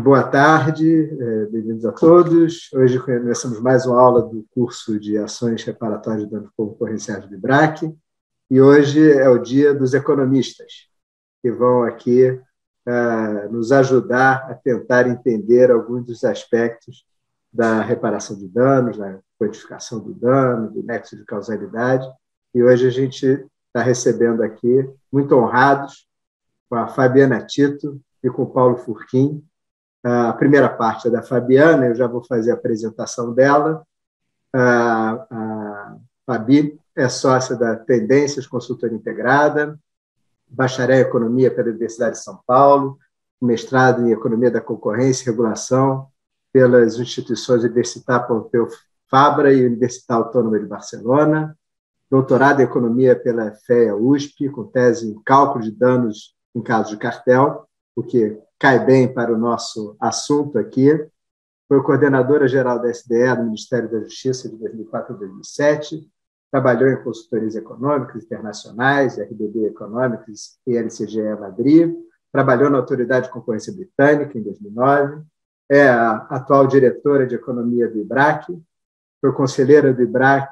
Boa tarde, bem-vindos a todos. Hoje começamos mais uma aula do curso de Ações Reparatórias de Danos Concorrenciais do IBRAC, e hoje é o dia dos economistas, que vão aqui nos ajudar a tentar entender alguns dos aspectos da reparação de danos, da quantificação do dano, do nexo de causalidade. E hoje a gente está recebendo aqui, muito honrados, com a Fabiana Tito e com o Paulo Furquim. A primeira parte é da Fabiana, eu já vou fazer a apresentação dela. A Fabi é sócia da Tendências Consultoria Integrada, bacharel em Economia pela Universidade de São Paulo, mestrado em Economia da Concorrência e Regulação pelas instituições Universitat Pompeu Fabra e Universidade Autônoma de Barcelona, doutorado em Economia pela FEA-USP, com tese em Cálculo de Danos em Casos de Cartel, o que cai bem para o nosso assunto aqui. Foi coordenadora geral da SDE do Ministério da Justiça de 2004 a 2007, trabalhou em consultorias econômicas internacionais, RBB Economics e LCGE Madrid, trabalhou na Autoridade de Concorrência Britânica em 2009, é a atual diretora de Economia do IBRAC, foi conselheira do IBRAC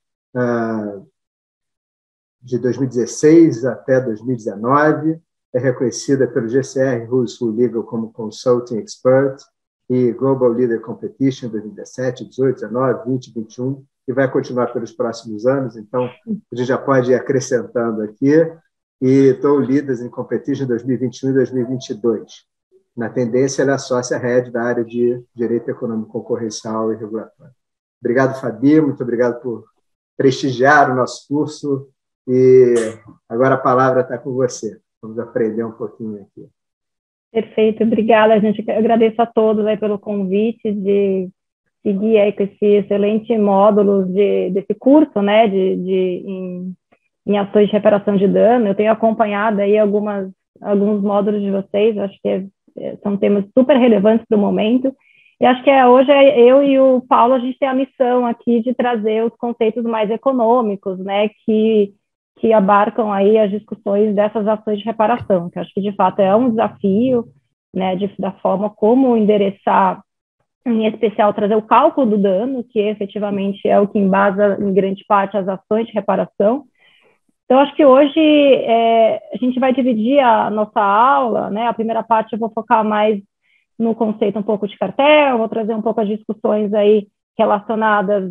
de 2016 até 2019, é reconhecida pelo GCR Who's Who Legal como Consulting Expert e Global Leader Competition 2017, 18, 19, 20, 21, e vai continuar pelos próximos anos, então a gente já pode ir acrescentando aqui, e estou Leaders em Competition 2021 e 2022. Na Tendência, ela é a sócia head da área de Direito Econômico Concorrencial e Regulatório. Obrigado, Fabi, muito obrigado por prestigiar o nosso curso, e agora a palavra está com você. Vamos aprender um pouquinho aqui. Perfeito, obrigada, gente. Eu agradeço a todos aí pelo convite de seguir aí com esse excelente módulo desse curso, né, em ações de reparação de dano. Eu tenho acompanhado aí alguns módulos de vocês, acho que são temas super relevantes para o momento. E acho que hoje eu e o Paulo, a gente tem a missão aqui de trazer os conceitos mais econômicos, né, que abarcam aí as discussões dessas ações de reparação, que acho que, de fato, é um desafio, né, da forma como endereçar, em especial, trazer o cálculo do dano, que efetivamente é o que embasa, em grande parte, as ações de reparação. Então, acho que hoje a gente vai dividir a nossa aula, né, a primeira parte eu vou focar mais no conceito um pouco de cartel, vou trazer um pouco as discussões aí relacionadas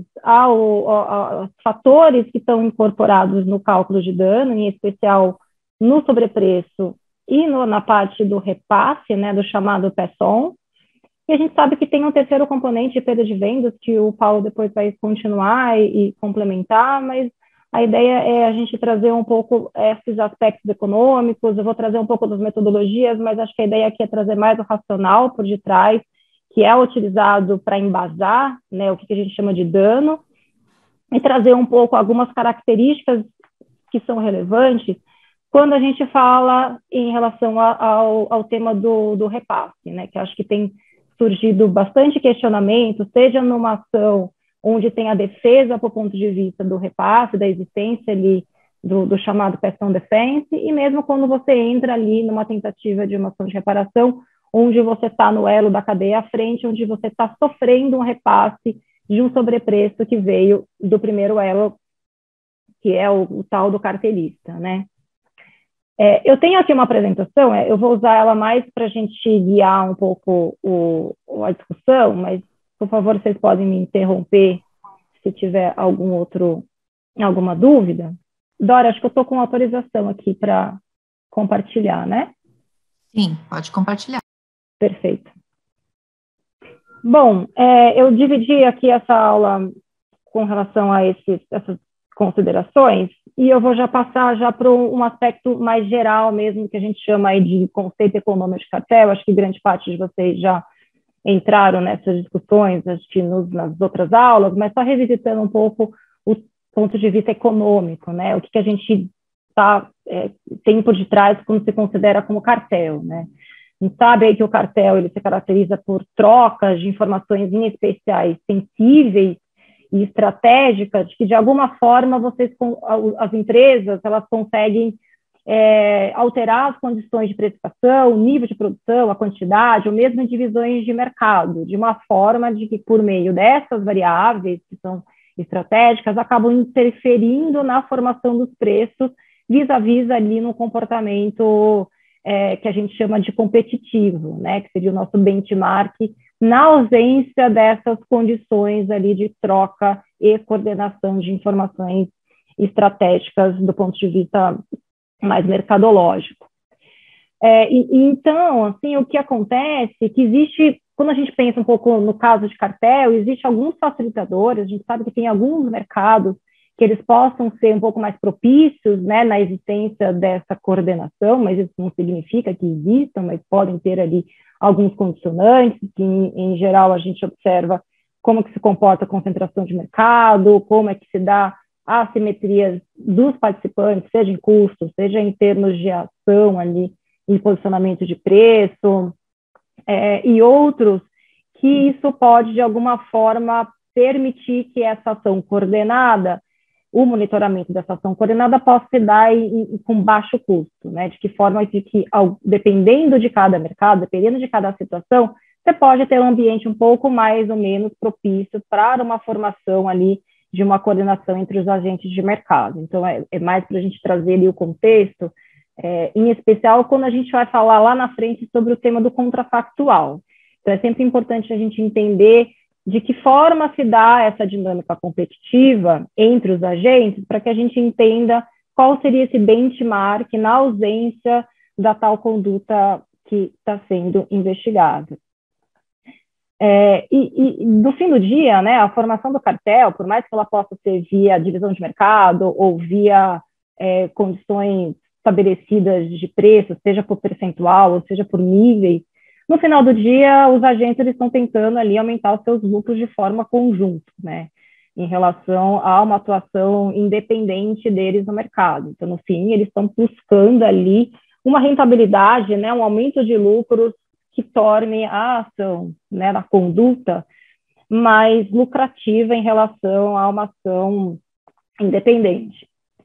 aos fatores que estão incorporados no cálculo de dano, em especial no sobrepreço e na parte do repasse, né, do chamado pass-on. E a gente sabe que tem um terceiro componente de perda de vendas, que o Paulo depois vai continuar e complementar, mas a ideia é a gente trazer um pouco esses aspectos econômicos, eu vou trazer um pouco das metodologias, mas acho que a ideia aqui é trazer mais o racional por detrás, que é utilizado para embasar, né, o que a gente chama de dano, e trazer um pouco algumas características que são relevantes quando a gente fala em relação ao tema do repasse, né, que acho que tem surgido bastante questionamento, seja numa ação onde tem a defesa por ponto de vista do repasse, da existência ali do chamado pass-on defense, e mesmo quando você entra ali numa tentativa de uma ação de reparação, onde você está no elo da cadeia à frente, onde você está sofrendo um repasse de um sobrepreço que veio do primeiro elo, que é o tal do cartelista, né? Eu tenho aqui uma apresentação, eu vou usar ela mais para a gente guiar um pouco a discussão, mas, por favor, vocês podem me interromper se tiver alguma dúvida. Dora, acho que eu estou com autorização aqui para compartilhar, né? Sim, pode compartilhar. Perfeito. Bom, eu dividi aqui essa aula com relação a essas considerações, e eu vou já passar já para um aspecto mais geral mesmo, que a gente chama aí de conceito econômico de cartel. Acho que grande parte de vocês já entraram nessas discussões, acho que nas outras aulas, mas só revisitando um pouco o ponto de vista econômico, né? O que a gente tem por detrás quando se considera como cartel, né? A gente sabe aí que o cartel ele se caracteriza por trocas de informações em especiais sensíveis e estratégicas, que de alguma forma as empresas elas conseguem alterar as condições de precificação, o nível de produção, a quantidade, ou mesmo em divisões de mercado, de uma forma de que, por meio dessas variáveis, que são estratégicas, acabam interferindo na formação dos preços, vis-à-vis ali no comportamento que a gente chama de competitivo, né, que seria o nosso benchmark, na ausência dessas condições ali de troca e coordenação de informações estratégicas do ponto de vista mais mercadológico. Então, assim, o que acontece é que existe, quando a gente pensa um pouco no caso de cartel, existe alguns facilitadores, a gente sabe que tem alguns mercados que eles possam ser um pouco mais propícios, né, na existência dessa coordenação, mas isso não significa que existam, mas podem ter ali alguns condicionantes, que em geral a gente observa como que se comporta a concentração de mercado, como é que se dá a assimetria dos participantes, seja em custo, seja em termos de ação ali, em posicionamento de preço, e outros que isso pode, de alguma forma, permitir que essa ação coordenada, o monitoramento dessa ação coordenada possa se dar com baixo custo, né? De que forma que, dependendo de cada mercado, dependendo de cada situação, você pode ter um ambiente um pouco mais ou menos propício para uma formação ali de uma coordenação entre os agentes de mercado. Então, é mais para a gente trazer ali o contexto, em especial quando a gente vai falar lá na frente sobre o tema do contrafactual. Então, é sempre importante a gente entender de que forma se dá essa dinâmica competitiva entre os agentes, para que a gente entenda qual seria esse benchmark na ausência da tal conduta que está sendo investigada. No fim do dia, né, a formação do cartel, por mais que ela possa ser via divisão de mercado ou via condições estabelecidas de preço, seja por percentual ou seja por níveis, no final do dia, os agentes eles estão tentando ali aumentar os seus lucros de forma conjunta, né, em relação a uma atuação independente deles no mercado. Então, no fim, eles estão buscando ali uma rentabilidade, né, um aumento de lucros que torne a ação, né, da conduta mais lucrativa em relação a uma ação independente.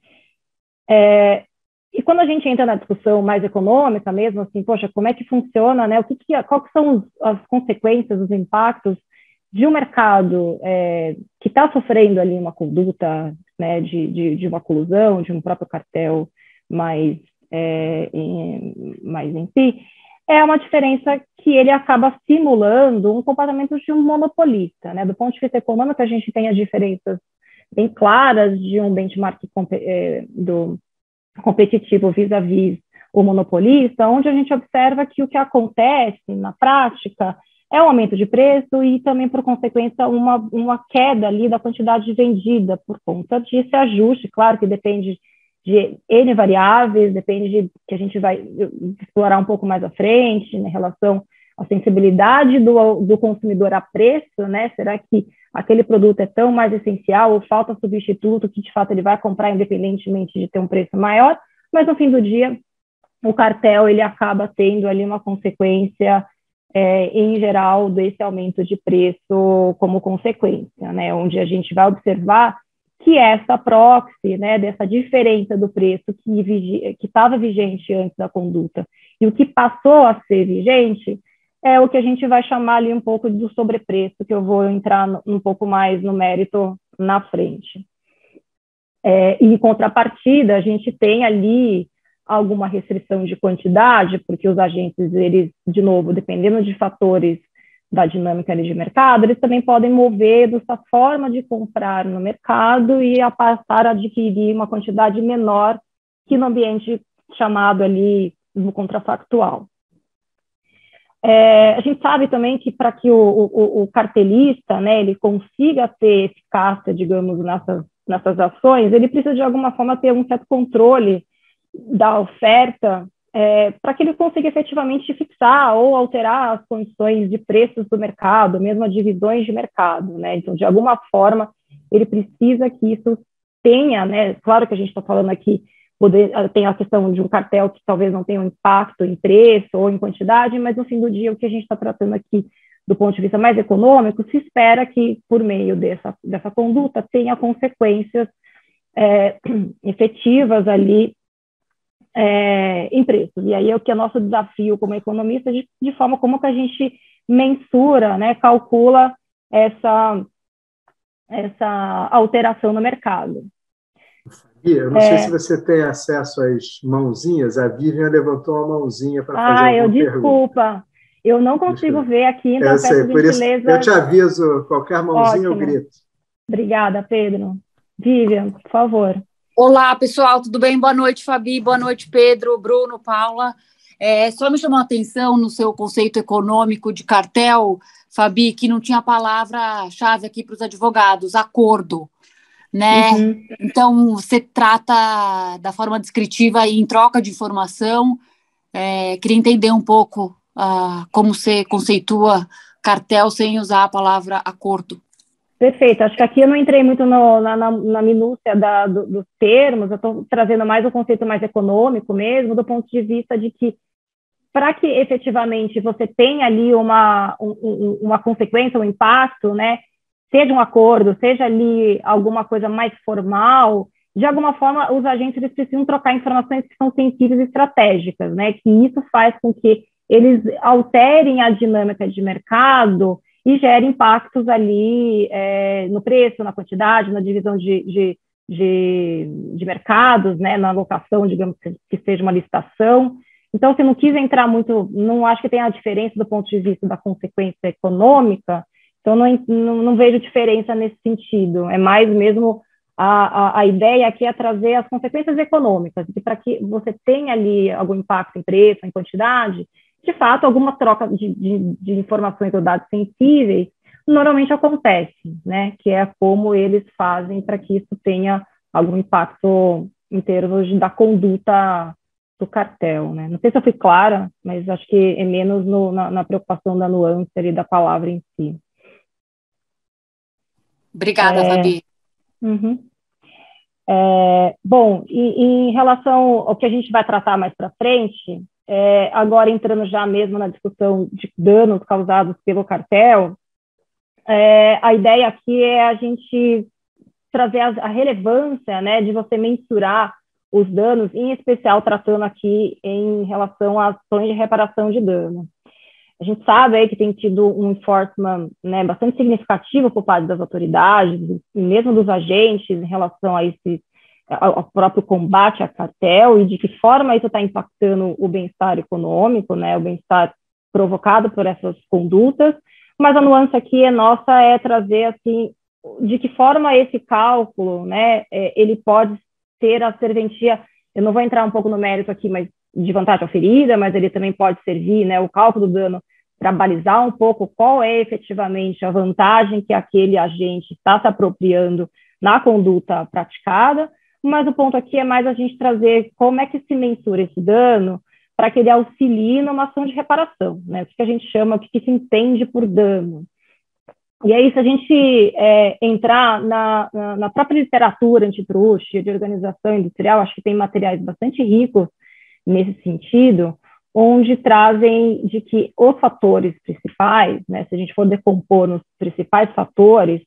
E quando a gente entra na discussão mais econômica mesmo, assim, poxa, como é que funciona, né? Quais são as consequências, os impactos de um mercado que está sofrendo ali uma conduta, né, de uma colusão, de um próprio cartel mais em si, é uma diferença que ele acaba simulando um comportamento de um monopolista, né? Do ponto de vista econômico, a gente tem as diferenças bem claras de um benchmark do competitivo vis-à-vis o monopolista, onde a gente observa que o que acontece na prática é um aumento de preço e também, por consequência, uma queda ali da quantidade vendida por conta desse ajuste, claro que depende de N variáveis, depende de que a gente vai explorar um pouco mais à frente, né, em relação à sensibilidade do consumidor a preço, né? Será que aquele produto é tão mais essencial ou falta substituto que, de fato, ele vai comprar independentemente de ter um preço maior? Mas, no fim do dia, o cartel ele acaba tendo ali uma consequência, em geral, desse aumento de preço como consequência, né? Onde a gente vai observar que essa proxy, né, dessa diferença do preço que estava vigente antes da conduta e o que passou a ser vigente é o que a gente vai chamar ali um pouco do sobrepreço, que eu vou entrar um pouco mais no mérito na frente. E, em contrapartida, a gente tem ali alguma restrição de quantidade, porque os agentes, eles, de novo, dependendo de fatores da dinâmica ali de mercado, eles também podem mover dessa forma de comprar no mercado e a passar a adquirir uma quantidade menor que no ambiente chamado ali no contrafactual. A gente sabe também que para que o cartelista, né, ele consiga ter eficácia, digamos, nessas ações, ele precisa de alguma forma ter um certo controle da oferta para que ele consiga efetivamente fixar ou alterar as condições de preços do mercado, mesmo as divisões de mercado, né? Então, de alguma forma, ele precisa que isso tenha, né? Claro que a gente está falando aqui, tem a questão de um cartel que talvez não tenha um impacto em preço ou em quantidade, mas no fim do dia, o que a gente está tratando aqui do ponto de vista mais econômico, se espera que, por meio dessa conduta, tenha consequências efetivas ali em preços. E aí é o que é nosso desafio como economista, de forma como que a gente mensura, né, calcula essa alteração no mercado. Eu não sei se você tem acesso às mãozinhas. A Vivian levantou uma mãozinha para fazer alguma pergunta. Desculpa. Eu não consigo ver aqui, então eu peço por isso gentileza. eu te aviso, qualquer mãozinha eu grito. Obrigada, Pedro. Vivian, por favor. Olá, pessoal, tudo bem? Boa noite, Fabi, boa noite, Pedro, Bruno, Paula. Só me chamou a atenção no seu conceito econômico de cartel, Fabi, que não tinha a palavra-chave aqui para os advogados, acordo, né? Uhum. Então, você trata da forma descritiva e em troca de informação. Queria entender um pouco como você conceitua cartel sem usar a palavra acordo. Perfeito, acho que aqui eu não entrei muito na minúcia dos termos, eu estou trazendo mais o conceito mais econômico mesmo, do ponto de vista de que, para que efetivamente você tenha ali uma consequência, um impacto, né, seja um acordo, seja ali alguma coisa mais formal, de alguma forma os agentes eles precisam trocar informações que são sensíveis e estratégicas, né, que isso faz com que eles alterem a dinâmica de mercado e gera impactos ali no preço, na quantidade, na divisão de mercados, né, na alocação, digamos que seja uma licitação. Então, se não quis entrar muito, não acho que tenha a diferença do ponto de vista da consequência econômica, então não vejo diferença nesse sentido. É mais mesmo a ideia aqui é trazer as consequências econômicas, que para que você tenha ali algum impacto em preço, em quantidade, de fato, alguma troca de informações ou dados sensíveis normalmente acontece, né? Que é como eles fazem para que isso tenha algum impacto em termos da conduta do cartel, né? Não sei se eu fui clara, mas acho que é menos na preocupação da nuance ali da palavra em si. Obrigada, Fabi. Uhum. Bom, e em relação ao que a gente vai tratar mais para frente, agora entrando já mesmo na discussão de danos causados pelo cartel, a ideia aqui é a gente trazer a relevância, né, de você mensurar os danos, em especial tratando aqui em relação às ações de reparação de dano. A gente sabe aí que tem tido um enforcement, né, bastante significativo por parte das autoridades, e mesmo dos agentes, em relação ao próprio combate a cartel e de que forma isso está impactando o bem-estar econômico, né, o bem-estar provocado por essas condutas, mas a nuance aqui nossa é trazer, assim, de que forma esse cálculo, né, ele pode ter a serventia, eu não vou entrar um pouco no mérito aqui, mas de vantagem oferida, mas ele também pode servir, né, o cálculo do dano para balizar um pouco qual é efetivamente a vantagem que aquele agente está se apropriando na conduta praticada, mas o ponto aqui é mais a gente trazer como é que se mensura esse dano para que ele auxilie numa ação de reparação, né? O que a gente chama, o que se entende por dano. E aí, se a gente entrar na própria literatura antitruste, de organização industrial, acho que tem materiais bastante ricos nesse sentido, onde trazem de que os fatores principais, né, se a gente for decompor nos principais fatores,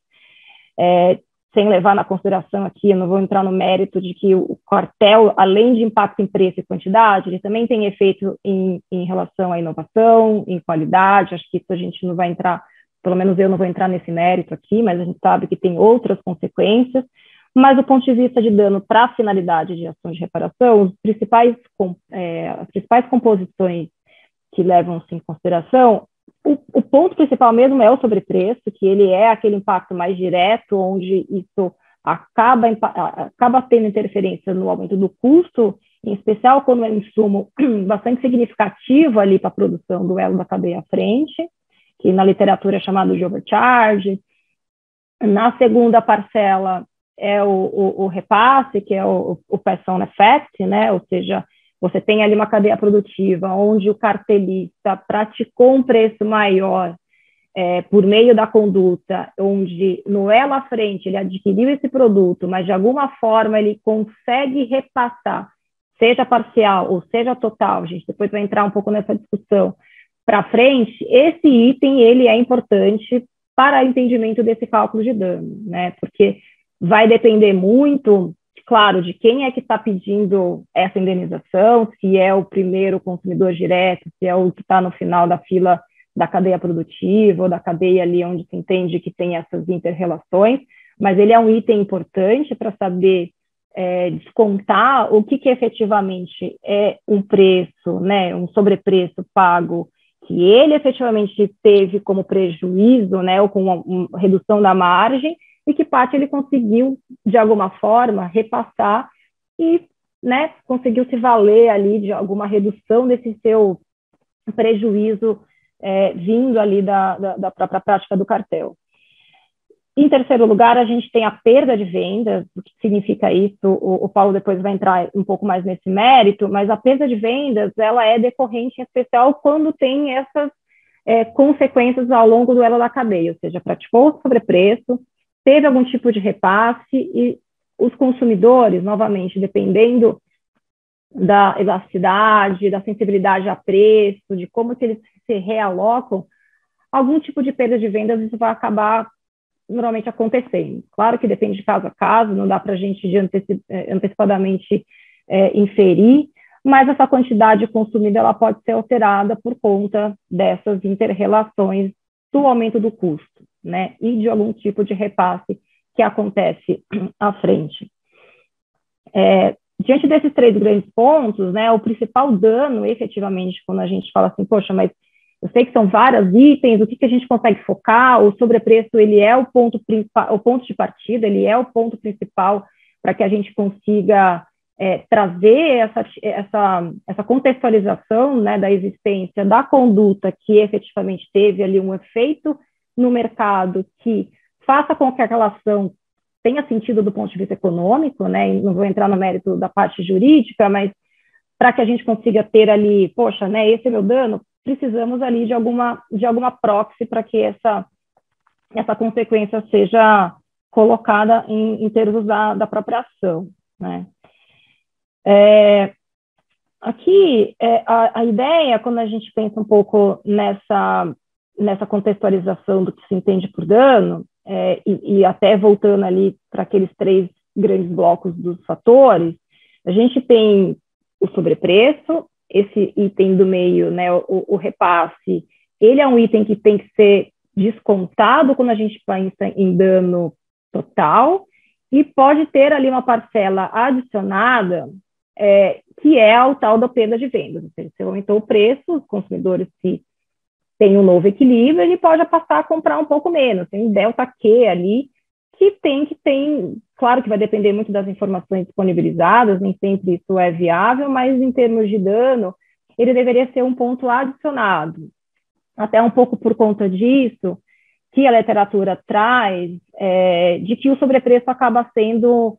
sem levar na consideração aqui, eu não vou entrar no mérito de que o cartel, além de impacto em preço e quantidade, ele também tem efeito em relação à inovação, em qualidade, acho que isso a gente não vai entrar, pelo menos eu não vou entrar nesse mérito aqui, mas a gente sabe que tem outras consequências, mas do ponto de vista de dano para a finalidade de ação de reparação, as principais composições que levam-se em consideração, o ponto principal mesmo é o sobrepreço, que ele é aquele impacto mais direto, onde isso acaba tendo interferência no aumento do custo, em especial quando é um insumo bastante significativo ali para a produção do elo da cadeia à frente, que na literatura é chamado de overcharge. Na segunda parcela é o repasse, que é o pass-on effect, né? Ou seja, você tem ali uma cadeia produtiva onde o cartelista praticou um preço maior por meio da conduta, onde no elo à frente ele adquiriu esse produto, mas de alguma forma ele consegue repassar, seja parcial ou seja total, a gente depois vai entrar um pouco nessa discussão para frente, esse item ele é importante para o entendimento desse cálculo de dano, né? Porque vai depender muito claro, de quem é que está pedindo essa indenização, se é o primeiro consumidor direto, se é o que está no final da fila da cadeia produtiva ou da cadeia ali onde se entende que tem essas inter-relações, mas ele é um item importante para saber descontar o que efetivamente é um preço, né, um sobrepreço pago que ele efetivamente teve como prejuízo, né, ou com uma redução da margem, e que parte ele conseguiu, de alguma forma, repassar e, né, conseguiu se valer ali de alguma redução desse seu prejuízo vindo ali da própria prática do cartel. Em terceiro lugar, a gente tem a perda de vendas. O que significa isso? O Paulo depois vai entrar um pouco mais nesse mérito, mas a perda de vendas, ela é decorrente em especial quando tem essas consequências ao longo do elo da cadeia, ou seja, praticou sobrepreço, teve algum tipo de repasse e os consumidores, novamente, dependendo da elasticidade, da sensibilidade a preço, de como que eles se realocam, algum tipo de perda de vendas, isso vai acabar normalmente acontecendo. Claro que depende de caso a caso, não dá para a gente antecipadamente inferir, mas essa quantidade consumida ela pode ser alterada por conta dessas inter-relações do aumento do custo, né, e de algum tipo de repasse que acontece à frente. Diante desses três grandes pontos, né, o principal dano, efetivamente, quando a gente fala assim, poxa, mas eu sei que são vários itens, o que a gente consegue focar? O sobrepreço, ele é o ponto principal, o ponto de partida, ele é o ponto principal para que a gente consiga trazer essa contextualização, né, da existência da conduta que efetivamente teve ali um efeito no mercado que faça com que aquela ação tenha sentido do ponto de vista econômico, né? E não vou entrar no mérito da parte jurídica, mas para que a gente consiga ter ali, poxa, né, esse é meu dano, precisamos ali de alguma proxy para que essa consequência seja colocada em termos da própria ação, né? Aqui, a ideia, quando a gente pensa um pouco nessa contextualização do que se entende por dano, e até voltando ali para aqueles três grandes blocos dos fatores, a gente tem o sobrepreço, esse item do meio, né, o repasse, ele é um item que tem que ser descontado quando a gente pensa em dano total, e pode ter ali uma parcela adicionada, que é o tal da perda de vendas. Ou seja, se aumentou o preço, os consumidores, se tem um novo equilíbrio, ele pode passar a comprar um pouco menos, tem um delta Q ali, que tem, claro que vai depender muito das informações disponibilizadas, nem sempre isso é viável, mas em termos de dano, ele deveria ser um ponto adicionado. Até um pouco por conta disso, que a literatura traz, de que o sobrepreço acaba sendo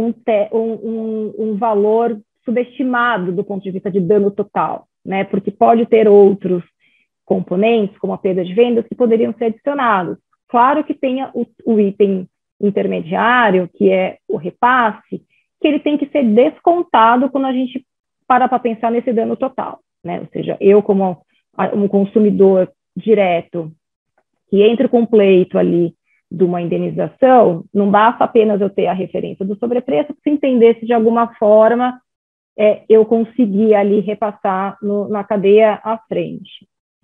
um valor subestimado do ponto de vista de dano total, né? Porque pode ter outros componentes, como a perda de vendas, que poderiam ser adicionados. Claro que tenha o item intermediário, que é o repasse, que ele tem que ser descontado quando a gente para pensar nesse dano total, né? Ou seja, eu como um consumidor direto que entre com um pleito ali de uma indenização, não basta apenas eu ter a referência do sobrepreço, se entender se de alguma forma eu conseguir ali repassar na cadeia à frente.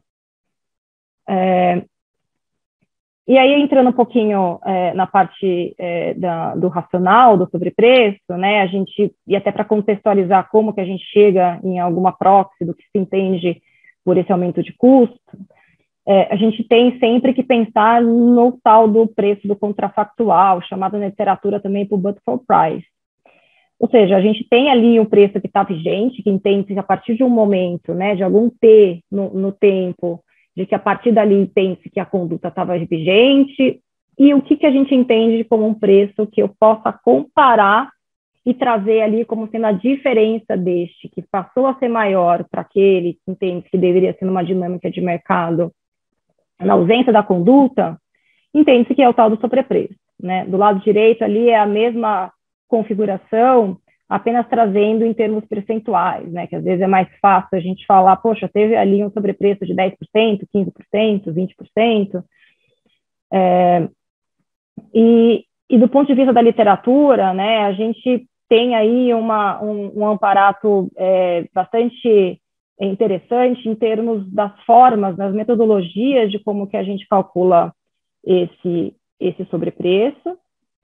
E aí, entrando um pouquinho na parte do racional, do sobrepreço, né, a gente, e até para contextualizar como que a gente chega em alguma proxy do que se entende por esse aumento de custo, a gente tem sempre que pensar no tal do preço do contrafactual, chamado na literatura também por but for price. Ou seja, a gente tem ali um preço que está vigente, que entende que a partir de um momento, né, de algum T no tempo, de que a partir dali entende que a conduta estava vigente, e o que a gente entende como um preço que eu possa comparar e trazer ali como sendo a diferença deste, que passou a ser maior para aquele que entende que deveria ser numa dinâmica de mercado, na ausência da conduta, entende-se que é o tal do sobrepreço, né? Do lado direito ali é a mesma configuração, apenas trazendo em termos percentuais, né? Que às vezes é mais fácil a gente falar, poxa, teve ali um sobrepreço de 10%, 15%, 20%. E do ponto de vista da literatura, né, a gente tem aí um amparato bastante interessante em termos das formas, das metodologias de como que a gente calcula esse sobrepreço.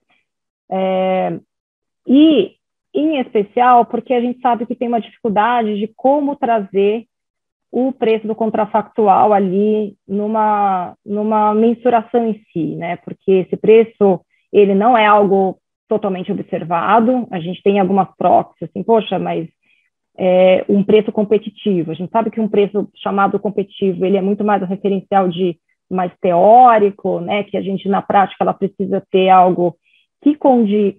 E, em especial, porque a gente sabe que tem uma dificuldade de como trazer o preço do contrafactual ali numa mensuração em si, né? Porque esse preço, ele não é algo totalmente observado, a gente tem algumas proxies, assim, poxa, mas um preço competitivo, a gente sabe que um preço chamado competitivo, ele é muito mais um referencial mais teórico, né? Que a gente, na prática, ela precisa ter algo que condiz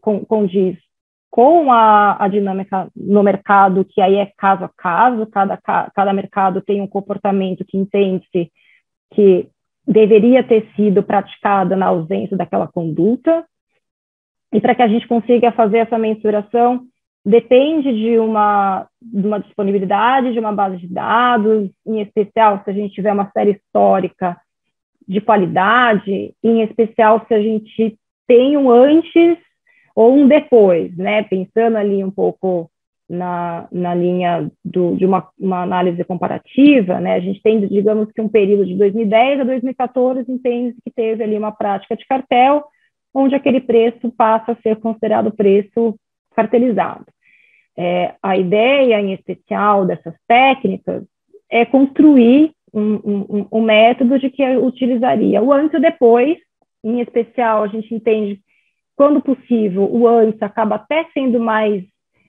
com a dinâmica no mercado, que aí é caso a caso, cada mercado tem um comportamento que entende-se que deveria ter sido praticado na ausência daquela conduta, e para que a gente consiga fazer essa mensuração, depende de uma disponibilidade de uma base de dados, em especial se a gente tiver uma série histórica de qualidade, em especial se a gente tem um antes ou um depois, né? Pensando ali um pouco na linha de uma análise comparativa, né? A gente tem, digamos que um período de 2010 a 2014, entende que teve ali uma prática de cartel, onde aquele preço passa a ser considerado preço cartelizado. A ideia, em especial, dessas técnicas é construir um método de que utilizaria o antes e o depois. Em especial, a gente entende, quando possível, o antes acaba até sendo mais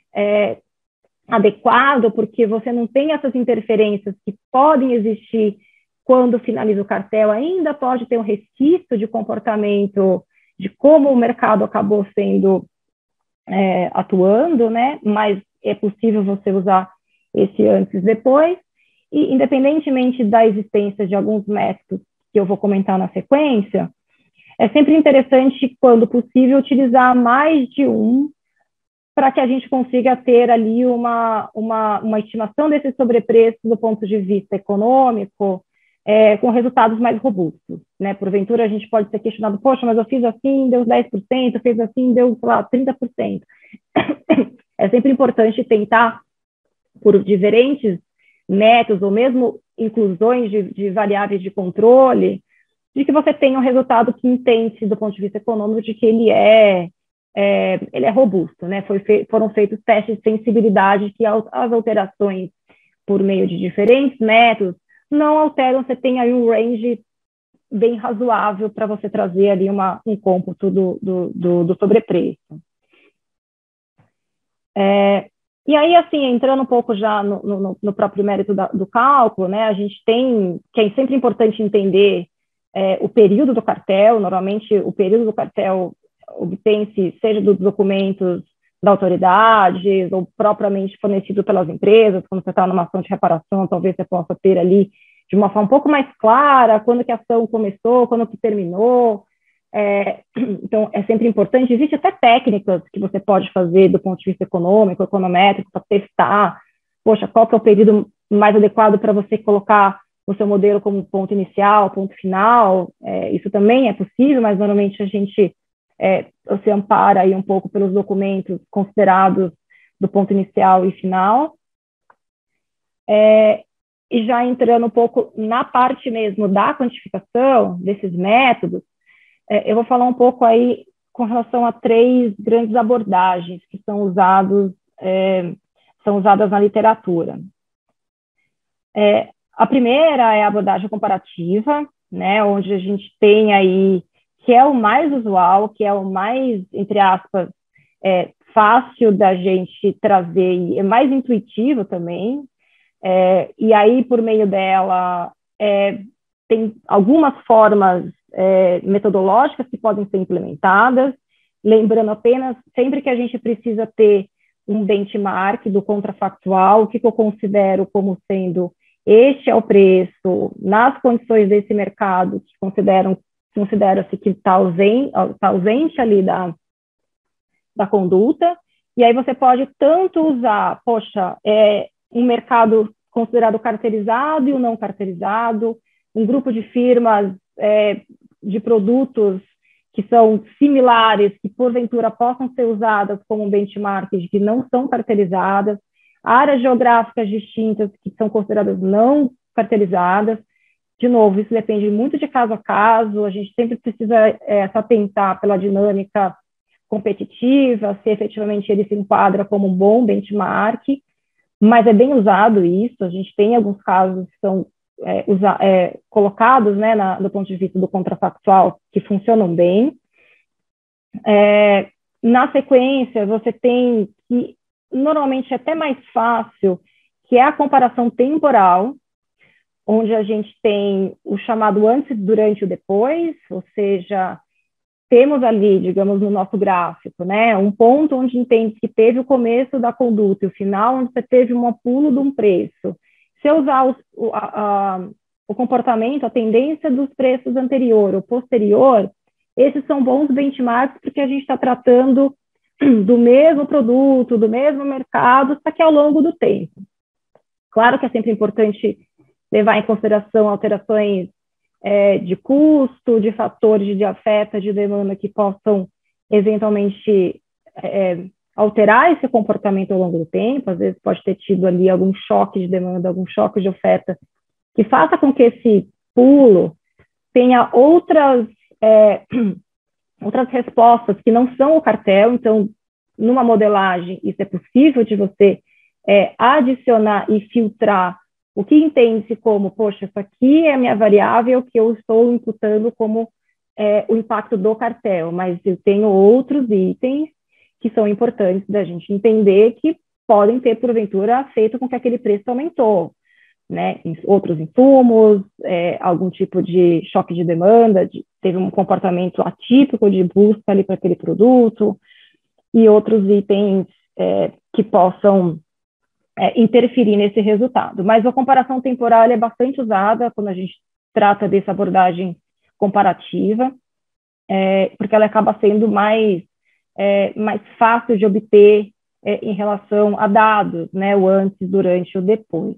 adequado, porque você não tem essas interferências que podem existir quando finaliza o cartel, ainda pode ter um resquício de comportamento de como o mercado acabou sendo atuando, né? Mas é possível você usar esse antes e depois, e independentemente da existência de alguns métodos que eu vou comentar na sequência, é sempre interessante, quando possível, utilizar mais de um para que a gente consiga ter ali uma estimação desse sobrepreço do ponto de vista econômico, com resultados mais robustos, né? Porventura, a gente pode ser questionado, poxa, mas eu fiz assim, deu 10%, fiz assim, deu, sei lá, 30%. É sempre importante tentar, por diferentes métodos, ou mesmo inclusões de variáveis de controle, de que você tenha um resultado que entende, do ponto de vista econômico, de que ele é robusto, né? Foram feitos testes de sensibilidade que as alterações por meio de diferentes métodos não alteram, você tem aí um range bem razoável para você trazer ali um cômputo do sobrepreço. E aí, assim, entrando um pouco já no próprio mérito do cálculo, né, a gente tem, que é sempre importante entender o período do cartel. Normalmente, o período do cartel obtém-se, seja dos documentos da autoridade, ou propriamente fornecido pelas empresas. Quando você está numa ação de reparação, talvez você possa ter ali, de uma forma um pouco mais clara, quando que a ação começou, quando que terminou. Então, é sempre importante. Existem até técnicas que você pode fazer do ponto de vista econômico, econométrico, para testar, poxa, qual que é o período mais adequado para você colocar o seu modelo como ponto inicial, ponto final. Isso também é possível, mas normalmente a gente se ampara aí um pouco pelos documentos considerados do ponto inicial e final. E já entrando um pouco na parte mesmo da quantificação desses métodos, eu vou falar um pouco aí com relação a 3 grandes abordagens que são usadas na literatura. A primeira é a abordagem comparativa, né, onde a gente tem aí, que é o mais usual, que é o mais, entre aspas, fácil da gente trazer, e é mais intuitivo também. E aí, por meio dela, tem algumas formas metodológicas que podem ser implementadas, lembrando apenas, sempre que a gente precisa ter um benchmark do contrafactual, o que eu considero como sendo este é o preço nas condições desse mercado, que considera-se que está ausente ali da conduta. E aí você pode tanto usar, poxa, um mercado considerado carteirizado e o não carteirizado, um grupo de firmas de produtos que são similares, que porventura possam ser usadas como benchmarks que não são cartelizadas, áreas geográficas distintas que são consideradas não cartelizadas. De novo, isso depende muito de caso a caso, a gente sempre precisa se atentar pela dinâmica competitiva, se efetivamente ele se enquadra como um bom benchmark, mas é bem usado isso, a gente tem alguns casos que são colocados, né, do ponto de vista do contrafactual, que funcionam bem. Na sequência, você tem que, normalmente é até mais fácil, que é a comparação temporal, onde a gente tem o chamado antes, durante e depois, ou seja, temos ali, digamos, no nosso gráfico, né, um ponto onde entende que teve o começo da conduta e o final, onde você teve um pulo de um preço. Se eu usar o comportamento, a tendência dos preços anterior ou posterior, esses são bons benchmarks porque a gente está tratando do mesmo produto, do mesmo mercado, só que ao longo do tempo. Claro que é sempre importante levar em consideração alterações de custo, de fatores de oferta, de demanda que possam eventualmente alterar esse comportamento ao longo do tempo. Às vezes pode ter tido ali algum choque de demanda, algum choque de oferta que faça com que esse pulo tenha outras respostas que não são o cartel. Então, numa modelagem, isso é possível de você adicionar e filtrar o que entende-se como, poxa, isso aqui é a minha variável que eu estou imputando como o impacto do cartel, mas eu tenho outros itens que são importantes da gente entender que podem ter, porventura, feito com que aquele preço aumentou, né? Outros insumos, algum tipo de choque de demanda, teve um comportamento atípico de busca ali para aquele produto, e outros itens que possam interferir nesse resultado. Mas a comparação temporal é bastante usada quando a gente trata dessa abordagem comparativa, porque ela acaba sendo mais fácil de obter em relação a dados, né? O antes, durante e o depois.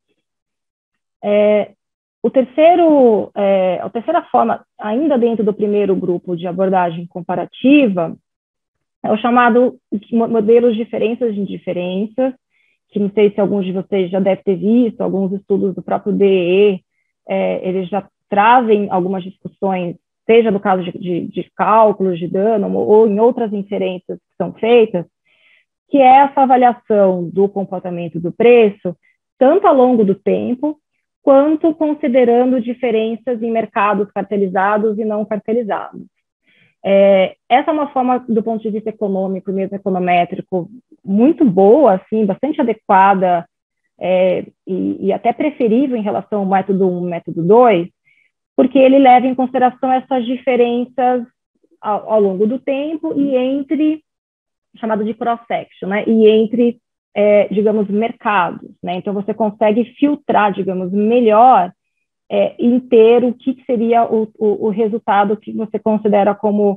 A terceira forma, ainda dentro do primeiro grupo de abordagem comparativa, é o chamado modelo de diferenças e indiferenças, que não sei se alguns de vocês já devem ter visto, alguns estudos do próprio DEE, eles já trazem algumas discussões, seja no caso de cálculos de dano ou em outras inferências que são feitas, que é essa avaliação do comportamento do preço, tanto ao longo do tempo, quanto considerando diferenças em mercados cartelizados e não cartelizados. Essa é uma forma, do ponto de vista econômico e mesmo econométrico, muito boa, assim, bastante adequada e até preferível em relação ao método 1 e método 2, porque ele leva em consideração essas diferenças ao longo do tempo e entre, chamado de cross-section, né? E entre, digamos, mercados, né? Então, você consegue filtrar, digamos, melhor inteiro o que seria o resultado que você considera como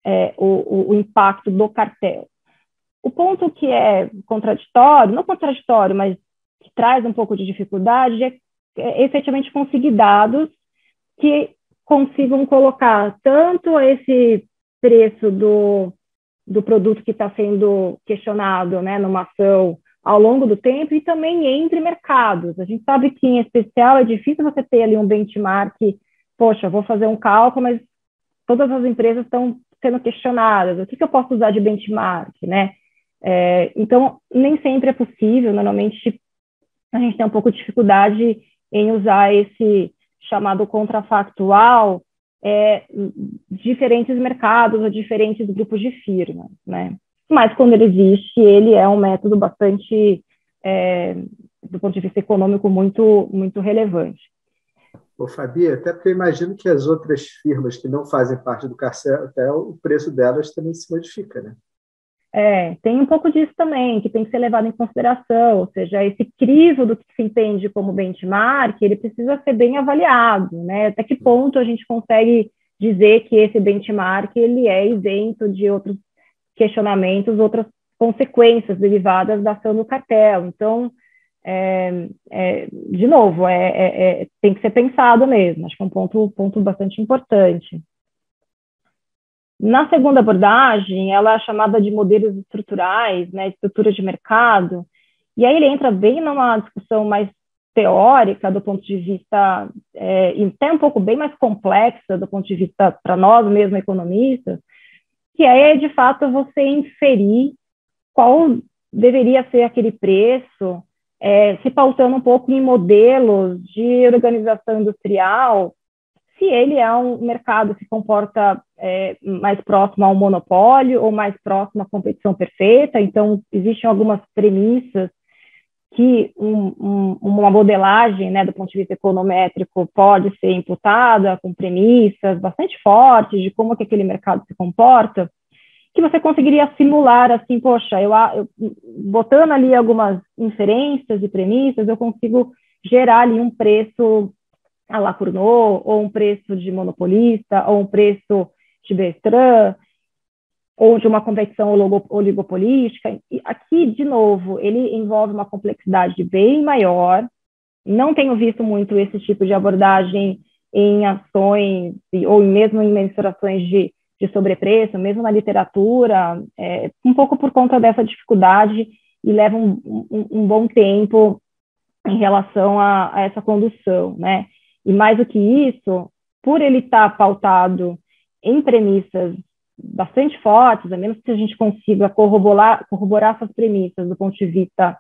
o impacto do cartel. O ponto que é contraditório, não contraditório, mas que traz um pouco de dificuldade, é efetivamente conseguir dados que consigam colocar tanto esse preço do produto que está sendo questionado, né, numa ação ao longo do tempo e também entre mercados. A gente sabe que, em especial, é difícil você ter ali um benchmark, poxa, vou fazer um cálculo, mas todas as empresas estão sendo questionadas, o que eu posso usar de benchmark, né? Então, nem sempre é possível, normalmente a gente tem um pouco de dificuldade em usar esse chamado contrafactual diferentes mercados ou diferentes grupos de firmas, né? Mas quando ele existe, ele é um método bastante, do ponto de vista econômico, muito, muito relevante. Ô, Fabi, até porque eu imagino que as outras firmas que não fazem parte do cartel, o preço delas também se modifica, né? Tem um pouco disso também, que tem que ser levado em consideração, ou seja, esse crivo do que se entende como benchmark, ele precisa ser bem avaliado, né? Até que ponto a gente consegue dizer que esse benchmark ele é isento de outros questionamentos, outras consequências derivadas da ação do cartel. Então, de novo, tem que ser pensado mesmo, acho que é um ponto bastante importante. Na segunda abordagem, ela é chamada de modelos estruturais, né, estrutura de mercado, e aí ele entra bem numa discussão mais teórica, do ponto de vista, e até um pouco bem mais complexa, do ponto de vista para nós mesmo economistas, que é, de fato, você inferir qual deveria ser aquele preço, se pautando um pouco em modelos de organização industrial, se ele é um mercado que se comporta mais próximo a um monopólio ou mais próximo à competição perfeita. Então, existem algumas premissas que uma modelagem, né, do ponto de vista econométrico pode ser imputada com premissas bastante fortes de como que aquele mercado se comporta, que você conseguiria simular assim, poxa, eu botando ali algumas inferências e premissas, eu consigo gerar ali um preço à la Cournot, ou um preço de monopolista, ou um preço de Bertrand, ou de uma competição oligopolística. E aqui, de novo, ele envolve uma complexidade bem maior. Não tenho visto muito esse tipo de abordagem em ações, ou mesmo em mensurações de sobrepreço, mesmo na literatura, um pouco por conta dessa dificuldade, e leva um bom tempo em relação a essa condução, né? E mais do que isso, por ele estar pautado em premissas bastante fortes, a menos que a gente consiga corroborar essas premissas do ponto de vista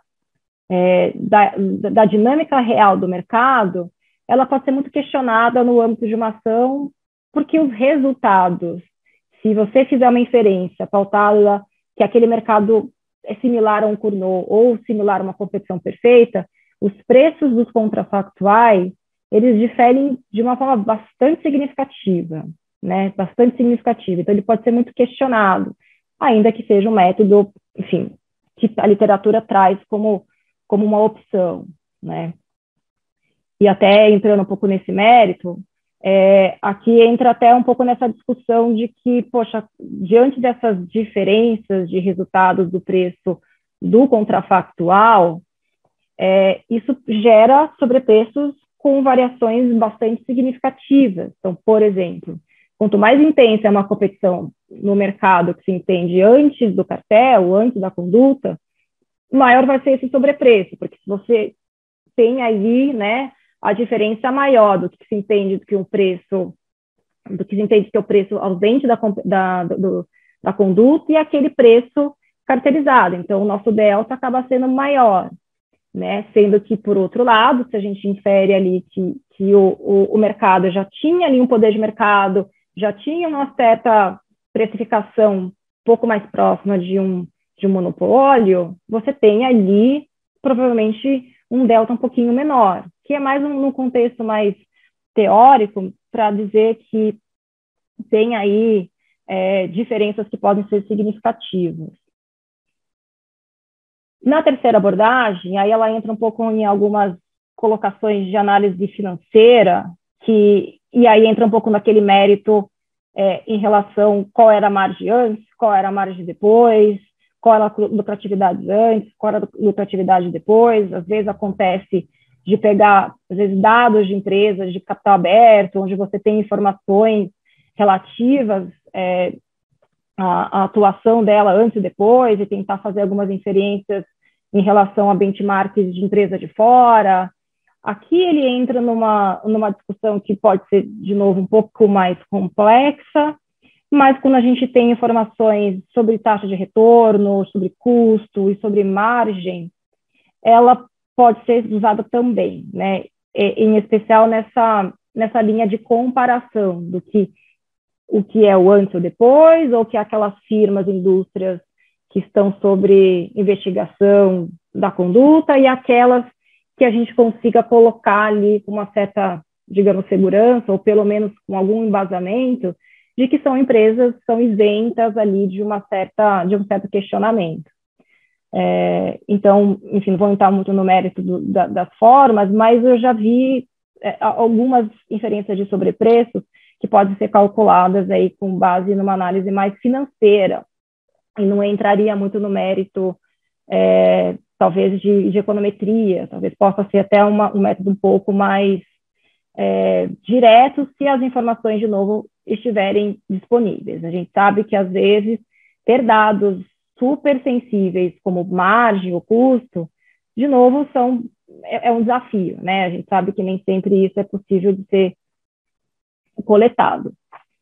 da dinâmica real do mercado, ela pode ser muito questionada no âmbito de uma ação, porque os resultados, se você fizer uma inferência pautada que aquele mercado é similar a um Cournot ou similar a uma competição perfeita, os preços dos contrafactuais, eles diferem de uma forma bastante significativa, né? Bastante significativa. Então, ele pode ser muito questionado, ainda que seja um método, enfim, que a literatura traz como uma opção, né? E até entrando um pouco nesse mérito, aqui entra até um pouco nessa discussão de que, poxa, diante dessas diferenças de resultados do preço do contrafactual, isso gera sobrepreços com variações bastante significativas. Então, por exemplo, quanto mais intensa é uma competição no mercado que se entende antes do cartel, antes da conduta, maior vai ser esse sobrepreço, porque se você tem aí, né, a diferença maior do que se entende que o preço ausente da conduta e aquele preço cartelizado. Então, o nosso delta acaba sendo maior, né? Sendo que, por outro lado, se a gente infere ali que o mercado já tinha ali um poder de mercado, já tinha uma certa precificação um pouco mais próxima de um monopólio, você tem ali, provavelmente, um delta um pouquinho menor, que é mais num contexto mais teórico, para dizer que tem aí diferenças que podem ser significativas. Na terceira abordagem, aí ela entra um pouco em algumas colocações de análise financeira, e aí entra um pouco naquele mérito em relação qual era a margem antes, qual era a margem depois, qual era a lucratividade antes, qual era a lucratividade depois. Às vezes acontece de pegar, às vezes, dados de empresas de capital aberto, onde você tem informações relativas a atuação dela antes e depois, e tentar fazer algumas inferências em relação a benchmarks de empresa de fora. Aqui ele entra numa discussão que pode ser, de novo, um pouco mais complexa, mas quando a gente tem informações sobre taxa de retorno, sobre custo e sobre margem, ela pode ser usada também, né? Em especial nessa linha de comparação do que o que é o antes ou depois, ou que é aquelas firmas, indústrias que estão sobre investigação da conduta, e aquelas que a gente consiga colocar ali com uma certa, digamos, segurança, ou pelo menos com algum embasamento, de que são empresas que são isentas ali de um certo questionamento. Então, enfim, não vou entrar muito no mérito das formas, mas eu já vi algumas inferências de sobrepreços que podem ser calculadas aí com base numa análise mais financeira, e não entraria muito no mérito, talvez, de econometria, talvez possa ser até um método um pouco mais direto, se as informações, de novo, estiverem disponíveis. A gente sabe que, às vezes, ter dados super sensíveis, como margem ou custo, de novo, é um desafio, né? A gente sabe que nem sempre isso é possível de ser coletado.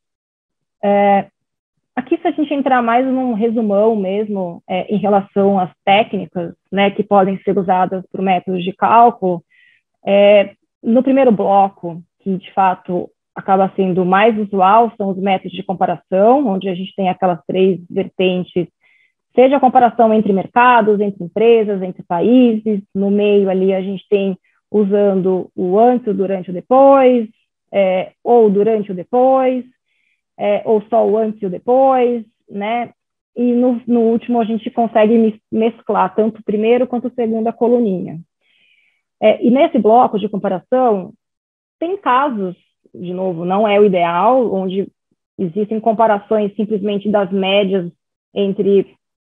Aqui, se a gente entrar mais num resumão mesmo, em relação às técnicas, né, que podem ser usadas por métodos de cálculo, no primeiro bloco, que de fato acaba sendo mais usual, são os métodos de comparação, onde a gente tem aquelas 3 vertentes, seja a comparação entre mercados, entre empresas, entre países. No meio ali a gente tem usando o antes, o durante, o depois, ou durante o depois, ou só o antes e o depois, né? E no último a gente consegue mesclar tanto o primeiro quanto a segunda coluninha. E nesse bloco de comparação, tem casos, de novo, não é o ideal, onde existem comparações simplesmente das médias entre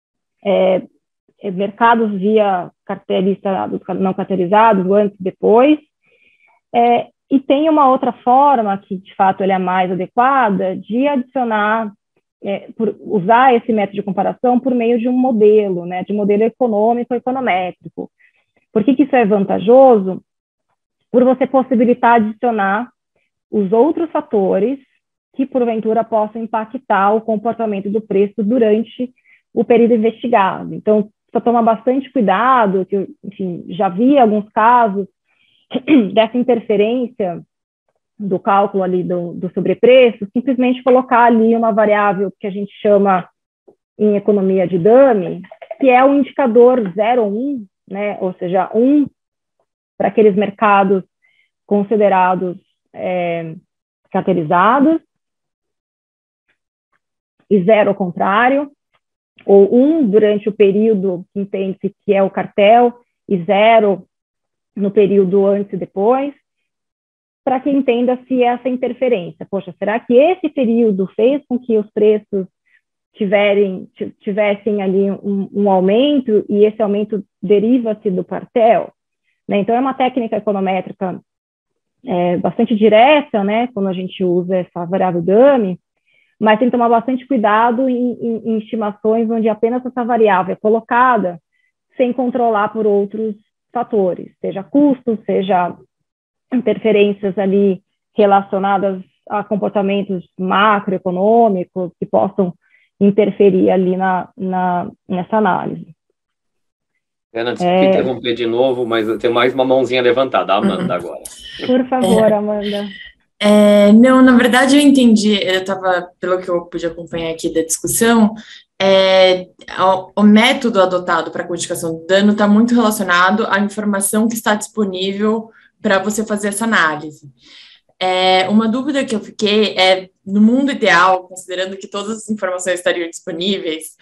mercados via carteirizados, não carteirizados, antes e depois. E tem uma outra forma, que de fato ela é mais adequada, de adicionar, usar esse método de comparação por meio de um modelo, né, de modelo econômico-econométrico. Por que isso é vantajoso? Por você possibilitar adicionar os outros fatores que, porventura, possam impactar o comportamento do preço durante o período investigado. Então, só tomar bastante cuidado, que eu, enfim, já vi alguns casos dessa interferência do cálculo ali do sobrepreço, simplesmente colocar ali uma variável que a gente chama em economia de dummy, que é o indicador 0 ou 1, né? Ou seja, 1 para aqueles mercados considerados carteirizados, e 0 ao contrário, ou 1 durante o período que entende-se que é o cartel, e 0 no período antes e depois, para que entenda-se essa interferência. Poxa, será que esse período fez com que os preços tivessem ali um aumento, e esse aumento deriva-se do cartel? Né? Então, é uma técnica econométrica bastante direta, né, quando a gente usa essa variável dummy, mas tem que tomar bastante cuidado em estimações onde apenas essa variável é colocada sem controlar por outros fatores, seja custos, seja interferências ali relacionadas a comportamentos macroeconômicos que possam interferir ali nessa análise. Ana, desculpe interromper de novo, mas tem mais uma mãozinha levantada, a Amanda agora. Por favor, Amanda. Não, na verdade eu entendi, eu estava, pelo que eu pude acompanhar aqui da discussão, o método adotado para a quantificação do dano está muito relacionado à informação que está disponível para você fazer essa análise. Uma dúvida que eu fiquei no mundo ideal, considerando que todas as informações estariam disponíveis,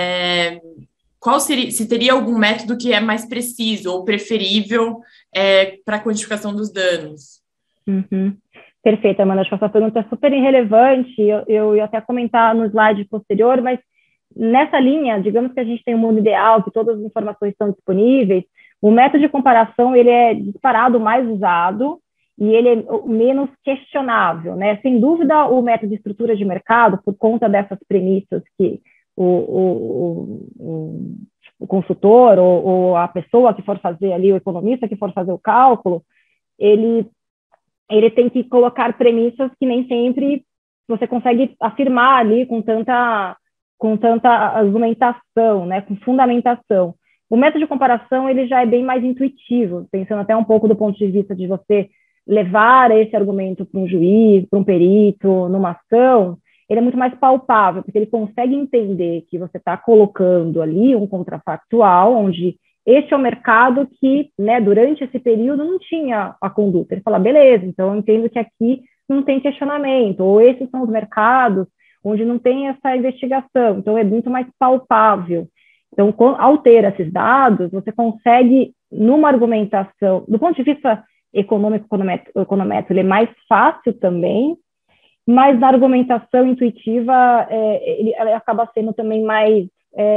se teria algum método que é mais preciso ou preferível para a quantificação dos danos? Uhum. Perfeito, Amanda, acho que essa pergunta é super relevante, eu ia até comentar no slide posterior, mas nessa linha, digamos que a gente tem um mundo ideal, que todas as informações estão disponíveis, o método de comparação, ele é disparado mais usado e ele é menos questionável, né? Sem dúvida, o método de estrutura de mercado, por conta dessas premissas que o consultor ou a pessoa que for fazer ali, o economista que for fazer o cálculo, ele tem que colocar premissas que nem sempre você consegue afirmar ali com tanta argumentação, né, com fundamentação. O método de comparação, ele já é bem mais intuitivo, pensando até um pouco do ponto de vista de você levar esse argumento para um juiz, para um perito, numa ação, ele é muito mais palpável, porque ele consegue entender que você está colocando ali um contrafactual, onde este é o mercado que, né, durante esse período não tinha a conduta. Ele fala, beleza, então eu entendo que aqui não tem questionamento, ou esses são os mercados onde não tem essa investigação, então é muito mais palpável. Então, ao ter esses dados, você consegue, numa argumentação, do ponto de vista econômico-econométrico, ele é mais fácil também, mas na argumentação intuitiva, ele acaba sendo também mais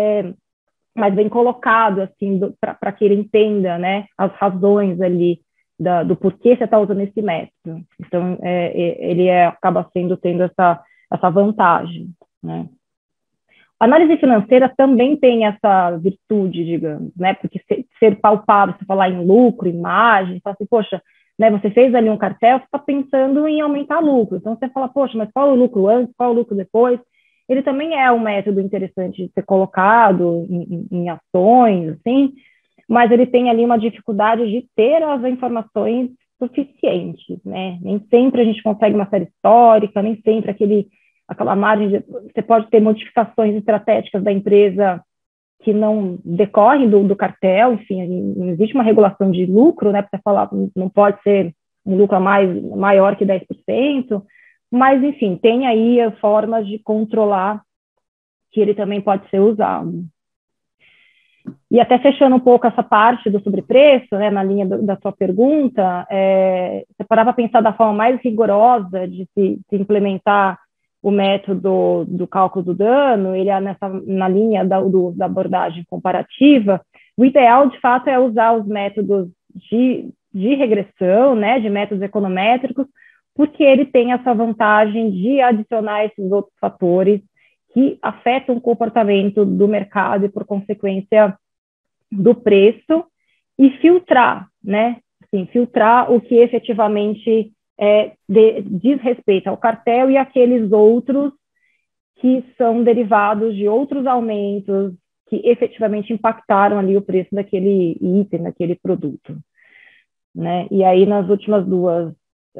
bem colocado, assim, para que ele entenda, né, as razões ali do porquê você está usando esse método. Então, ele acaba tendo essa vantagem, né? A análise financeira também tem essa virtude, digamos, né? Porque ser palpável, você falar em lucro, em margem, você fala assim, poxa, né, você fez ali um cartel, você está pensando em aumentar lucro. Então, você fala, poxa, mas qual é o lucro antes, qual é o lucro depois? Ele também é um método interessante de ser colocado em ações, assim, mas ele tem ali uma dificuldade de ter as informações suficientes, né? Nem sempre a gente consegue uma série histórica, nem sempre aquela margem você pode ter modificações estratégicas da empresa que não decorrem do cartel, enfim, não existe uma regulação de lucro, né, para você falar, não pode ser um lucro maior que 10%, mas, enfim, tem aí formas de controlar que ele também pode ser usado. E até fechando um pouco essa parte do sobrepreço, né, na linha da sua pergunta, você parar para pensar da forma mais rigorosa de se implementar o método do cálculo do dano, ele é na linha da abordagem comparativa. O ideal, de fato, é usar os métodos de regressão, né, de métodos econométricos, porque ele tem essa vantagem de adicionar esses outros fatores que afetam o comportamento do mercado e, por consequência, do preço, e filtrar, né, assim, filtrar o que efetivamente diz respeito ao cartel e aqueles outros que são derivados de outros aumentos que efetivamente impactaram ali o preço daquele item, daquele produto, né? E aí nas últimas duas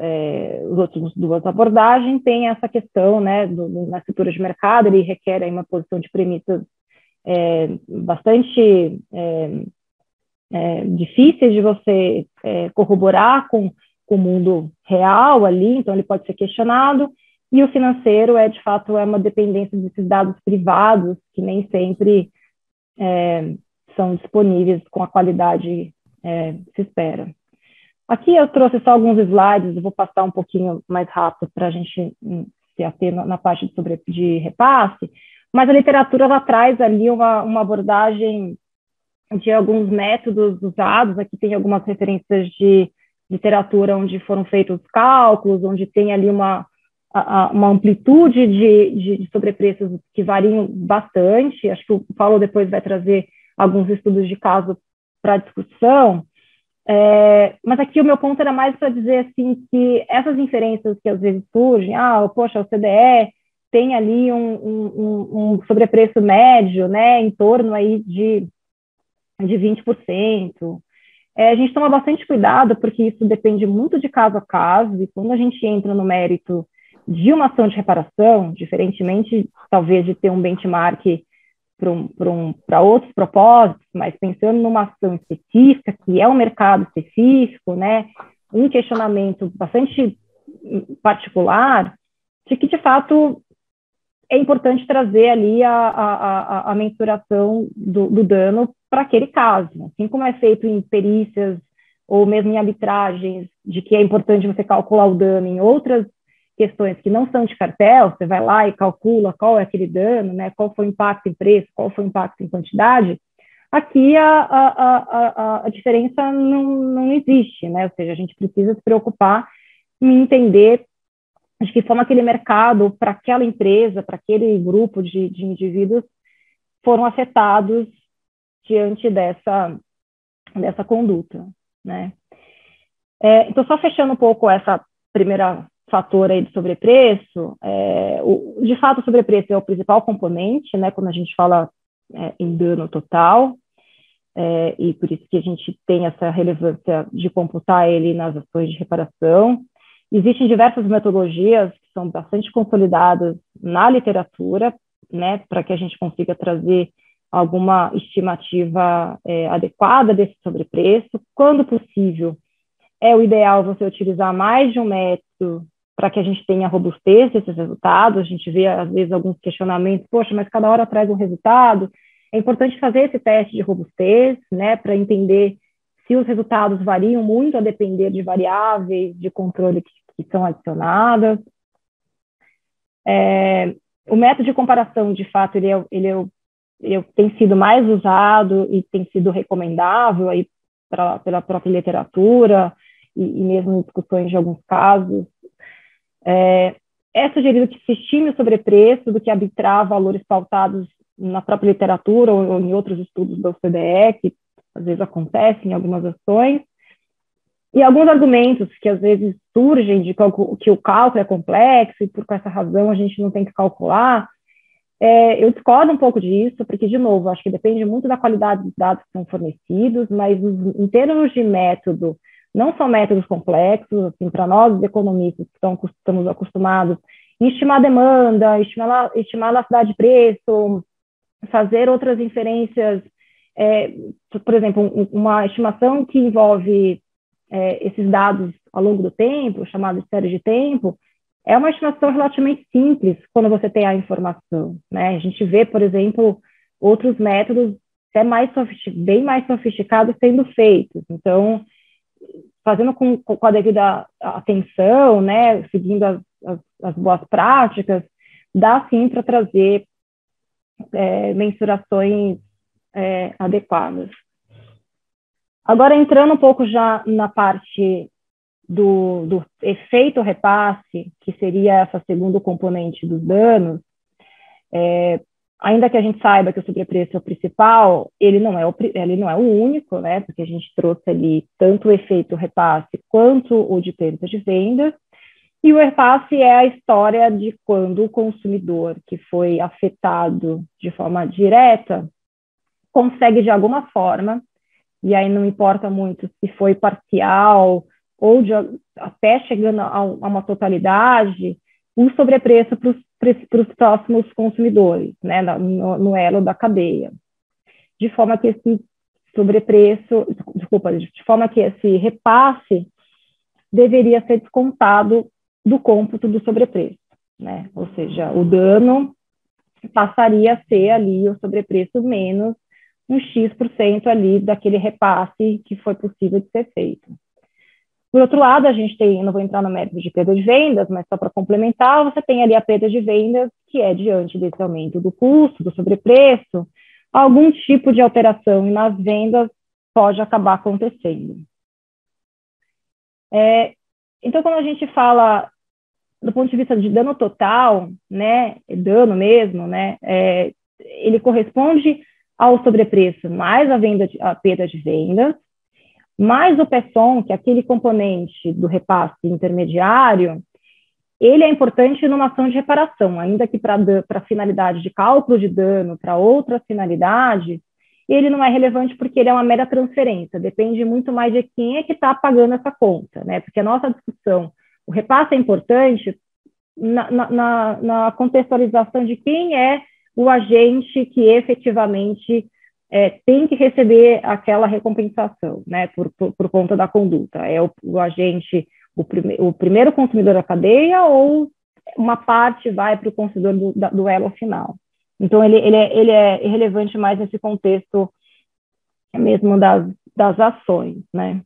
abordagens tem essa questão, né, na estrutura de mercado, ele requer aí uma posição de premissas bastante difíceis de você corroborar com o mundo real ali, então ele pode ser questionado, e o financeiro de fato, uma dependência desses dados privados, que nem sempre são disponíveis com a qualidade se espera. Aqui eu trouxe só alguns slides, eu vou passar um pouquinho mais rápido para a gente se ater na parte de repasse, mas a literatura ela traz ali uma abordagem de alguns métodos usados, aqui tem algumas referências de literatura onde foram feitos cálculos, onde tem ali uma amplitude de sobrepreços que variam bastante. Acho que o Paulo depois vai trazer alguns estudos de caso para discussão. Mas aqui o meu ponto era mais para dizer assim, que essas inferências que às vezes surgem, poxa, o CDE tem ali um sobrepreço médio, né, em torno aí de 20%. A gente toma bastante cuidado, porque isso depende muito de caso a caso, e quando a gente entra no mérito de uma ação de reparação, diferentemente, talvez, de ter um benchmark para outros propósitos, mas pensando numa ação específica, que é um mercado específico, né, um questionamento bastante particular, de que, de fato, é importante trazer ali a mensuração do dano para aquele caso, assim como é feito em perícias ou mesmo em arbitragens, de que é importante você calcular o dano em outras questões que não são de cartel, você vai lá e calcula qual é aquele dano, né, qual foi o impacto em preço, qual foi o impacto em quantidade. Aqui a diferença não existe, né, ou seja, a gente precisa se preocupar em entender de que forma aquele mercado, para aquela empresa, para aquele grupo de indivíduos, foram afetados diante dessa conduta, né? Então, só fechando um pouco essa primeira fator aí de sobrepreço, de fato, o sobrepreço é o principal componente, né, quando a gente fala em dano total, e por isso que a gente tem essa relevância de computar ele nas ações de reparação. Existem diversas metodologias que são bastante consolidadas na literatura, né, para que a gente consiga trazer alguma estimativa adequada desse sobrepreço. Quando possível, é o ideal você utilizar mais de um método para que a gente tenha robustez desses resultados. A gente vê, às vezes, alguns questionamentos, poxa, mas cada hora traz um resultado. É importante fazer esse teste de robustez, né, para entender se os resultados variam muito a depender de variáveis de controle que são adicionadas. O método de comparação, de fato, ele tem sido mais usado e tem sido recomendável aí pela própria literatura. e mesmo em discussões de alguns casos, é sugerido que se estime o sobrepreço do que arbitrar valores pautados na própria literatura ou em outros estudos da OCDE, que às vezes acontecem em algumas ações, e alguns argumentos que às vezes surgem de que o cálculo é complexo e por essa razão a gente não tem que calcular. Eu discordo um pouco disso, porque, de novo, acho que depende muito da qualidade dos dados que são fornecidos, mas em termos de método, não são métodos complexos, assim, para nós, os economistas, que estamos acostumados em estimar demanda, estimar elasticidade de preço, fazer outras inferências, por exemplo, uma estimação que envolve esses dados ao longo do tempo, chamada série de tempo, é uma estimação relativamente simples quando você tem a informação, né? A gente vê, por exemplo, outros métodos até bem mais sofisticados sendo feitos. Então, fazendo com a devida atenção, né, seguindo as boas práticas, dá sim para trazer mensurações adequadas. Agora, entrando um pouco já na parte do efeito repasse, que seria essa segundo componente dos danos, ainda que a gente saiba que o sobrepreço é o principal, ele não é o único, né? Porque a gente trouxe ali tanto o efeito repasse quanto o de perda de vendas, e o repasse é a história de quando o consumidor que foi afetado de forma direta consegue de alguma forma, e aí não importa muito se foi parcial ou até chegando a uma totalidade, o sobrepreço para os próximos consumidores, né, no elo da cadeia. De forma que esse repasse deveria ser descontado do cômputo do sobrepreço, né? Ou seja, o dano passaria a ser ali o sobrepreço menos um X% ali daquele repasse que foi possível de ser feito. Por outro lado, a gente tem, não vou entrar no mérito de perda de vendas, mas só para complementar, você tem ali a perda de vendas, que é diante desse aumento do custo, do sobrepreço, algum tipo de alteração nas vendas pode acabar acontecendo. Então, quando a gente fala do ponto de vista de dano total, né, dano mesmo, né, ele corresponde ao sobrepreço mais a perda de vendas, mais o PESOM, que é aquele componente do repasse intermediário, ele é importante numa ação de reparação, ainda que para finalidade de cálculo de dano, para outra finalidade, ele não é relevante porque ele é uma mera transferência, depende muito mais de quem é que está pagando essa conta, né? Porque a nossa discussão, o repasse é importante na contextualização de quem é o agente que efetivamente tem que receber aquela recompensação, né, por conta da conduta. É o agente, o primeiro consumidor da cadeia ou uma parte vai para o consumidor do elo final. Então, ele é relevante mais nesse contexto mesmo das ações, né.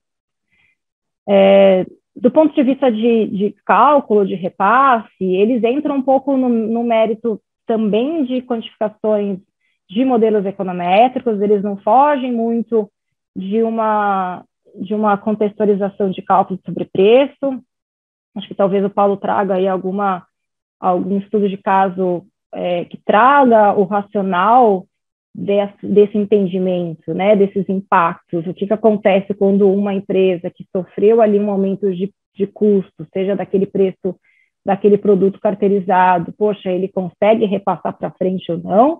Do ponto de vista de cálculo, de repasse, eles entram um pouco no mérito também de quantificações de modelos econométricos, eles não fogem muito de uma contextualização de cálculo de sobrepreço. Acho que talvez o Paulo traga aí algum estudo de caso que traga o racional desse entendimento, né, desses impactos. O que acontece quando uma empresa que sofreu ali um aumento de custo, seja daquele preço daquele produto carteirizado, poxa, ele consegue repassar para frente ou não?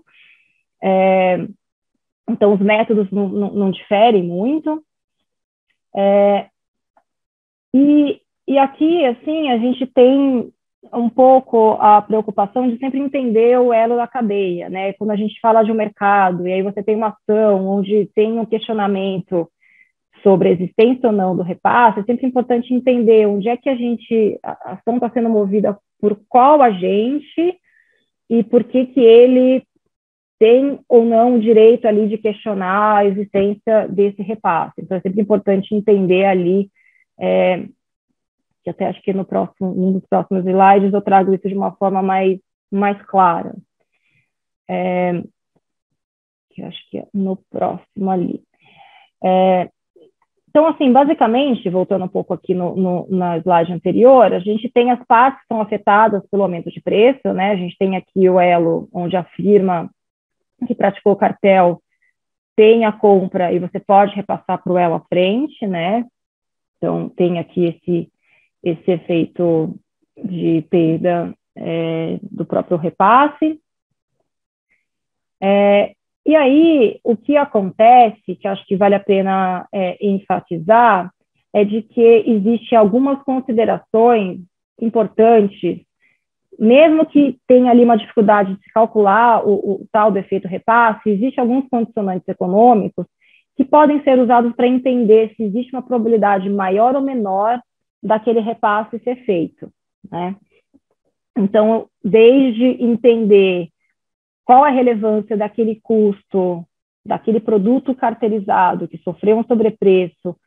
Então, os métodos não diferem muito. E aqui, assim, a gente tem um pouco a preocupação de sempre entender o elo da cadeia, né? Quando a gente fala de um mercado, e aí você tem uma ação onde tem um questionamento sobre a existência ou não do repasse, é sempre importante entender onde é que a ação está sendo movida por qual agente e por que ele tem ou não o direito ali de questionar a existência desse repasse. Então, é sempre importante entender ali, que até acho que num dos próximos slides eu trago isso de uma forma mais clara. Que eu acho que é no próximo ali. Então, assim, basicamente, voltando um pouco aqui na slide anterior, a gente tem as partes que são afetadas pelo aumento de preço, né? A gente tem aqui o elo onde a firma que praticou o cartel tem a compra e você pode repassar para o elo à frente, né? Então, tem aqui esse efeito de perda do próprio repasse. E aí, o que acontece, que acho que vale a pena enfatizar, é de que existem algumas considerações importantes, mesmo que tenha ali uma dificuldade de se calcular o tal do efeito repasse, existem alguns condicionantes econômicos que podem ser usados para entender se existe uma probabilidade maior ou menor daquele repasse ser feito, né? Então, desde entender qual a relevância daquele custo, daquele produto cartelizado que sofreu um sobrepreço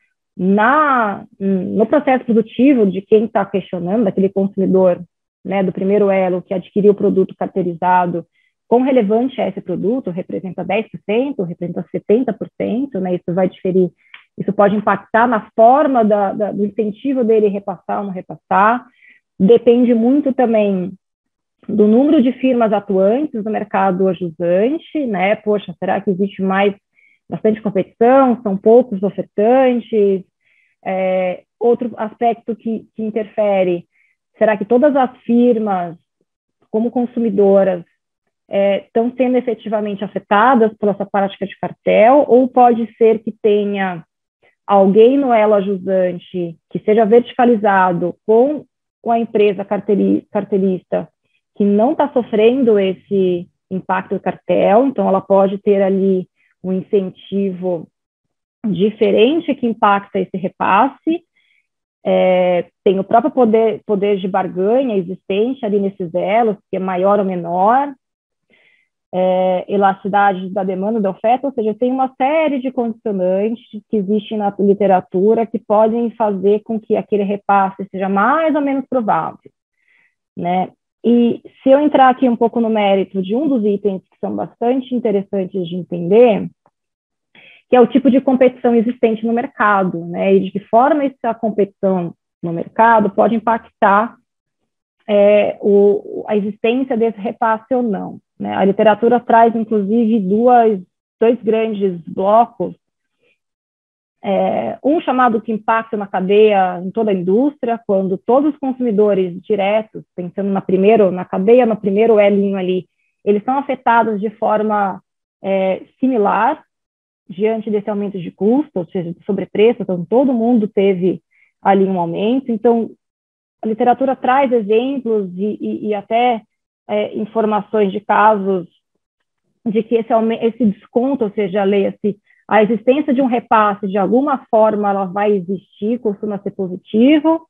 no processo produtivo de quem está questionando, daquele consumidor, né, do primeiro elo que adquiriu o produto cartelizado, quão relevante é esse produto, representa 10%, representa 70%, né, isso vai diferir, isso pode impactar na forma do incentivo dele repassar ou não repassar, depende muito também do número de firmas atuantes no mercado ajusante, né? Poxa, será que existe bastante competição? São poucos ofertantes? Outro aspecto que interfere, será que todas as firmas, como consumidoras, estão sendo efetivamente afetadas por essa prática de cartel? Ou pode ser que tenha alguém no elo ajusante que seja verticalizado com a empresa cartelista que não está sofrendo esse impacto do cartel, então ela pode ter ali um incentivo diferente que impacta esse repasse, tem o próprio poder de barganha existente ali nesses elos, que é maior ou menor, elasticidade da demanda e da oferta, ou seja, tem uma série de condicionantes que existem na literatura que podem fazer com que aquele repasse seja mais ou menos provável, né? E se eu entrar aqui um pouco no mérito de um dos itens que são bastante interessantes de entender, que é o tipo de competição existente no mercado, né? E de que forma essa competição no mercado pode impactar a existência desse repasse ou não, né? A literatura traz, inclusive, dois grandes blocos, um chamado que impacta na cadeia, em toda a indústria, quando todos os consumidores diretos, pensando na cadeia, no primeiro elinho ali, eles são afetados de forma similar diante desse aumento de custo, ou seja, de sobrepreço, então todo mundo teve ali um aumento. Então, a literatura traz exemplos e até informações de casos de que esse desconto, ou seja, leia-se, a existência de um repasse, de alguma forma, ela vai existir, costuma ser positivo.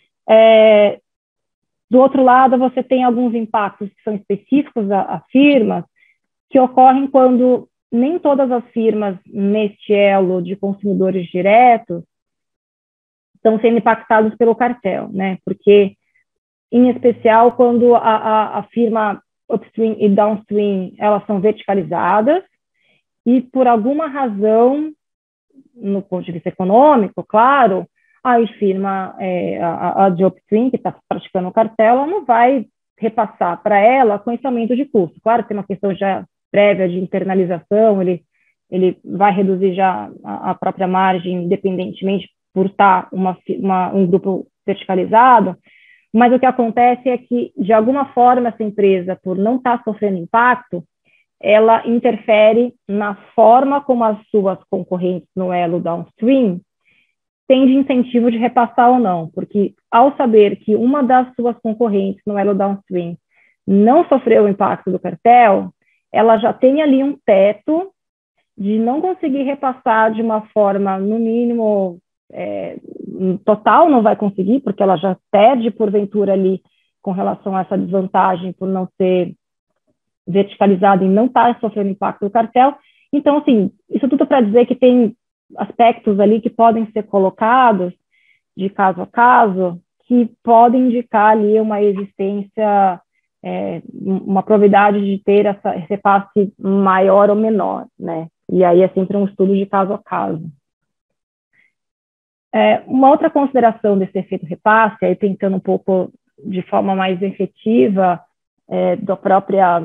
Do outro lado, você tem alguns impactos que são específicos a firmas, que ocorrem quando nem todas as firmas neste elo de consumidores diretos estão sendo impactadas pelo cartel, né? Porque, em especial, quando a firma upstream e downstream, elas são verticalizadas, e por alguma razão, no ponto de vista econômico, claro, a firma, a de upstream, que está praticando o cartel, ela não vai repassar para ela com esse aumento de custo. Claro, tem uma questão já prévia de internalização, ele vai reduzir já a própria margem, independentemente por estar um grupo verticalizado, mas o que acontece é que, de alguma forma, essa empresa, por não estar sofrendo impacto, ela interfere na forma como as suas concorrentes no elo downstream têm de incentivo de repassar ou não, porque ao saber que uma das suas concorrentes no elo downstream não sofreu o impacto do cartel, ela já tem ali um teto de não conseguir repassar de uma forma, no mínimo, total não vai conseguir, porque ela já perde, porventura, ali com relação a essa desvantagem por não ser verticalizado e não está sofrendo impacto do cartel. Então, assim, isso tudo para dizer que tem aspectos ali que podem ser colocados de caso a caso, que podem indicar ali uma existência, uma probabilidade de ter esse repasse maior ou menor, né? E aí é sempre um estudo de caso a caso. Uma outra consideração desse efeito repasse, aí pensando um pouco de forma mais efetiva da própria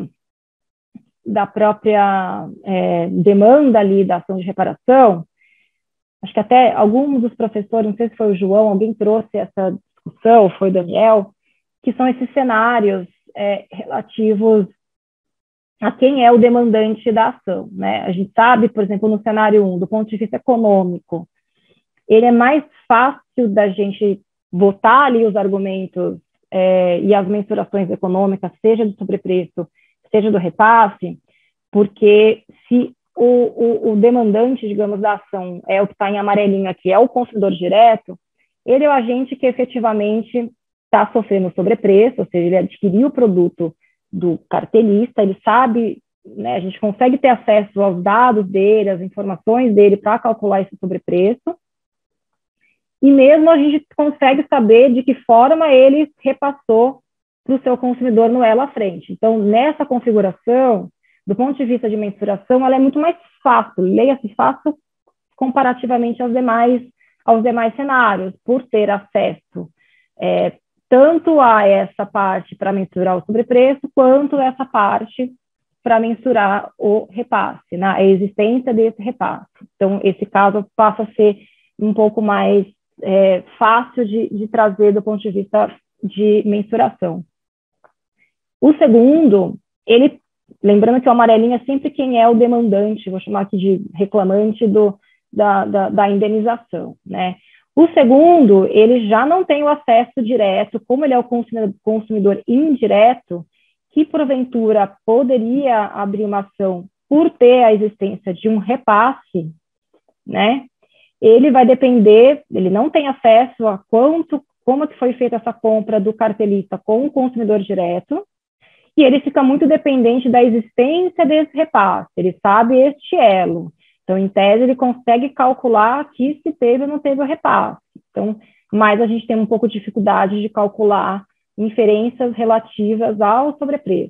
demanda ali da ação de reparação, acho que até alguns dos professores, não sei se foi o João, alguém trouxe essa discussão, foi o Daniel, que são esses cenários relativos a quem é o demandante da ação, né? A gente sabe, por exemplo, no cenário 1, do ponto de vista econômico, ele é mais fácil da gente botar ali os argumentos e as mensurações econômicas, seja do sobrepreço, seja do repasse, porque se o demandante, digamos, da ação é o que está em amarelinho aqui, é o consumidor direto, ele é o agente que efetivamente está sofrendo sobrepreço, ou seja, ele adquiriu o produto do cartelista, ele sabe, né, a gente consegue ter acesso aos dados dele, às informações dele para calcular esse sobrepreço, e mesmo a gente consegue saber de que forma ele repassou para o seu consumidor no elo à frente. Então, nessa configuração, do ponto de vista de mensuração, ela é muito mais fácil, leia-se fácil comparativamente aos demais cenários, por ter acesso tanto a essa parte para mensurar o sobrepreço, quanto essa parte para mensurar o repasse, né? A existência desse repasse. Então, esse caso passa a ser um pouco mais fácil de trazer do ponto de vista de mensuração. O segundo, lembrando que o amarelinho é sempre quem é o demandante, vou chamar aqui de reclamante da indenização, né? O segundo, ele já não tem o acesso direto, como ele é o consumidor indireto, que porventura poderia abrir uma ação por ter a existência de um repasse, né? Ele vai depender, ele não tem acesso a como que foi feita essa compra do cartelista com o consumidor direto, e ele fica muito dependente da existência desse repasse, ele sabe este elo. Então, em tese, ele consegue calcular aqui se teve ou não teve o repasse. Então, mas a gente tem um pouco de dificuldade de calcular inferências relativas ao sobrepreço.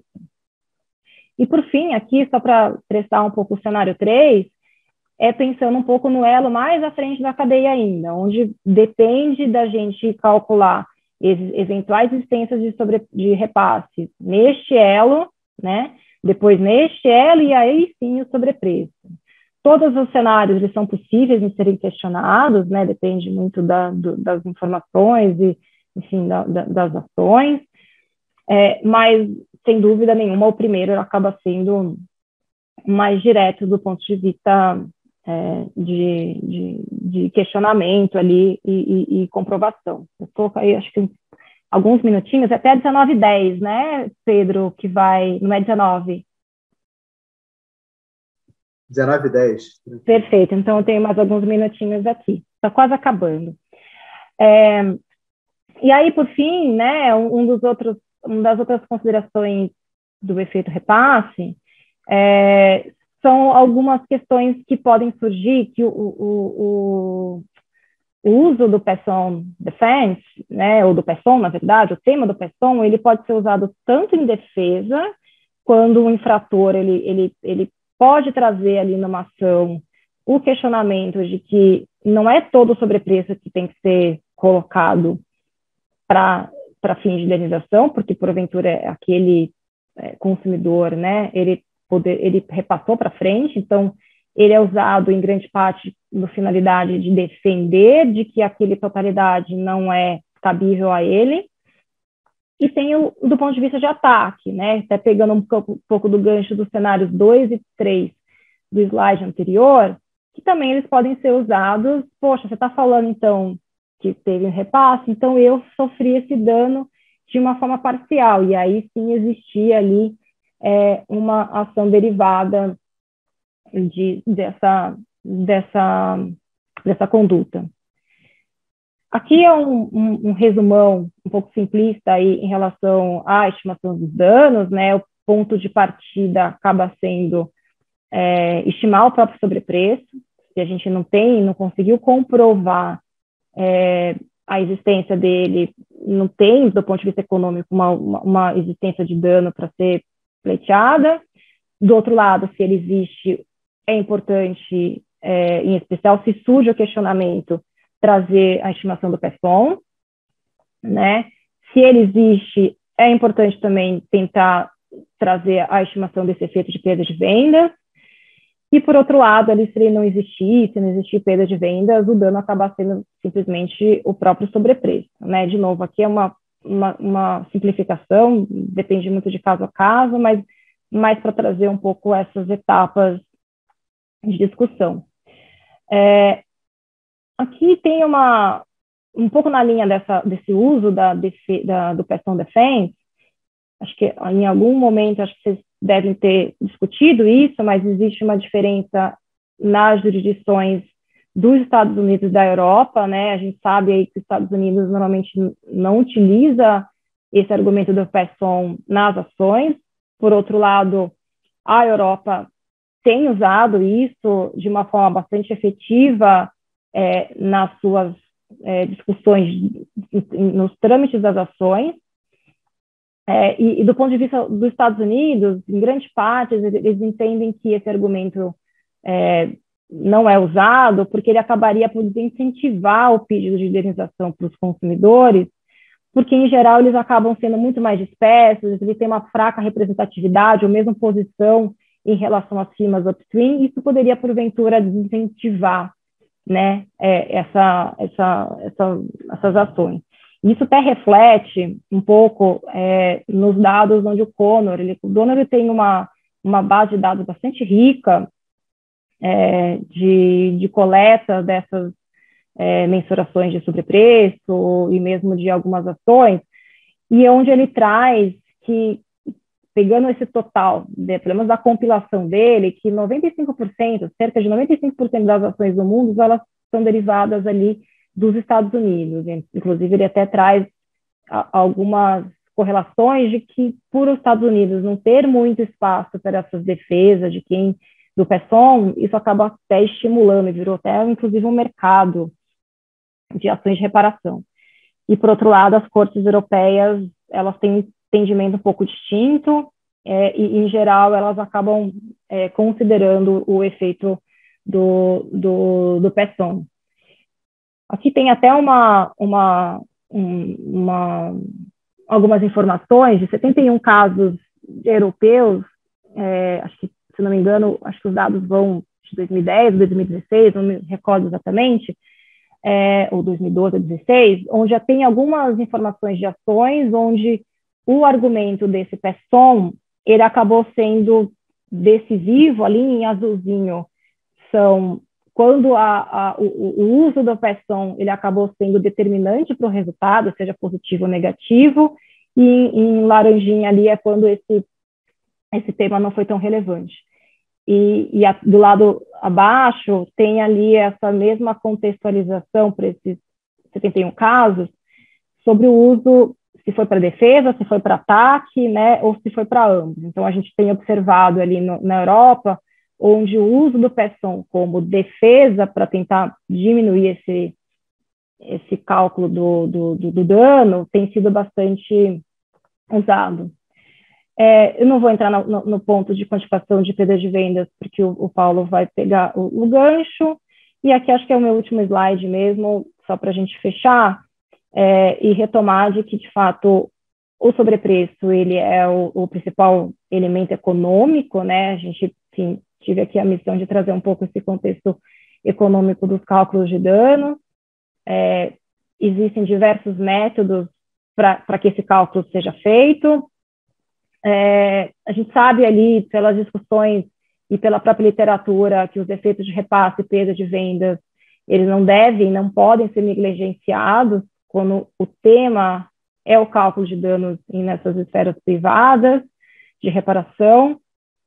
E, por fim, aqui, só para prestar um pouco o cenário 3, pensando um pouco no elo mais à frente da cadeia ainda, onde depende da gente calcular eventuais existências de repasse neste elo, né? Depois neste elo e aí sim o sobrepreço. Todos os cenários eles são possíveis de serem questionados, né? Depende muito das informações e, enfim, das ações, mas, sem dúvida nenhuma, o primeiro acaba sendo mais direto do ponto de vista de questionamento ali e comprovação. Eu estou aí, acho que alguns minutinhos, até 19h10, né, Pedro, que vai, não é 19? 19h10. Perfeito, então eu tenho mais alguns minutinhos aqui, está quase acabando. E aí, por fim, né, uma das outras considerações do efeito repasse são algumas questões que podem surgir, que o uso do Person Defense, né, ou do Person, na verdade, o tema do Person, ele pode ser usado tanto em defesa, quando o infrator ele pode trazer ali numa ação o questionamento de que não é todo o sobrepreço que tem que ser colocado para fins de indenização, porque porventura aquele consumidor, né, ele repassou para frente, então ele é usado em grande parte na finalidade de defender de que aquela totalidade não é cabível a ele, e tem do ponto de vista de ataque, né, até pegando um pouco do gancho dos cenários 2 e 3 do slide anterior, que também eles podem ser usados, poxa, você está falando então que teve um repasse, então eu sofri esse dano de uma forma parcial, e aí sim existia ali uma ação derivada dessa conduta. Aqui é um resumão um pouco simplista aí em relação à estimação dos danos, né? O ponto de partida acaba sendo estimar o próprio sobrepreço. Se a gente não conseguiu comprovar a existência dele, não tem, do ponto de vista econômico, uma existência de dano para ser pleiteada. Do outro lado, se ele existe, é importante, em especial, se surge o questionamento, trazer a estimação do PESOM, né? Se ele existe, é importante também tentar trazer a estimação desse efeito de perda de vendas. E, por outro lado, ali, se ele não existir, se não existir perda de vendas, o dano acaba sendo simplesmente o próprio sobrepreço, né? De novo, aqui é uma simplificação, depende muito de caso a caso, mas mais para trazer um pouco essas etapas de discussão. Aqui tem um pouco na linha desse uso do PESOM Defense, acho que em algum momento, acho que vocês devem ter discutido isso, mas existe uma diferença nas jurisdições dos Estados Unidos e da Europa, né? A gente sabe aí que os Estados Unidos normalmente não utiliza esse argumento do PESOM nas ações. Por outro lado, a Europa tem usado isso de uma forma bastante efetiva nas suas discussões, nos trâmites das ações. E do ponto de vista dos Estados Unidos, em grande parte, eles entendem que esse argumento não é usado porque ele acabaria por desincentivar o pedido de indenização para os consumidores, porque, em geral, eles acabam sendo muito mais dispersos, eles têm uma fraca representatividade ou mesmo posição em relação às firmas upstream, e isso poderia, porventura, desincentivar, né, essas ações. Isso até reflete um pouco nos dados onde o Connor, o Connor tem uma base de dados bastante rica de coleta dessas mensurações de sobrepreço e mesmo de algumas ações, e onde ele traz que, pegando esse total, pelo menos da compilação dele, que 95%, cerca de 95% das ações do mundo, elas são derivadas ali dos Estados Unidos. Inclusive, ele até traz algumas correlações de que, por os Estados Unidos não ter muito espaço para essas defesas do PESOM, isso acaba até estimulando, e virou até, inclusive, um mercado de ações de reparação. E, por outro lado, as cortes europeias, elas têm um entendimento um pouco distinto, e, em geral, elas acabam considerando o efeito do PESOM. Aqui tem até algumas informações de 71 casos europeus, acho que, se não me engano, acho que os dados vão de 2010, 2016, não me recordo exatamente, ou 2012, 2016, onde já tem algumas informações de ações onde o argumento desse PESOM, ele acabou sendo decisivo, ali em azulzinho, são quando o uso do PESOM ele acabou sendo determinante para o resultado, seja positivo ou negativo, e em laranjinha ali é quando esse tema não foi tão relevante. Do lado abaixo tem ali essa mesma contextualização para esses 71 casos sobre o uso, se foi para defesa, se foi para ataque, né, ou se foi para ambos. Então, a gente tem observado ali na Europa, onde o uso do PESOM como defesa para tentar diminuir esse cálculo do dano tem sido bastante usado. Eu não vou entrar no ponto de quantificação de perda de vendas, porque o Paulo vai pegar o gancho, e aqui acho que é o meu último slide mesmo, só para a gente fechar, e retomar de que, de fato, o sobrepreço ele é o principal elemento econômico, né? A gente, sim, tive aqui a missão de trazer um pouco esse contexto econômico dos cálculos de dano. Existem diversos métodos para que esse cálculo seja feito. A gente sabe ali, pelas discussões e pela própria literatura, que os efeitos de repasse e perda de vendas, eles não podem ser negligenciados quando o tema é o cálculo de danos nessas esferas privadas de reparação.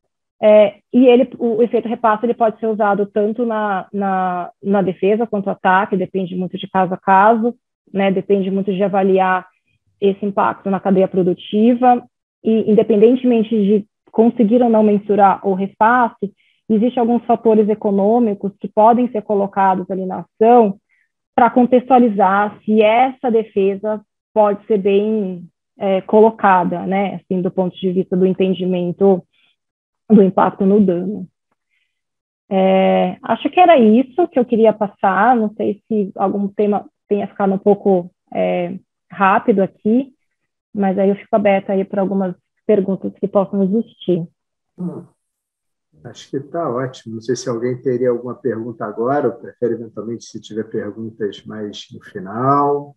O efeito repasse ele pode ser usado tanto na defesa quanto no ataque, depende muito de caso a caso, né? Depende muito de avaliar esse impacto na cadeia produtiva, e independentemente de conseguir ou não mensurar o repasse, existem alguns fatores econômicos que podem ser colocados ali na ação para contextualizar se essa defesa pode ser bem colocada, né? Assim, do ponto de vista do entendimento do impacto no dano. Acho que era isso que eu queria passar. Não sei se algum tema tenha ficado um pouco rápido aqui, mas aí eu fico aberta aí para algumas perguntas que possam existir. Acho que está ótimo. Não sei se alguém teria alguma pergunta agora, ou prefere eventualmente se tiver perguntas mais no final.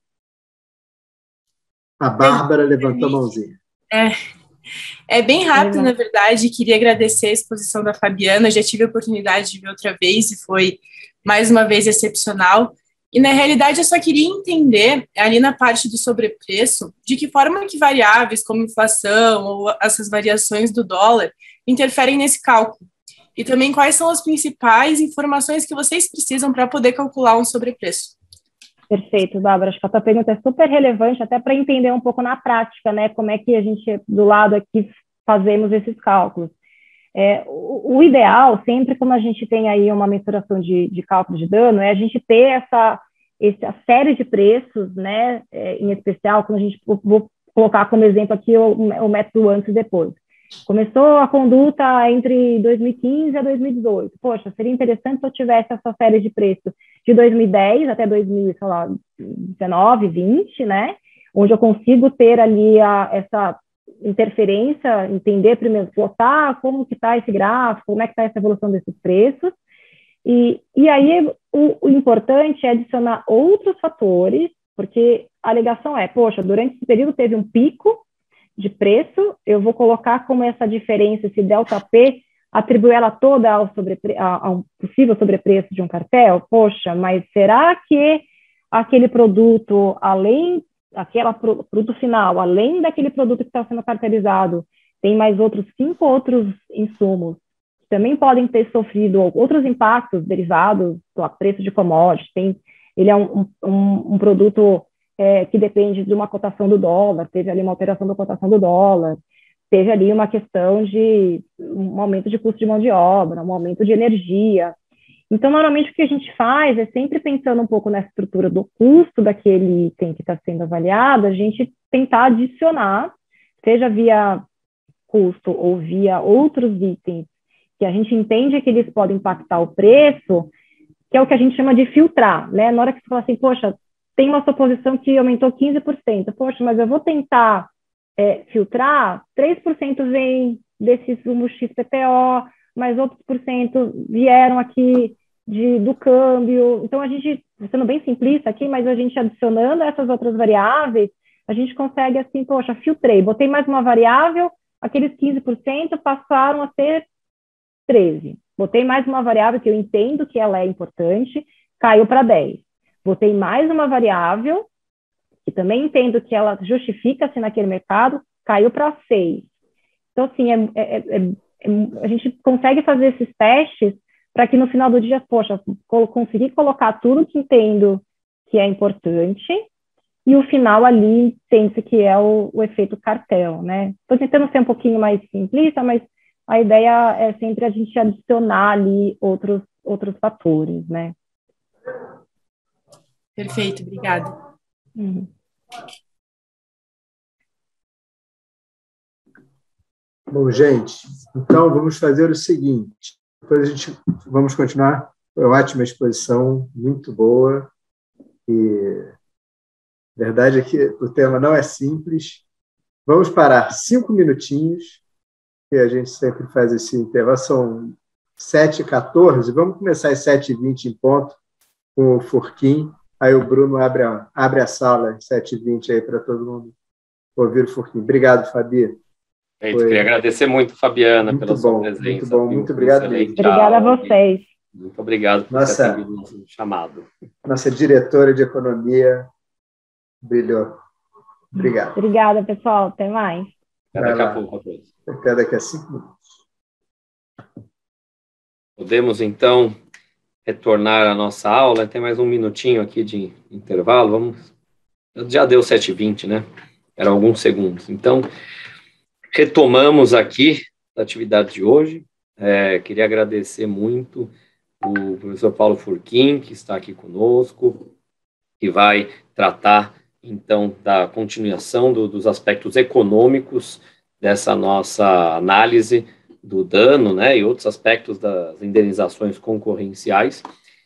A Bárbara levantou a mãozinha. É bem rápido, na verdade. Queria agradecer a exposição da Fabiana. Já tive a oportunidade de ver outra vez e foi, mais uma vez, excepcional. E, na realidade, eu só queria entender, ali na parte do sobrepreço, de que forma que variáveis como inflação ou essas variações do dólar interferem nesse cálculo. E também quais são as principais informações que vocês precisam para poder calcular um sobrepreço. Perfeito, Bárbara. Acho que a tua pergunta é super relevante, até para entender um pouco na prática, né, como é que a gente, do lado aqui, fazemos esses cálculos. O ideal, sempre quando a gente tem aí uma mensuração de cálculo de dano, é a gente ter essa série de preços, né, em especial, quando a gente, vou colocar como exemplo aqui o método antes e depois. Começou a conduta entre 2015 a 2018. Poxa, seria interessante se eu tivesse essa série de preços de 2010 até 2019, 20, né? Onde eu consigo ter ali essa interferência, entender primeiro, plotar como que está esse gráfico, como é que está essa evolução desses preços. E aí o importante é adicionar outros fatores, porque a alegação é, durante esse período teve um pico de preço, eu vou colocar como essa diferença, esse delta P, atribuir ela toda ao possível sobrepreço de um cartel? Mas será que aquele produto, produto final, além daquele produto que está sendo cartelizado, tem mais 5 outros insumos que também podem ter sofrido outros impactos derivados do preço de commodities? Ele é um produto que depende de uma cotação do dólar, teve ali uma alteração da cotação do dólar, teve ali uma questão de um aumento de custo de mão de obra, um aumento de energia. Então, normalmente, o que a gente faz é sempre pensando um pouco na estrutura do custo daquele item que está sendo avaliado, a gente tentar adicionar, seja via custo ou via outros itens, que a gente entende que eles podem impactar o preço, que é o que a gente chama de filtrar, né? Na hora que você fala assim, tem uma suposição que aumentou 15%. Mas eu vou tentar filtrar, 3% vem desse sumo XPTO, mas outros porcento vieram aqui do câmbio. Então, a gente, sendo bem simplista aqui, mas a gente adicionando essas outras variáveis, a gente consegue assim, filtrei, botei mais uma variável, aqueles 15% passaram a ser 13%. Botei mais uma variável que eu entendo que ela é importante, caiu para 10%. Botei mais uma variável, que também entendo que ela justifica-se naquele mercado, caiu para 6%. Então, assim, a gente consegue fazer esses testes para que no final do dia, conseguir colocar tudo que entendo que é importante e o final ali tem-se que é o efeito cartel, né? Estou tentando ser um pouquinho mais simplista, mas a ideia é sempre a gente adicionar ali outros fatores, né? Perfeito, obrigada. Bom, gente, então vamos fazer o seguinte, depois vamos continuar, foi uma ótima exposição, muito boa, e a verdade é que o tema não é simples. Vamos parar 5 minutinhos, que a gente sempre faz esse intervalo, são 7h14, vamos começar às 7h20 em ponto, com o Furquim. Aí o Bruno abre a sala às 7h20 aí para todo mundo ouvir o Furquim. Obrigado, Fabi. Queria agradecer muito, Fabiana, pela sua presença. Muito bom, muito obrigado. Obrigada a vocês. Muito obrigado por ter atendido o nosso chamado. Nossa diretora de economia brilhou. Obrigado. Obrigada, pessoal. Até mais. Até daqui a pouco a todos. Até daqui a 5 minutos. Podemos, então, retornar à nossa aula. Tem mais um minutinho aqui de intervalo. Já deu 7h20, né? Eram alguns segundos. Então, retomamos aqui a atividade de hoje. Queria agradecer muito o professor Paulo Furquim, que está aqui conosco, que vai tratar, então, da continuação dos aspectos econômicos dessa nossa análise do dano, né, e outros aspectos das indenizações concorrenciais,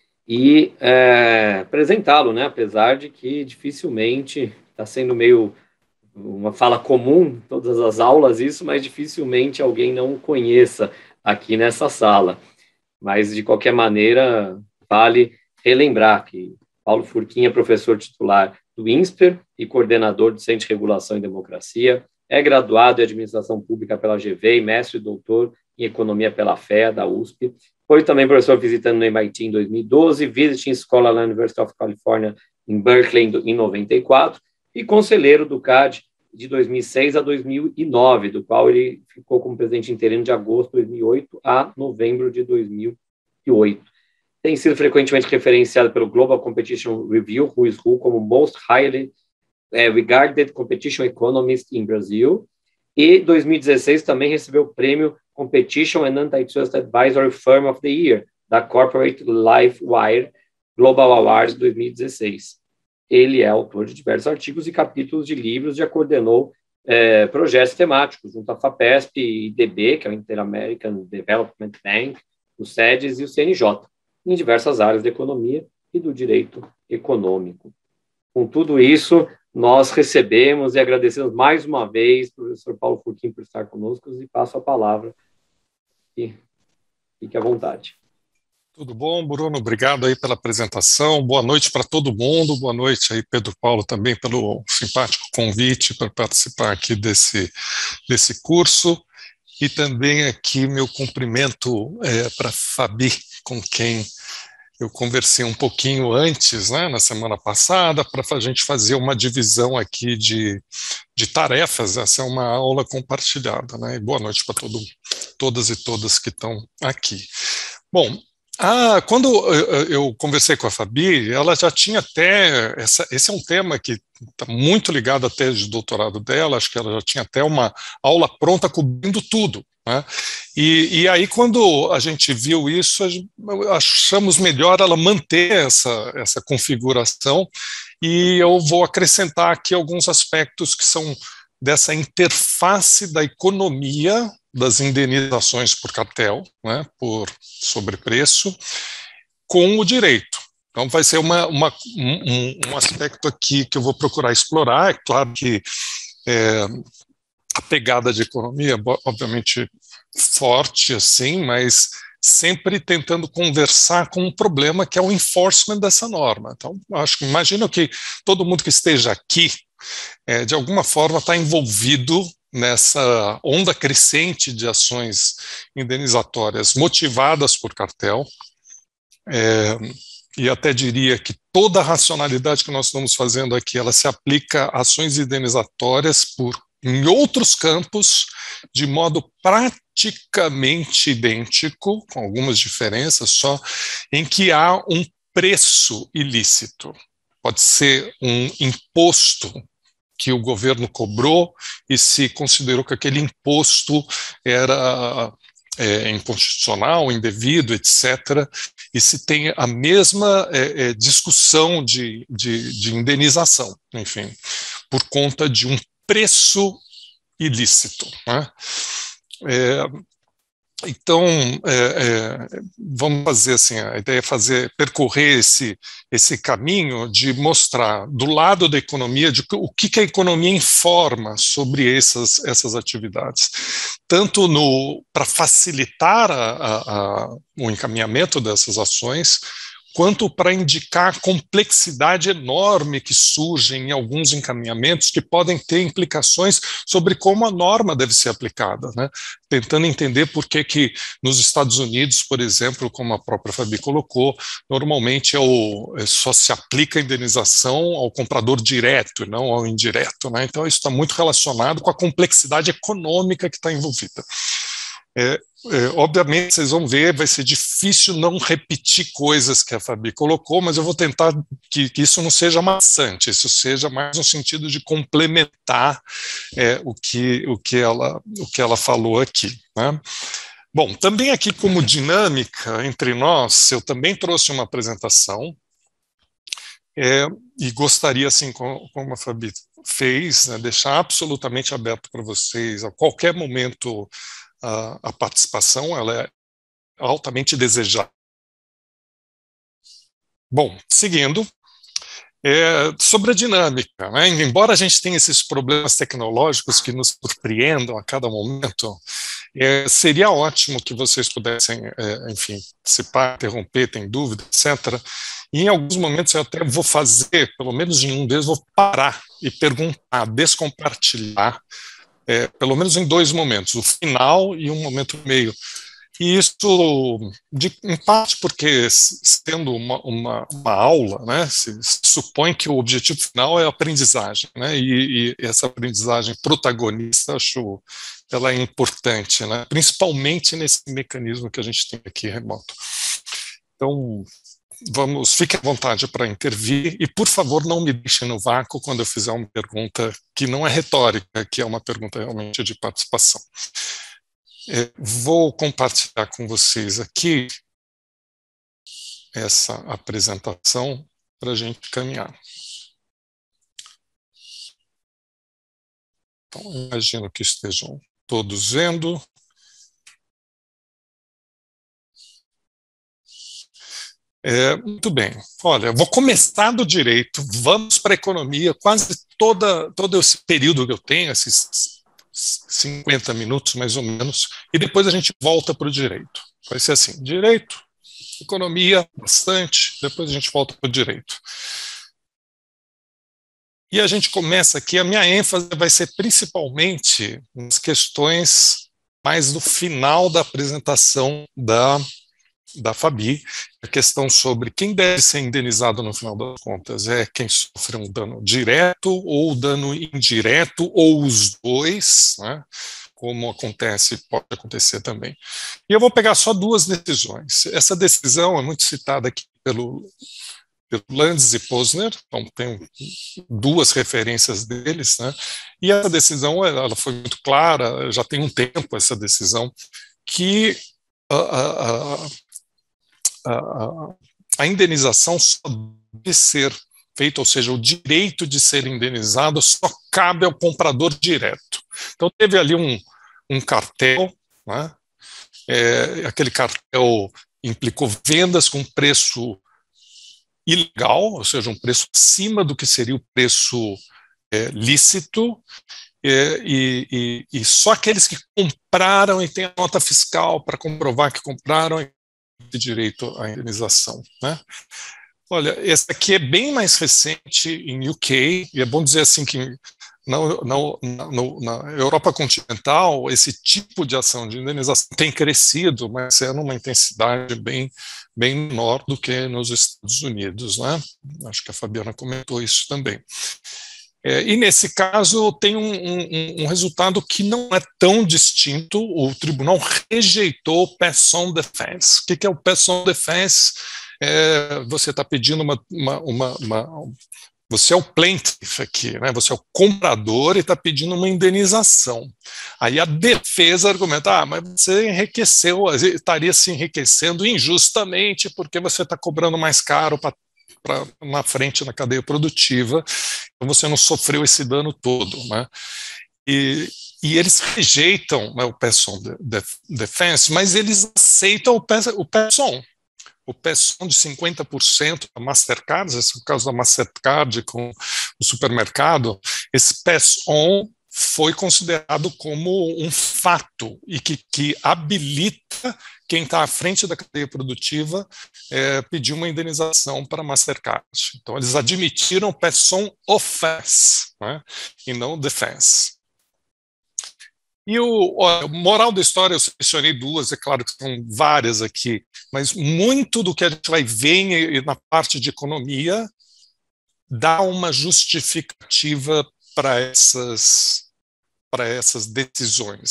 e apresentá-lo, né, apesar de que dificilmente está sendo meio uma fala comum em todas as aulas isso, mas dificilmente alguém não o conheça aqui nessa sala. Mas, de qualquer maneira, vale relembrar que Paulo Furquim é professor titular do INSPER e coordenador do Centro de Regulação e Democracia, é graduado em Administração Pública pela GV e mestre e doutor em Economia pela FEA, da USP. Foi também professor visitando no MIT em 2012, visiting scholar na University of California em Berkeley em 94 e conselheiro do CAD de 2006 a 2009, do qual ele ficou como presidente interino de agosto de 2008 a novembro de 2008. Tem sido frequentemente referenciado pelo Global Competition Review, Who is Who, como Most Highly Regarded Competition Economist in Brazil, e 2016 também recebeu o prêmio Competition and Antitrust Advisory Firm of the Year, da Corporate LifeWire Global Awards 2016. Ele é autor de diversos artigos e capítulos de livros, já coordenou projetos temáticos junto à FAPESP e IDB, que é o Inter-American Development Bank, o SEDES e o CNJ, em diversas áreas da economia e do direito econômico. Com tudo isso, nós recebemos e agradecemos mais uma vez o professor Paulo Furquim por estar conosco e passo a palavra. E fique à vontade. Tudo bom, Bruno? Obrigado aí pela apresentação. Boa noite para todo mundo. Boa noite aí, Pedro Paulo, também pelo simpático convite para participar aqui desse curso. E também aqui meu cumprimento para Fabi, com quem eu conversei um pouquinho antes, né, na semana passada, para a gente fazer uma divisão aqui de tarefas. Essa é uma aula compartilhada, né? E boa noite para todas e todas que estão aqui. Bom, quando eu conversei com a Fabi, ela já tinha até, esse é um tema que está muito ligado à tese de doutorado dela, acho que ela já tinha até uma aula pronta cobrindo tudo, né? E aí, quando a gente viu isso, achamos melhor ela manter essa configuração, e eu vou acrescentar aqui alguns aspectos que são dessa interface da economia das indenizações por cartel, né, por sobrepreço, com o direito. Então, vai ser um aspecto aqui que eu vou procurar explorar. É claro que a pegada de economia, obviamente, forte, assim, mas sempre tentando conversar com um problema que é o enforcement dessa norma. Então, imagino que todo mundo que esteja aqui, de alguma forma, está envolvido nessa onda crescente de ações indenizatórias motivadas por cartel, e até diria que toda a racionalidade que nós estamos fazendo aqui, ela se aplica a ações indenizatórias em outros campos, de modo praticamente idêntico, com algumas diferenças só, em que há um preço ilícito. Pode ser um imposto que o governo cobrou e se considerou que aquele imposto era inconstitucional, indevido, etc., e se tem a mesma discussão de indenização, enfim, por conta de um preço ilícito, né? Então, vamos fazer assim, a ideia é percorrer esse caminho de mostrar do lado da economia o que a economia informa sobre essas atividades, tanto para facilitar o encaminhamento dessas ações, quanto para indicar a complexidade enorme que surge em alguns encaminhamentos que podem ter implicações sobre como a norma deve ser aplicada, né? Tentando entender por que nos Estados Unidos, por exemplo, como a própria Fabi colocou, normalmente só se aplica a indenização ao comprador direto e não ao indireto, né? Então isso está muito relacionado com a complexidade econômica que está envolvida. Obviamente, vocês vão ver, vai ser difícil não repetir coisas que a Fabi colocou, mas eu vou tentar que isso não seja maçante, isso seja mais no sentido de complementar o que ela falou aqui, né? Bom, também aqui como dinâmica entre nós, eu também trouxe uma apresentação, e gostaria, assim, como a Fabi fez, né, deixar absolutamente aberto para vocês, a qualquer momento, a participação, ela é altamente desejada. Bom, seguindo, sobre a dinâmica, né? Embora a gente tenha esses problemas tecnológicos que nos surpreendam a cada momento, seria ótimo que vocês pudessem, enfim, participar, interromper, tem dúvida, etc. E em alguns momentos eu até vou fazer, pelo menos em um deles, vou parar e perguntar, descompartilhar, pelo menos em 2 momentos, o final e um momento meio. E isso, em parte porque, sendo uma aula, né, se supõe que o objetivo final é a aprendizagem, né, e essa aprendizagem protagonista, acho ela é importante, né, principalmente nesse mecanismo que a gente tem aqui remoto. Então, fique à vontade para intervir e, por favor, não me deixem no vácuo quando eu fizer uma pergunta que não é retórica, que é uma pergunta realmente de participação. Vou compartilhar com vocês aqui essa apresentação para a gente caminhar. Então, imagino que estejam todos vendo. Muito bem. Olha, vou começar do direito, vamos para a economia, quase todo esse período que eu tenho, esses 50 minutos, mais ou menos, e depois a gente volta para o direito. Vai ser assim, direito, economia, bastante, depois a gente volta para o direito. E a gente começa aqui, a minha ênfase vai ser principalmente nas questões mais do final da apresentação da Fabi, a questão sobre quem deve ser indenizado no final das contas, quem sofre um dano direto ou dano indireto, ou os dois, né, como pode acontecer também. E eu vou pegar só 2 decisões. Essa decisão é muito citada aqui pelo Landes e Posner, então tem 2 referências deles, né, e essa decisão ela foi muito clara, já tem um tempo essa decisão, que a indenização só deve ser feita, ou seja, o direito de ser indenizado só cabe ao comprador direto. Então teve ali um cartel, né? Aquele cartel implicou vendas com preço ilegal, ou seja, um preço acima do que seria o preço lícito, e só aqueles que compraram e têm a nota fiscal para comprovar que compraram de direito à indenização, né? Olha, esse aqui é bem mais recente em UK, e é bom dizer assim que na Europa continental esse tipo de ação de indenização tem crescido, mas é numa intensidade bem menor do que nos Estados Unidos, né? Acho que a Fabiana comentou isso também. E nesse caso tem um resultado que não é tão distinto. O tribunal rejeitou o person defense. O que é o person defense? Você está pedindo você é o plaintiff aqui, né? Você é o comprador e está pedindo uma indenização. Aí a defesa argumenta, mas você estaria se enriquecendo injustamente porque você está cobrando mais caro na frente na cadeia produtiva, então você não sofreu esse dano todo, né? E eles rejeitam, né, o person defense, mas eles aceitam o person de 50%, a Mastercard, esse é o caso da Mastercard com o supermercado, esse pass-on foi considerado como um fato e que habilita quem está à frente da cadeia produtiva pedir uma indenização para a Mastercard. Então, eles admitiram pass-on offense, né, e não defense. E o moral da história, eu selecionei 2, é claro que são várias aqui, mas muito do que a gente vai ver na parte de economia dá uma justificativa para essas decisões.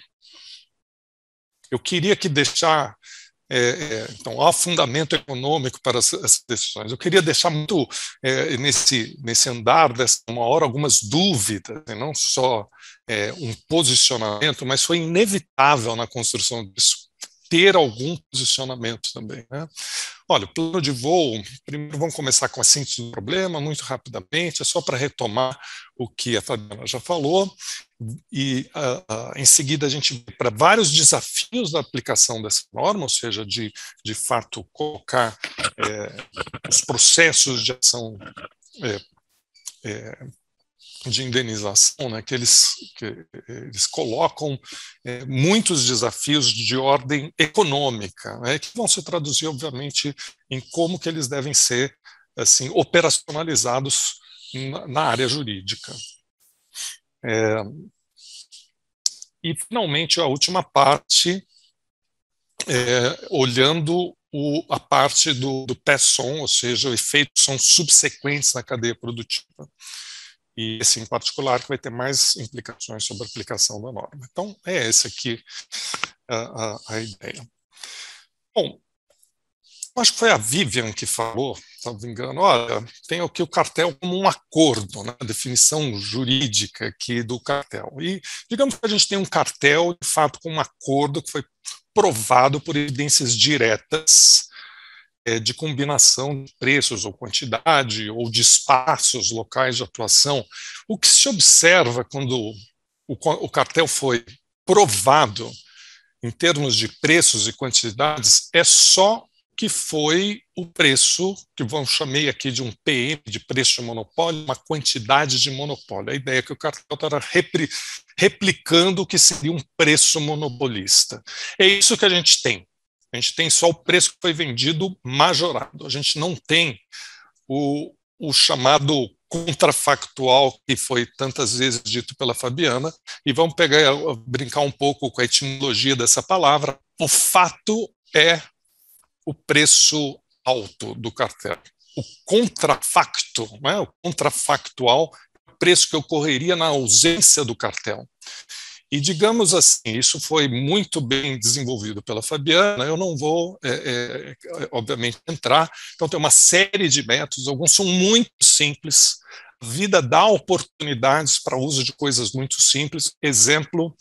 Eu queria que deixar, então, há fundamento econômico para essas decisões. Eu queria deixar muito, nesse andar dessa uma hora, algumas dúvidas, e não só um posicionamento, mas foi inevitável na construção disso ter algum posicionamento também, né? Olha, o plano de voo, primeiro vamos começar com a síntese do problema, muito rapidamente, é só para retomar o que a Fabiana já falou, e em seguida a gente vai para vários desafios da aplicação dessa norma, ou seja, de fato colocar os processos de ação de indenização, né, que eles colocam muitos desafios de ordem econômica, né, que vão se traduzir, obviamente, em como que eles devem ser assim, operacionalizados na área jurídica. E, finalmente, a última parte, olhando a parte do pass-on, ou seja, efeitos são subsequentes na cadeia produtiva. E esse em particular que vai ter mais implicações sobre a aplicação da norma. Então, é essa aqui a ideia. Bom, acho que foi a Vivian que falou, se não me engano, olha, tem aqui o cartel como um acordo, né, a definição jurídica aqui do cartel. E digamos que a gente tem um cartel, de fato, com um acordo que foi provado por evidências diretas de combinação de preços ou quantidade ou de espaços locais de atuação. O que se observa quando o cartel foi provado em termos de preços e quantidades é só que foi o preço, que vamos chamar aqui de um PM, de preço de monopólio, uma quantidade de monopólio. A ideia é que o cartel estava replicando o que seria um preço monopolista. É isso que a gente tem. A gente tem só o preço que foi vendido majorado. A gente não tem o chamado contrafactual, que foi tantas vezes dito pela Fabiana, e vamos brincar um pouco com a etimologia dessa palavra. O fato é o preço alto do cartel. O contrafacto, né, o contrafactual, é o preço que ocorreria na ausência do cartel. E, digamos assim, isso foi muito bem desenvolvido pela Fabiana, eu não vou, obviamente, entrar. Então, tem uma série de métodos, alguns são muito simples, a vida dá oportunidades para o uso de coisas muito simples. Exemplo,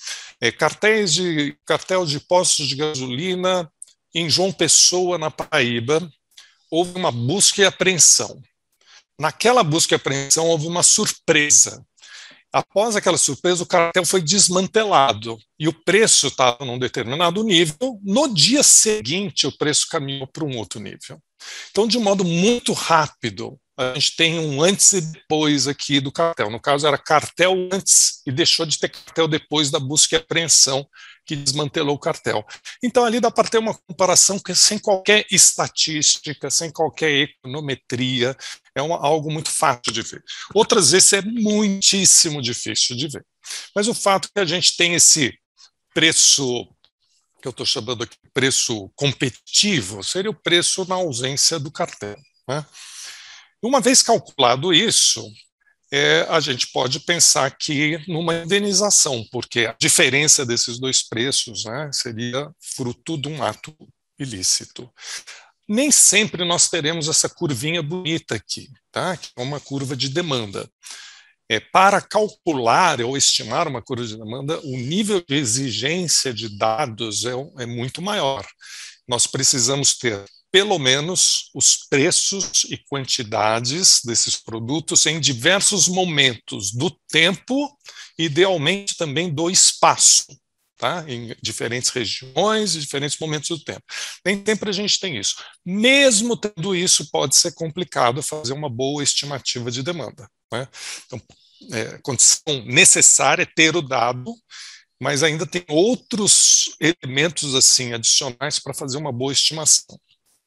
cartel de postos de gasolina em João Pessoa, na Paraíba, houve uma busca e apreensão. Naquela busca e apreensão houve uma surpresa. Após aquela surpresa, o cartel foi desmantelado e o preço estava num determinado nível. No dia seguinte, o preço caminhou para um outro nível. Então, de modo muito rápido, a gente tem um antes e depois aqui do cartel. No caso, era cartel antes e deixou de ter cartel depois da busca e apreensão que desmantelou o cartel. Então, ali dá para ter uma comparação sem qualquer estatística, sem qualquer econometria. É algo muito fácil de ver. Outras vezes é muitíssimo difícil de ver. Mas o fato é que a gente tem esse preço, que eu estou chamando aqui de preço competitivo, seria o preço na ausência do cartel, né? Uma vez calculado isso, a gente pode pensar aqui numa indenização, porque a diferença desses dois preços, né, seria fruto de um ato ilícito. Nem sempre nós teremos essa curvinha bonita aqui, tá? Que é uma curva de demanda. Para calcular ou estimar uma curva de demanda, o nível de exigência de dados é muito maior. Nós precisamos ter pelo menos os preços e quantidades desses produtos em diversos momentos do tempo, idealmente também do espaço, tá? Em diferentes regiões e diferentes momentos do tempo. Nem sempre a gente tem isso. Mesmo tendo isso, pode ser complicado fazer uma boa estimativa de demanda, né? Então, condição necessária é ter o dado, mas ainda tem outros elementos assim adicionais para fazer uma boa estimação.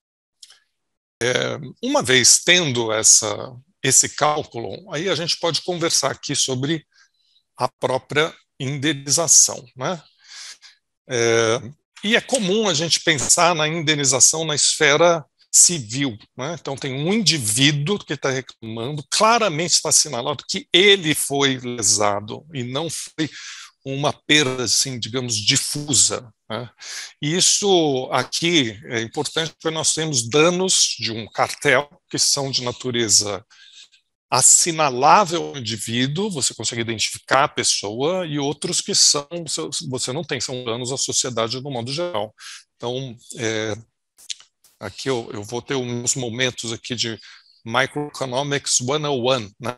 Uma vez tendo esse cálculo, aí a gente pode conversar aqui sobre a própria indenização, né? E é comum a gente pensar na indenização na esfera civil, né? Então tem um indivíduo que está reclamando, claramente está assinalado que ele foi lesado e não foi uma perda, assim, digamos, difusa, né? E isso aqui é importante porque nós temos danos de um cartel que são de natureza assinalável ao indivíduo, você consegue identificar a pessoa, e outros que você não tem, são danos à sociedade no modo geral. Então, aqui eu vou ter uns momentos aqui de Microeconomics 101, né?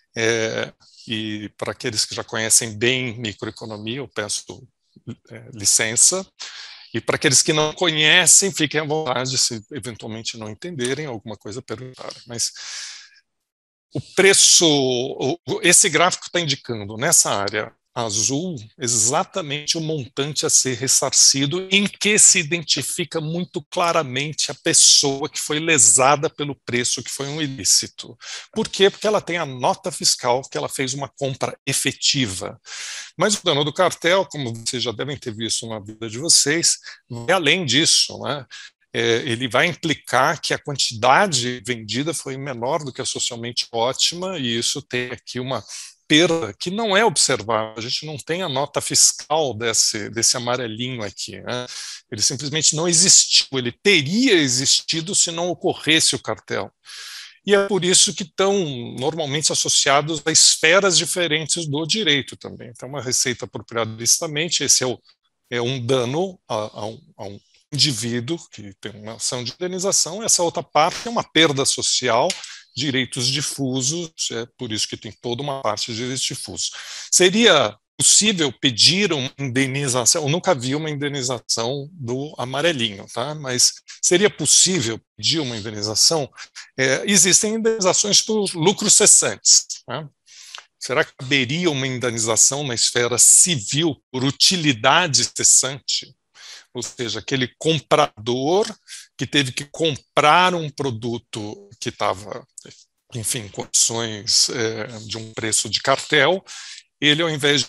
E para aqueles que já conhecem bem microeconomia, eu peço licença. E para aqueles que não conhecem, fiquem à vontade, se eventualmente não entenderem alguma coisa, perguntarem. Mas o preço, esse gráfico está indicando nessa área azul exatamente o montante a ser ressarcido, em que se identifica muito claramente a pessoa que foi lesada pelo preço, que foi um ilícito. Por quê? Porque ela tem a nota fiscal que ela fez uma compra efetiva. Mas o dano do cartel, como vocês já devem ter visto na vida de vocês, vai além disso, né? Ele vai implicar que a quantidade vendida foi menor do que a socialmente ótima, e isso tem aqui uma perda que não é observável. A gente não tem a nota fiscal desse amarelinho aqui, né? Ele simplesmente não existiu, ele teria existido se não ocorresse o cartel. E é por isso que estão normalmente associados a esferas diferentes do direito também. Então, uma receita apropriada ilicitamente, esse é um dano a um indivíduo que tem uma ação de indenização, essa outra parte é uma perda social, direitos difusos, é por isso que tem toda uma parte de direitos difusos. Seria possível pedir uma indenização? Eu nunca vi uma indenização do amarelinho, tá? Mas seria possível pedir uma indenização? Existem indenizações por lucros cessantes, né? Será que caberia uma indenização na esfera civil por utilidade cessante? Ou seja, aquele comprador que teve que comprar um produto que estava, enfim, em condições de um preço de cartel, ele, ao invés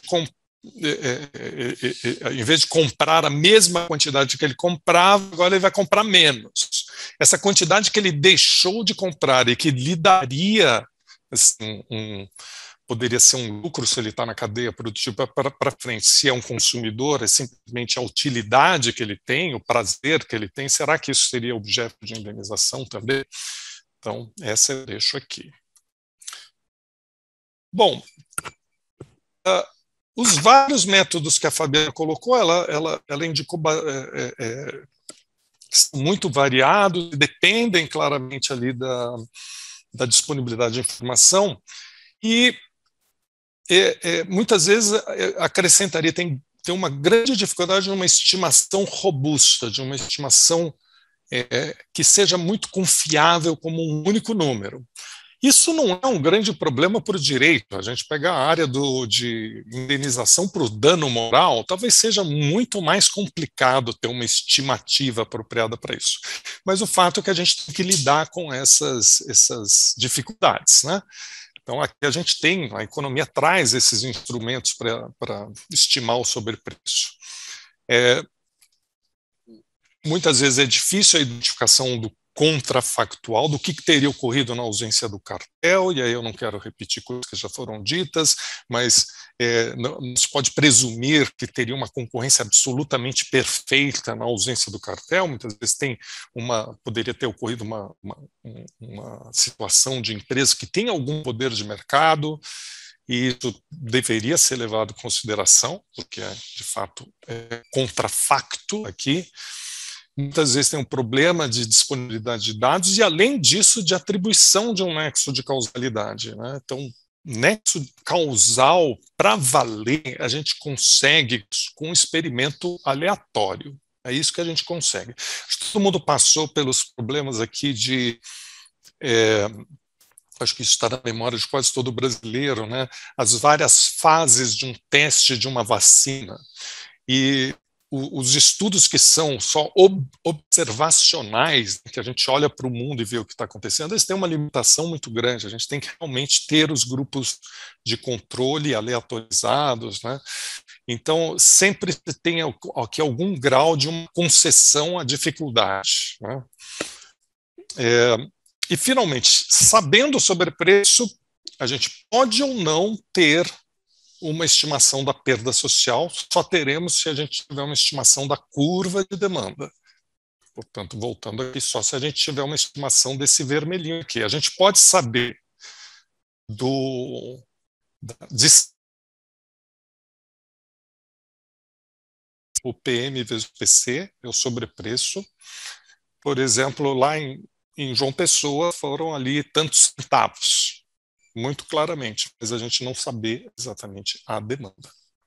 de comprar a mesma quantidade que ele comprava, agora ele vai comprar menos. Essa quantidade que ele deixou de comprar e que lhe daria assim, poderia ser um lucro se ele está na cadeia produtiva para frente. Se é um consumidor, é simplesmente a utilidade que ele tem, o prazer que ele tem. Será que isso seria objeto de indenização também? Então, essa eu deixo aqui. Bom, os vários métodos que a Fabiana colocou, ela indicou são muito variados, dependem claramente ali da disponibilidade de informação, e muitas vezes acrescentaria, tem uma grande dificuldade numa estimação robusta, de uma estimação que seja muito confiável como um único número. Isso não é um grande problema para o direito. A gente pegar a área de indenização por dano moral, talvez seja muito mais complicado ter uma estimativa apropriada para isso. Mas o fato é que a gente tem que lidar com essas dificuldades, né? Então, aqui a gente tem, a economia traz esses instrumentos para estimar o sobrepreço. Muitas vezes é difícil a identificação do contrafactual, do que teria ocorrido na ausência do cartel, e aí eu não quero repetir coisas que já foram ditas, mas não se pode presumir que teria uma concorrência absolutamente perfeita na ausência do cartel. Muitas vezes poderia ter ocorrido uma situação de empresa que tem algum poder de mercado, e isso deveria ser levado em consideração, porque de fato é contrafacto aqui. Muitas vezes tem um problema de disponibilidade de dados e, além disso, de atribuição de um nexo de causalidade, né? Então, nexo causal, para valer, a gente consegue com um experimento aleatório. É isso que a gente consegue. Todo mundo passou pelos problemas aqui de... acho que isso está na memória de quase todo brasileiro, né? As várias fases de um teste de uma vacina. E os estudos que são só observacionais, que a gente olha para o mundo e vê o que está acontecendo, eles têm uma limitação muito grande. A gente tem que realmente ter os grupos de controle aleatorizados, né? Então, sempre tem aqui algum grau de uma concessão à dificuldade, né? E, finalmente, sabendo sobre preço, a gente pode ou não ter uma estimação da perda social, só teremos se a gente tiver uma estimação da curva de demanda. Portanto, voltando aqui, só se a gente tiver uma estimação desse vermelhinho aqui. A gente pode saber o PM vezes o PC, é o sobrepreço, por exemplo, lá em João Pessoa foram ali tantos centavos, muito claramente, mas a gente não saber exatamente a demanda.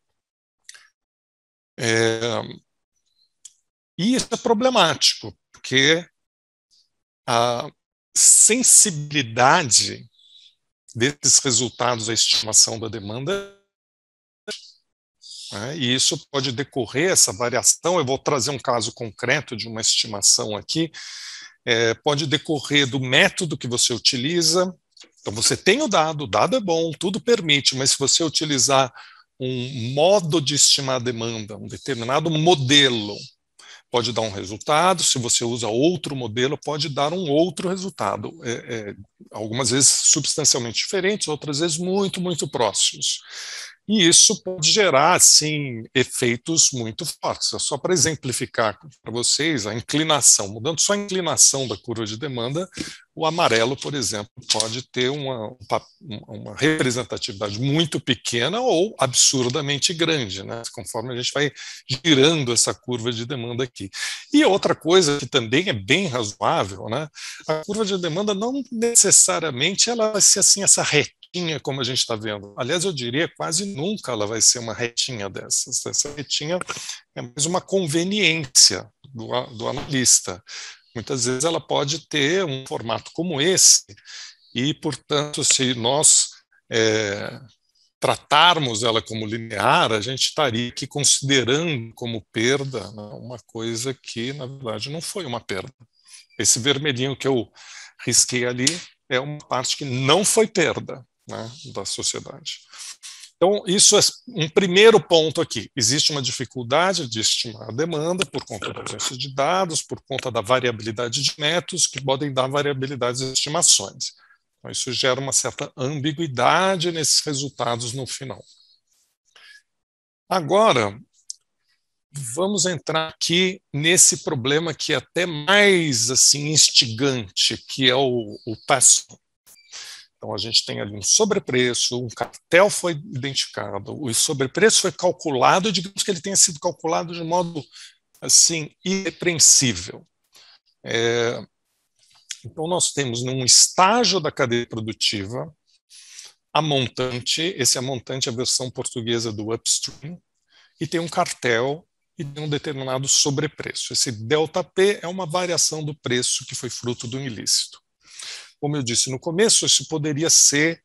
E isso é problemático, porque a sensibilidade desses resultados à estimação da demanda, né, e isso pode decorrer, essa variação, eu vou trazer um caso concreto de uma estimação aqui, pode decorrer do método que você utiliza. Então você tem o dado é bom, tudo permite, mas se você utilizar um modo de estimar a demanda, um determinado modelo, pode dar um resultado, se você usa outro modelo, pode dar um outro resultado, algumas vezes substancialmente diferentes, outras vezes muito, muito próximos. E isso pode gerar, assim, efeitos muito fortes. Só para exemplificar para vocês, a inclinação, mudando só a inclinação da curva de demanda, o amarelo, por exemplo, pode ter uma representatividade muito pequena ou absurdamente grande, né? Conforme a gente vai girando essa curva de demanda aqui. E outra coisa que também é bem razoável, né? A curva de demanda não necessariamente ela vai ser assim, essa retinha como a gente está vendo. Aliás, eu diria quase nunca ela vai ser uma retinha dessas. Essa retinha é mais uma conveniência do analista. Muitas vezes ela pode ter um formato como esse e, portanto, se nós tratarmos ela como linear, a gente estaria aqui considerando como perda, né, uma coisa que, na verdade, não foi uma perda. Esse vermelhinho que eu risquei ali é uma parte que não foi perda, né, da sociedade. Então, isso é um primeiro ponto aqui. Existe uma dificuldade de estimar a demanda por conta da ausência de dados, por conta da variabilidade de métodos, que podem dar variabilidades de estimações. Então, isso gera uma certa ambiguidade nesses resultados no final. Agora, vamos entrar aqui nesse problema que é até mais assim, instigante, que é o pass-through. Então, a gente tem ali um sobrepreço, um cartel foi identificado, o sobrepreço foi calculado, digamos que ele tenha sido calculado de modo assim, irrepreensível. Então, nós temos num estágio da cadeia produtiva a montante, esse é a montante, a versão portuguesa do upstream, e tem um cartel e tem um determinado sobrepreço. Esse delta P é uma variação do preço que foi fruto do ilícito. Como eu disse no começo, isso poderia ser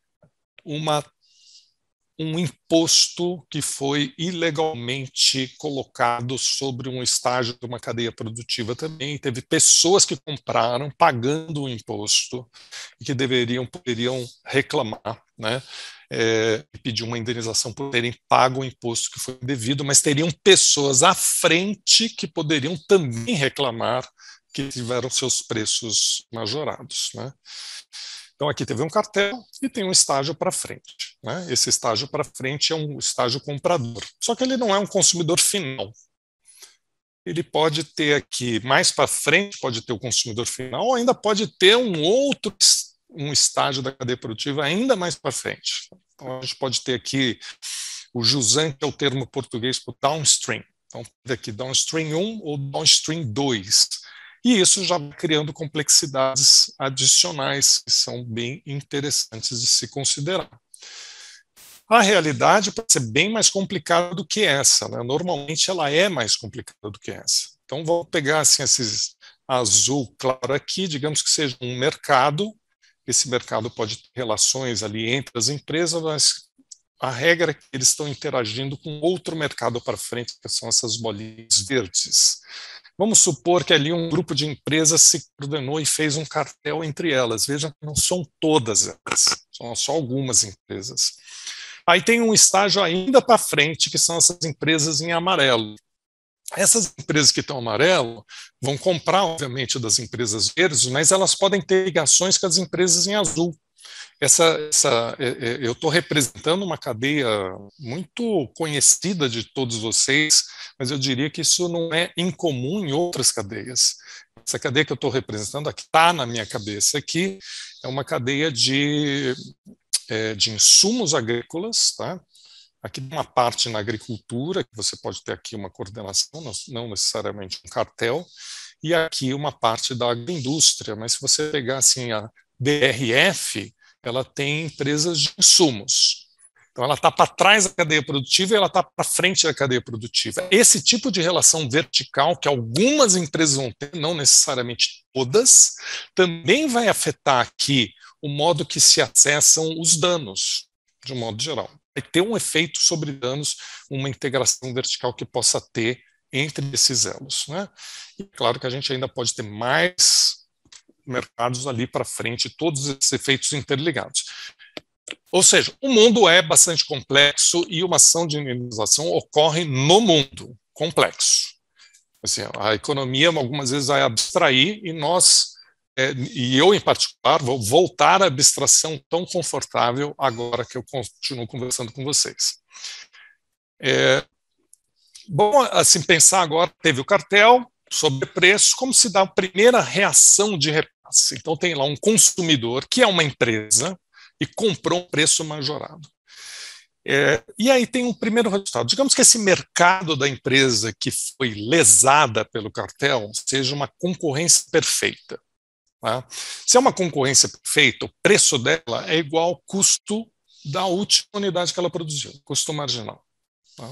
um imposto que foi ilegalmente colocado sobre um estágio de uma cadeia produtiva também. Teve pessoas que compraram pagando o imposto e que poderiam reclamar, né, e pedir uma indenização por terem pago o imposto que foi devido, mas teriam pessoas à frente que poderiam também reclamar que tiveram seus preços majorados, né? Então aqui teve um cartel e tem um estágio para frente, né? Esse estágio para frente é um estágio comprador, só que ele não é um consumidor final. Ele pode ter aqui, mais para frente, pode ter o consumidor final, ou ainda pode ter um estágio da cadeia produtiva ainda mais para frente. Então a gente pode ter aqui o jusante, é o termo português para downstream. Então aqui downstream 1 ou downstream 2. E isso já vai criando complexidades adicionais que são bem interessantes de se considerar. A realidade pode ser bem mais complicada do que essa, né? Normalmente ela é mais complicada do que essa. Então vou pegar assim, esses azul claro aqui, digamos que seja um mercado. Esse mercado pode ter relações ali entre as empresas, mas a regra é que eles estão interagindo com outro mercado para frente, que são essas bolinhas verdes. Vamos supor que ali um grupo de empresas se coordenou e fez um cartel entre elas. Vejam que não são todas elas, são só algumas empresas. Aí tem um estágio ainda para frente, que são essas empresas em amarelo. Essas empresas que estão amarelo vão comprar, obviamente, das empresas verdes, mas elas podem ter ligações com as empresas em azul. Eu estou representando uma cadeia muito conhecida de todos vocês, mas eu diria que isso não é incomum em outras cadeias. Essa cadeia que eu estou representando, aqui está na minha cabeça aqui, é uma cadeia de insumos agrícolas, tá? Aqui tem uma parte na agricultura, que você pode ter aqui uma coordenação, não necessariamente um cartel, e aqui uma parte da agroindústria. Mas se você pegar assim, a BRF, ela tem empresas de insumos. Então, ela está para trás da cadeia produtiva e ela está para frente da cadeia produtiva. Esse tipo de relação vertical que algumas empresas vão ter, não necessariamente todas, também vai afetar aqui o modo que se acessam os danos, de um modo geral. Vai ter um efeito sobre danos, uma integração vertical que possa ter entre esses elos, né? E claro que a gente ainda pode ter mais mercados ali para frente, todos esses efeitos interligados. Ou seja, o mundo é bastante complexo e uma ação de indenização ocorre no mundo complexo. Assim, a economia algumas vezes vai abstrair e nós, e eu em particular, vou voltar à abstração tão confortável agora que eu continuo conversando com vocês. Bom, assim, pensar agora, teve o cartel sobre preço, como se dá a primeira reação de repasse. Então tem lá um consumidor, que é uma empresa, e comprou um preço majorado. E aí tem um primeiro resultado. Digamos que esse mercado da empresa que foi lesada pelo cartel seja uma concorrência perfeita. Tá? Se é uma concorrência perfeita, o preço dela é igual ao custo da última unidade que ela produziu, custo marginal. Tá?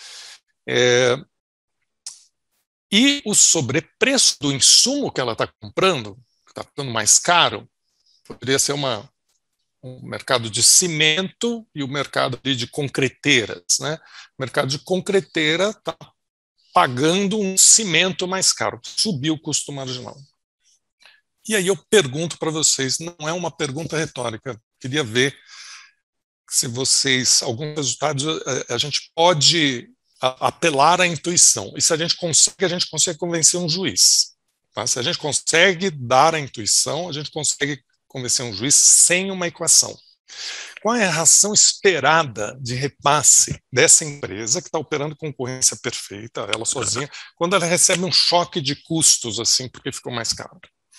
E o sobrepreço do insumo que ela está comprando, que está ficando mais caro, poderia ser um mercado de cimento e o mercado ali de concreteiras, né? O mercado de concreteira está pagando um cimento mais caro, subiu o custo marginal. E aí eu pergunto para vocês, não é uma pergunta retórica, queria ver se vocês, alguns resultados, a gente pode apelar à intuição, e se a gente consegue convencer um juiz. Tá? Se a gente consegue dar a intuição, a gente consegue convencer um juiz sem uma equação. Qual é a razão esperada de repasse dessa empresa que está operando concorrência perfeita, ela sozinha, quando ela recebe um choque de custos, assim, porque ficou mais caro?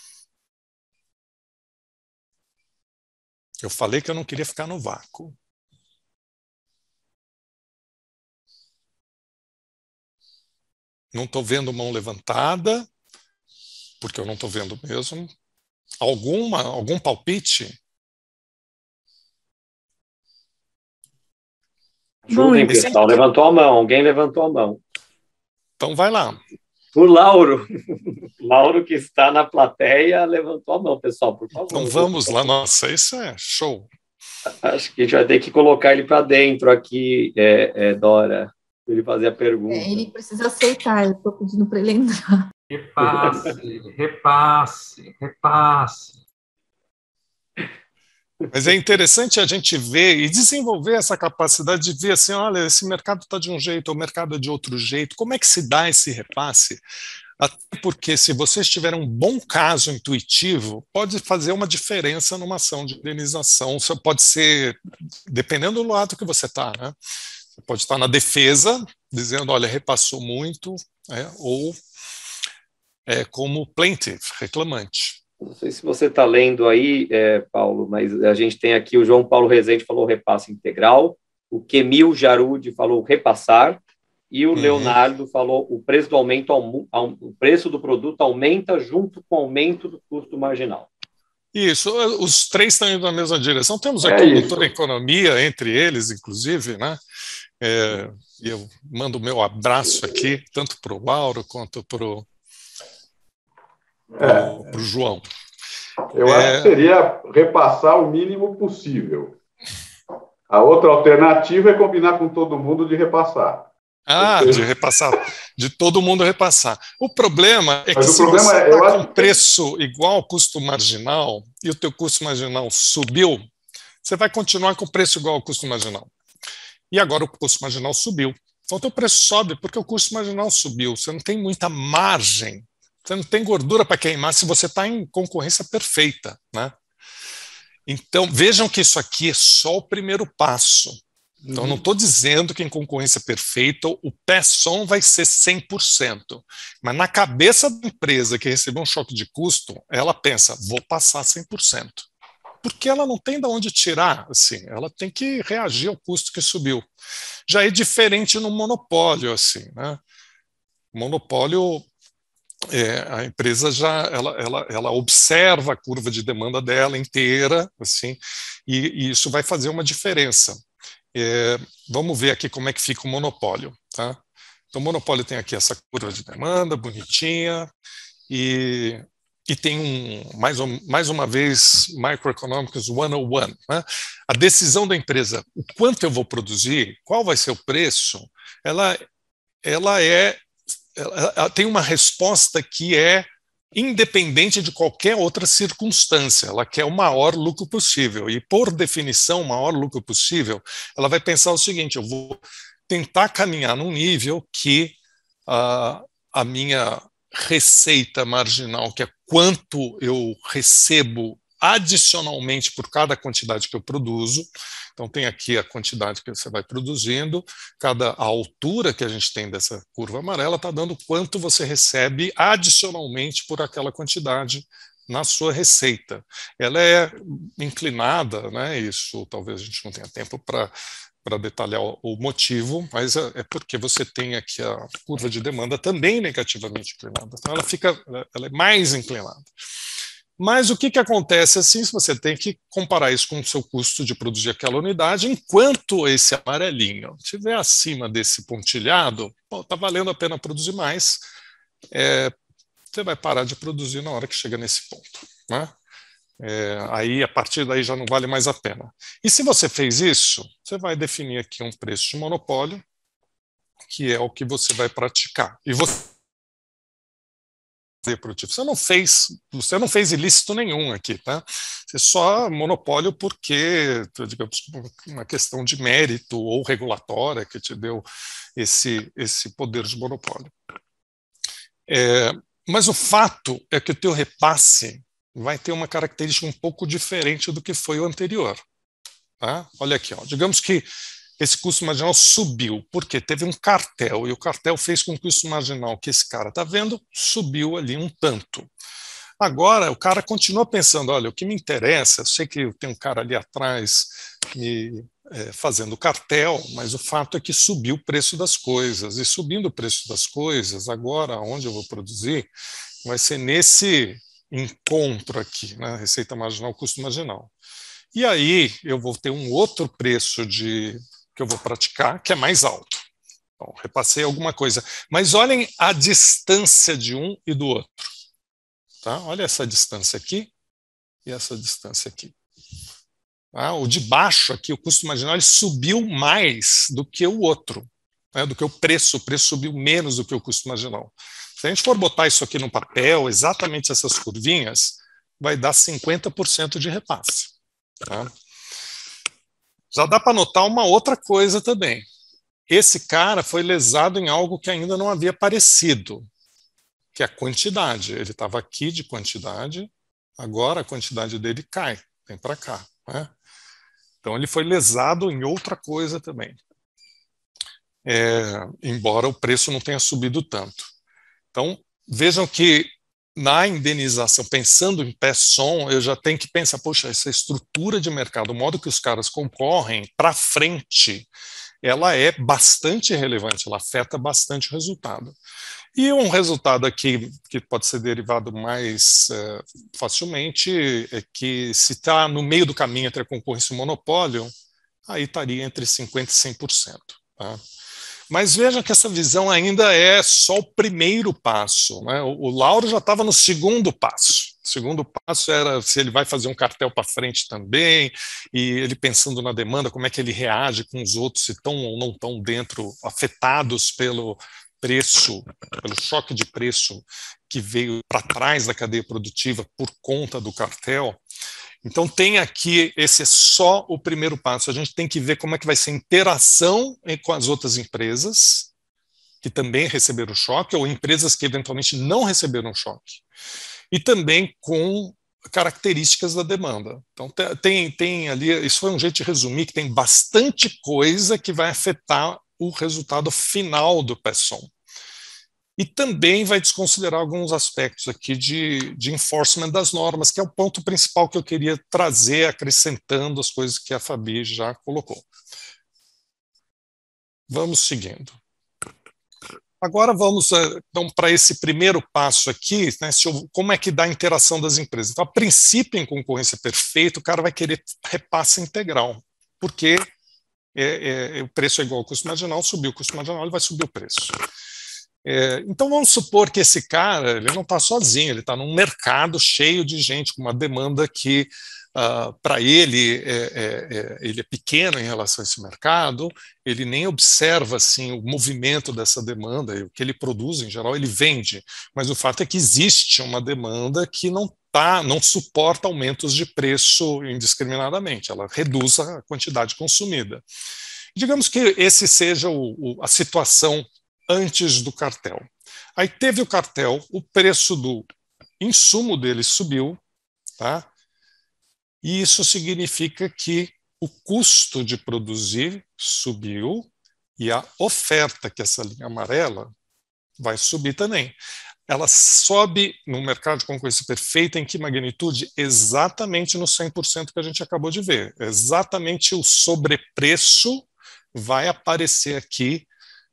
Eu falei que eu não queria ficar no vácuo. Não estou vendo mão levantada, porque eu não estou vendo mesmo. Algum palpite? Ajudem, pessoal. Levantou a mão. Alguém levantou a mão. Então vai lá. O Lauro. Lauro, que está na plateia, levantou a mão, pessoal, por favor. Então vamos lá. Nossa, isso é show. Acho que a gente vai ter que colocar ele para dentro aqui, Dora, para ele fazer a pergunta. Ele precisa aceitar, eu estou pedindo para ele entrar. Repasse. Mas é interessante a gente ver e desenvolver essa capacidade de ver assim, olha, esse mercado está de um jeito, o mercado é de outro jeito, como é que se dá esse repasse? Até porque se vocês tiverem um bom caso intuitivo, pode fazer uma diferença numa ação de indenização, isso pode ser, dependendo do lado que você está, né? Você pode estar na defesa, dizendo, olha, repassou muito, ou como plaintiff, reclamante. Não sei se você está lendo aí, Paulo, mas a gente tem aqui o João Paulo Rezende falou repasse integral, o Kemil Jarud falou repassar, e o Leonardo falou o preço do o preço do produto aumenta junto com o aumento do custo marginal. Isso, os três estão indo na mesma direção. Temos aqui o doutor em economia, entre eles, inclusive, né? E eu mando o meu abraço aqui, tanto para o Lauro quanto para o João. Eu acho que seria repassar o mínimo possível. A outra alternativa é combinar com todo mundo de repassar. De repassar, de todo mundo repassar. O problema é que se você está com preço igual ao custo marginal e o teu custo marginal subiu, você vai continuar com o preço igual ao custo marginal. E agora o custo marginal subiu. Então o teu preço sobe porque o custo marginal subiu. Você não tem muita margem, você não tem gordura para queimar se você está em concorrência perfeita, né? Então vejam que isso aqui é só o primeiro passo. Então, não estou dizendo que em concorrência perfeita o pé-som vai ser 100%, mas na cabeça da empresa que recebeu um choque de custo, ela pensa, vou passar 100%. Porque ela não tem de onde tirar, assim, ela tem que reagir ao custo que subiu. Já é diferente no monopólio, assim, né? O monopólio, a empresa ela observa a curva de demanda dela inteira, assim, e isso vai fazer uma diferença. Vamos ver aqui como é que fica o monopólio, tá? Então, o monopólio tem aqui essa curva de demanda bonitinha e tem mais uma vez, Microeconomics 101, né? A decisão da empresa, o quanto eu vou produzir, qual vai ser o preço, ela tem uma resposta que é independente de qualquer outra circunstância. Ela quer o maior lucro possível. E, por definição, o maior lucro possível, ela vai pensar o seguinte: eu vou tentar caminhar num nível que a minha receita marginal, que é quanto eu recebo adicionalmente por cada quantidade que eu produzo. Então, tem aqui a quantidade que você vai produzindo, a altura que a gente tem dessa curva amarela está dando quanto você recebe adicionalmente por aquela quantidade na sua receita. Ela é inclinada, né? Isso talvez a gente não tenha tempo para detalhar o motivo, mas é porque você tem aqui a curva de demanda também negativamente inclinada. Então, ela é mais inclinada. Mas o que acontece assim, se você tem que comparar isso com o seu custo de produzir aquela unidade, enquanto esse amarelinho estiver acima desse pontilhado, está valendo a pena produzir mais, você vai parar de produzir na hora que chega nesse ponto, né? Aí, a partir daí, já não vale mais a pena. E se você fez isso, você vai definir aqui um preço de monopólio, que é o que você vai praticar. E você não fez ilícito nenhum aqui, tá? Você só monopólio porque, digamos, uma questão de mérito ou regulatória que te deu esse poder de monopólio. Mas o fato é que o teu repasse vai ter uma característica um pouco diferente do que foi o anterior. Tá? Olha aqui, ó. Digamos que esse custo marginal subiu, porque teve um cartel, e o cartel fez com que o custo marginal que esse cara está vendo subiu ali um tanto. Agora, o cara continua pensando, olha, o que me interessa, eu sei que tem um cara ali atrás fazendo cartel, mas o fato é que subiu o preço das coisas, e subindo o preço das coisas, agora, onde eu vou produzir, vai ser nesse encontro aqui, né? Receita marginal, custo marginal. E aí eu vou ter um outro preço que eu vou praticar, que é mais alto. Bom, repassei alguma coisa. Mas olhem a distância de um e do outro. Tá? Olha essa distância aqui e essa distância aqui. O de baixo aqui, o custo marginal, ele subiu mais do que o outro, né? Do que o preço. O preço subiu menos do que o custo marginal. Se a gente for botar isso aqui no papel, exatamente essas curvinhas, vai dar 50% de repasse. Tá? Já dá para notar uma outra coisa também. Esse cara foi lesado em algo que ainda não havia aparecido, que é a quantidade. Ele estava aqui de quantidade, agora a quantidade dele cai, vem para cá. Né? Então ele foi lesado em outra coisa também, embora o preço não tenha subido tanto. Então vejam que na indenização, pensando em pé-som, eu já tenho que pensar, poxa, essa estrutura de mercado, o modo que os caras concorrem para frente, ela é bastante relevante, ela afeta bastante o resultado. E um resultado aqui que pode ser derivado mais facilmente é que se está no meio do caminho entre a concorrência e o monopólio, aí estaria entre 50% e 100%. Tá? Mas veja que essa visão ainda é só o primeiro passo. Né? O Lauro já estava no segundo passo. O segundo passo era se ele vai fazer um cartel para frente também, e ele pensando na demanda, como é que ele reage com os outros, se estão ou não estão dentro, afetados pelo preço, pelo choque de preço que veio para trás da cadeia produtiva por conta do cartel. Então tem aqui, esse é só o primeiro passo, a gente tem que ver como é que vai ser a interação com as outras empresas que também receberam choque, ou empresas que eventualmente não receberam choque, e também com características da demanda. Então tem ali, isso foi um jeito de resumir, que tem bastante coisa que vai afetar o resultado final do PESOM. E também vai desconsiderar alguns aspectos aqui de enforcement das normas, que é o ponto principal que eu queria trazer, acrescentando as coisas que a Fabi já colocou. Vamos seguindo. Agora vamos então, para esse primeiro passo aqui, né, como é que dá a interação das empresas. Então, a princípio, em concorrência perfeita, o cara vai querer repasse integral, porque o preço é igual ao custo marginal, subiu o custo marginal, ele vai subir o preço. Então, vamos supor que esse cara ele não está sozinho, ele está num mercado cheio de gente, com uma demanda que, para ele, ele é pequeno em relação a esse mercado, ele nem observa assim, o movimento dessa demanda, o que ele produz, em geral, ele vende. Mas o fato é que existe uma demanda que não suporta aumentos de preço indiscriminadamente, ela reduz a quantidade consumida. Digamos que esse seja a situação antes do cartel. Aí teve o cartel, o preço do insumo dele subiu, tá? E isso significa que o custo de produzir subiu e a oferta, que é essa linha amarela, vai subir também. Ela sobe no mercado de concorrência perfeita em que magnitude? Exatamente no 100% que a gente acabou de ver. Exatamente o sobrepreço vai aparecer aqui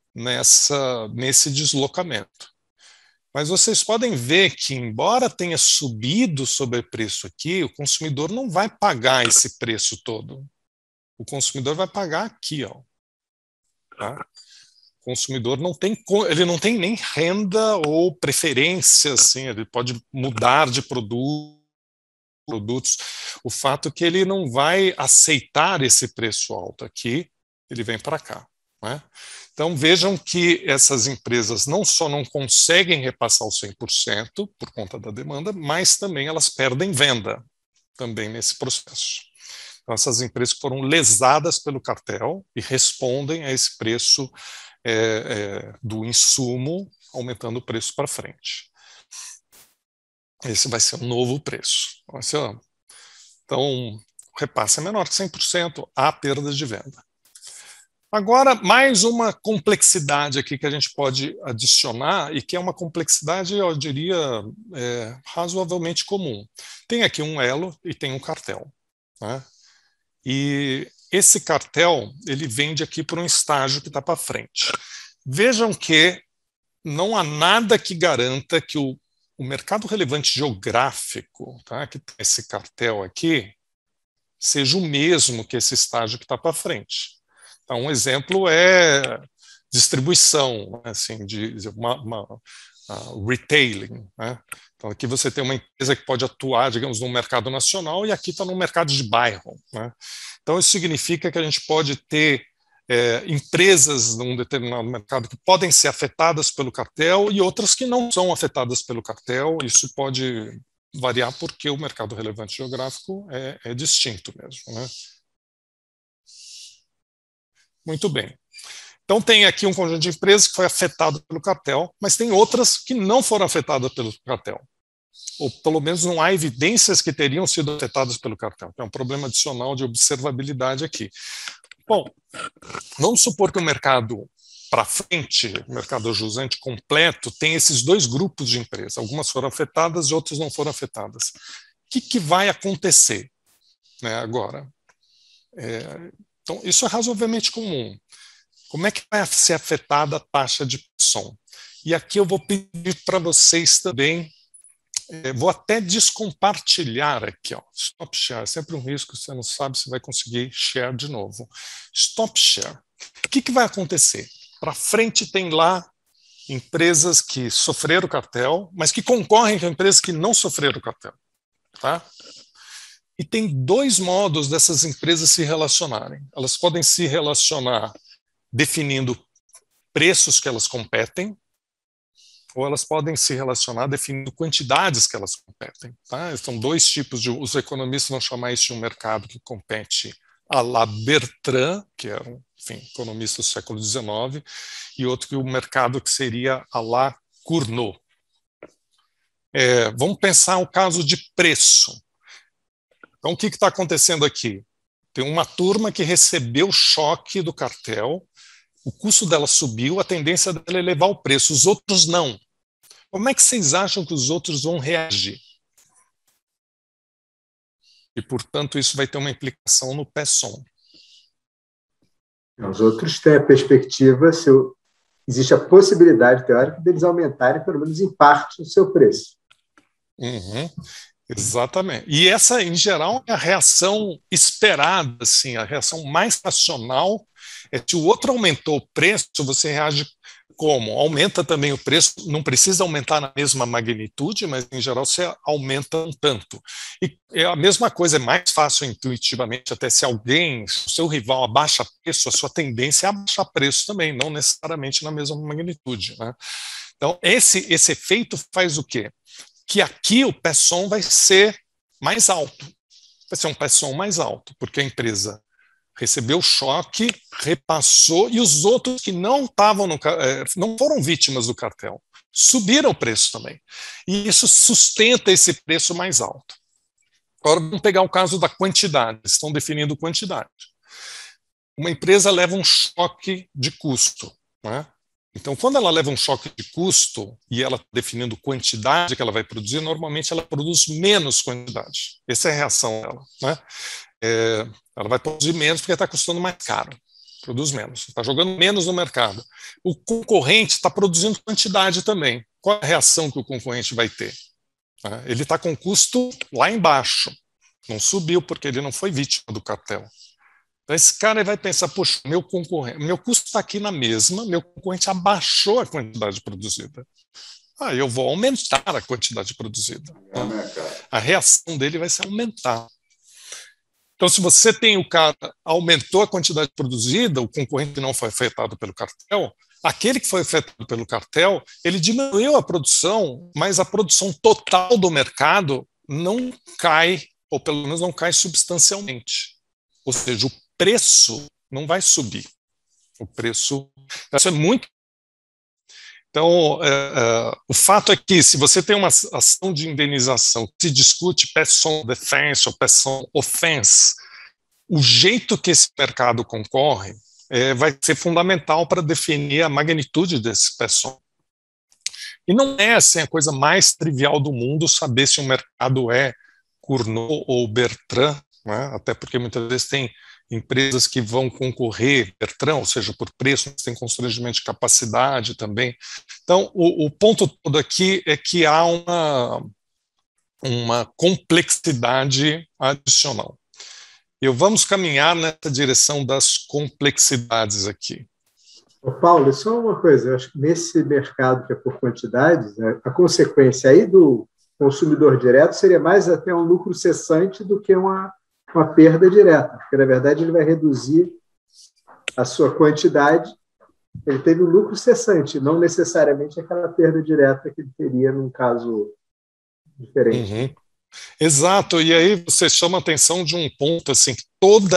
nesse deslocamento. Mas vocês podem ver que, embora tenha subido o sobrepreço aqui, o consumidor não vai pagar esse preço todo. O consumidor vai pagar aqui, ó. Tá? O consumidor não tem nem renda ou preferência, assim, ele pode mudar de produtos. O fato é que ele não vai aceitar esse preço alto aqui, ele vem para cá. Né? Então, vejam que essas empresas não só não conseguem repassar os 100% por conta da demanda, mas também elas perdem venda também nesse processo. Então, essas empresas foram lesadas pelo cartel e respondem a esse preço do insumo, aumentando o preço para frente. Esse vai ser um novo preço. Então, o repasse é menor que 100%, há perda de venda. Agora, mais uma complexidade aqui que a gente pode adicionar, e que é uma complexidade, eu diria, razoavelmente comum. Tem aqui um elo e tem um cartel. Né? E esse cartel, ele vende aqui por um estágio que está para frente. Vejam que não há nada que garanta que o mercado relevante geográfico, tá, que tem esse cartel aqui, seja o mesmo que esse estágio que está para frente. Então, um exemplo é distribuição, assim, de retailing. Né? Então, aqui você tem uma empresa que pode atuar, digamos, no mercado nacional e aqui está no mercado de bairro. Né? Então, isso significa que a gente pode ter empresas num determinado mercado que podem ser afetadas pelo cartel e outras que não são afetadas pelo cartel. Isso pode variar porque o mercado relevante geográfico é distinto mesmo. Né? Muito bem. Então, tem aqui um conjunto de empresas que foi afetado pelo cartel, mas tem outras que não foram afetadas pelo cartel. Ou, pelo menos, não há evidências que teriam sido afetadas pelo cartel. É um problema adicional de observabilidade aqui. Bom, vamos supor que o mercado para frente, o mercado jusante completo, tem esses dois grupos de empresas. Algumas foram afetadas e outras não foram afetadas. O que vai acontecer, né, agora? Então, isso é razoavelmente comum. Como é que vai ser afetada a taxa de pressão? E aqui eu vou pedir para vocês também, vou até descompartilhar aqui, ó, stop share, sempre um risco, você não sabe se vai conseguir share de novo. Stop share. O que vai acontecer? Para frente tem lá empresas que sofreram cartel, mas que concorrem com empresas que não sofreram cartel. Tá? E tem dois modos dessas empresas se relacionarem. Elas podem se relacionar definindo preços que elas competem, ou elas podem se relacionar definindo quantidades que elas competem. Tá? São dois tipos os economistas vão chamar isso de um mercado que compete à la Bertrand, que era um economista do século XIX, e outro que o mercado que seria à la Cournot. Vamos pensar o caso de preço. Então, o que está acontecendo aqui? Tem uma turma que recebeu o choque do cartel, o custo dela subiu, a tendência dela é elevar o preço, os outros não. Como é que vocês acham que os outros vão reagir? E, portanto, isso vai ter uma implicação no PESOM. Os outros têm a perspectiva, se eu existe a possibilidade teórica deles aumentarem, pelo menos em parte, o seu preço. Uhum. Exatamente. E essa, em geral, é a reação esperada, assim, a reação mais racional é se o outro aumentou o preço, você reage como? Aumenta também o preço, não precisa aumentar na mesma magnitude, mas em geral você aumenta um tanto. E é a mesma coisa, é mais fácil intuitivamente, até se alguém, se o seu rival abaixa preço, a sua tendência é abaixar preço também, não necessariamente na mesma magnitude, né? Então, esse efeito faz o quê? Que aqui o PESOM vai ser mais alto. Vai ser um PESOM mais alto, porque a empresa recebeu o choque, repassou, e os outros que não estavam não foram vítimas do cartel, subiram o preço também. E isso sustenta esse preço mais alto. Agora vamos pegar o caso da quantidade, estão definindo quantidade. Uma empresa leva um choque de custo, né? Então, quando ela leva um choque de custo e ela está definindo quantidade que ela vai produzir, normalmente ela produz menos quantidade. Essa é a reação dela, né? Ela vai produzir menos porque está custando mais caro. Produz menos, está jogando menos no mercado. O concorrente está produzindo quantidade também. Qual é a reação que o concorrente vai ter? Ele está com custo lá embaixo. Não subiu porque ele não foi vítima do cartel. Então, esse cara vai pensar, poxa, meu custo está aqui na mesma, meu concorrente abaixou a quantidade produzida. Eu vou aumentar a quantidade produzida. A reação dele vai ser aumentar. Então, se você tem o cara aumentou a quantidade produzida, o concorrente não foi afetado pelo cartel, aquele que foi afetado pelo cartel, ele diminuiu a produção, mas a produção total do mercado não cai, ou pelo menos não cai substancialmente. Ou seja, o preço não vai subir. O preço... Isso é muito... Então, o fato é que, se você tem uma ação de indenização que se discute PESOM defense ou PESOM offense, o jeito que esse mercado concorre vai ser fundamental para definir a magnitude desse PESOM. E não é assim, a coisa mais trivial do mundo saber se um mercado é Cournot ou Bertrand, né? Até porque muitas vezes tem empresas que vão concorrer, Bertrand, ou seja, por preço, mas tem constrangimento de capacidade também. Então, o ponto todo aqui é que há uma complexidade adicional. E vamos caminhar nessa direção das complexidades aqui. Paulo, só uma coisa, eu acho que nesse mercado que é por quantidades, a consequência aí do consumidor direto seria mais até um lucro cessante do que uma perda direta, porque, na verdade, ele vai reduzir a sua quantidade, ele teve um lucro cessante, não necessariamente aquela perda direta que ele teria num caso diferente. Uhum. Exato, e aí você chama a atenção de um ponto, assim, que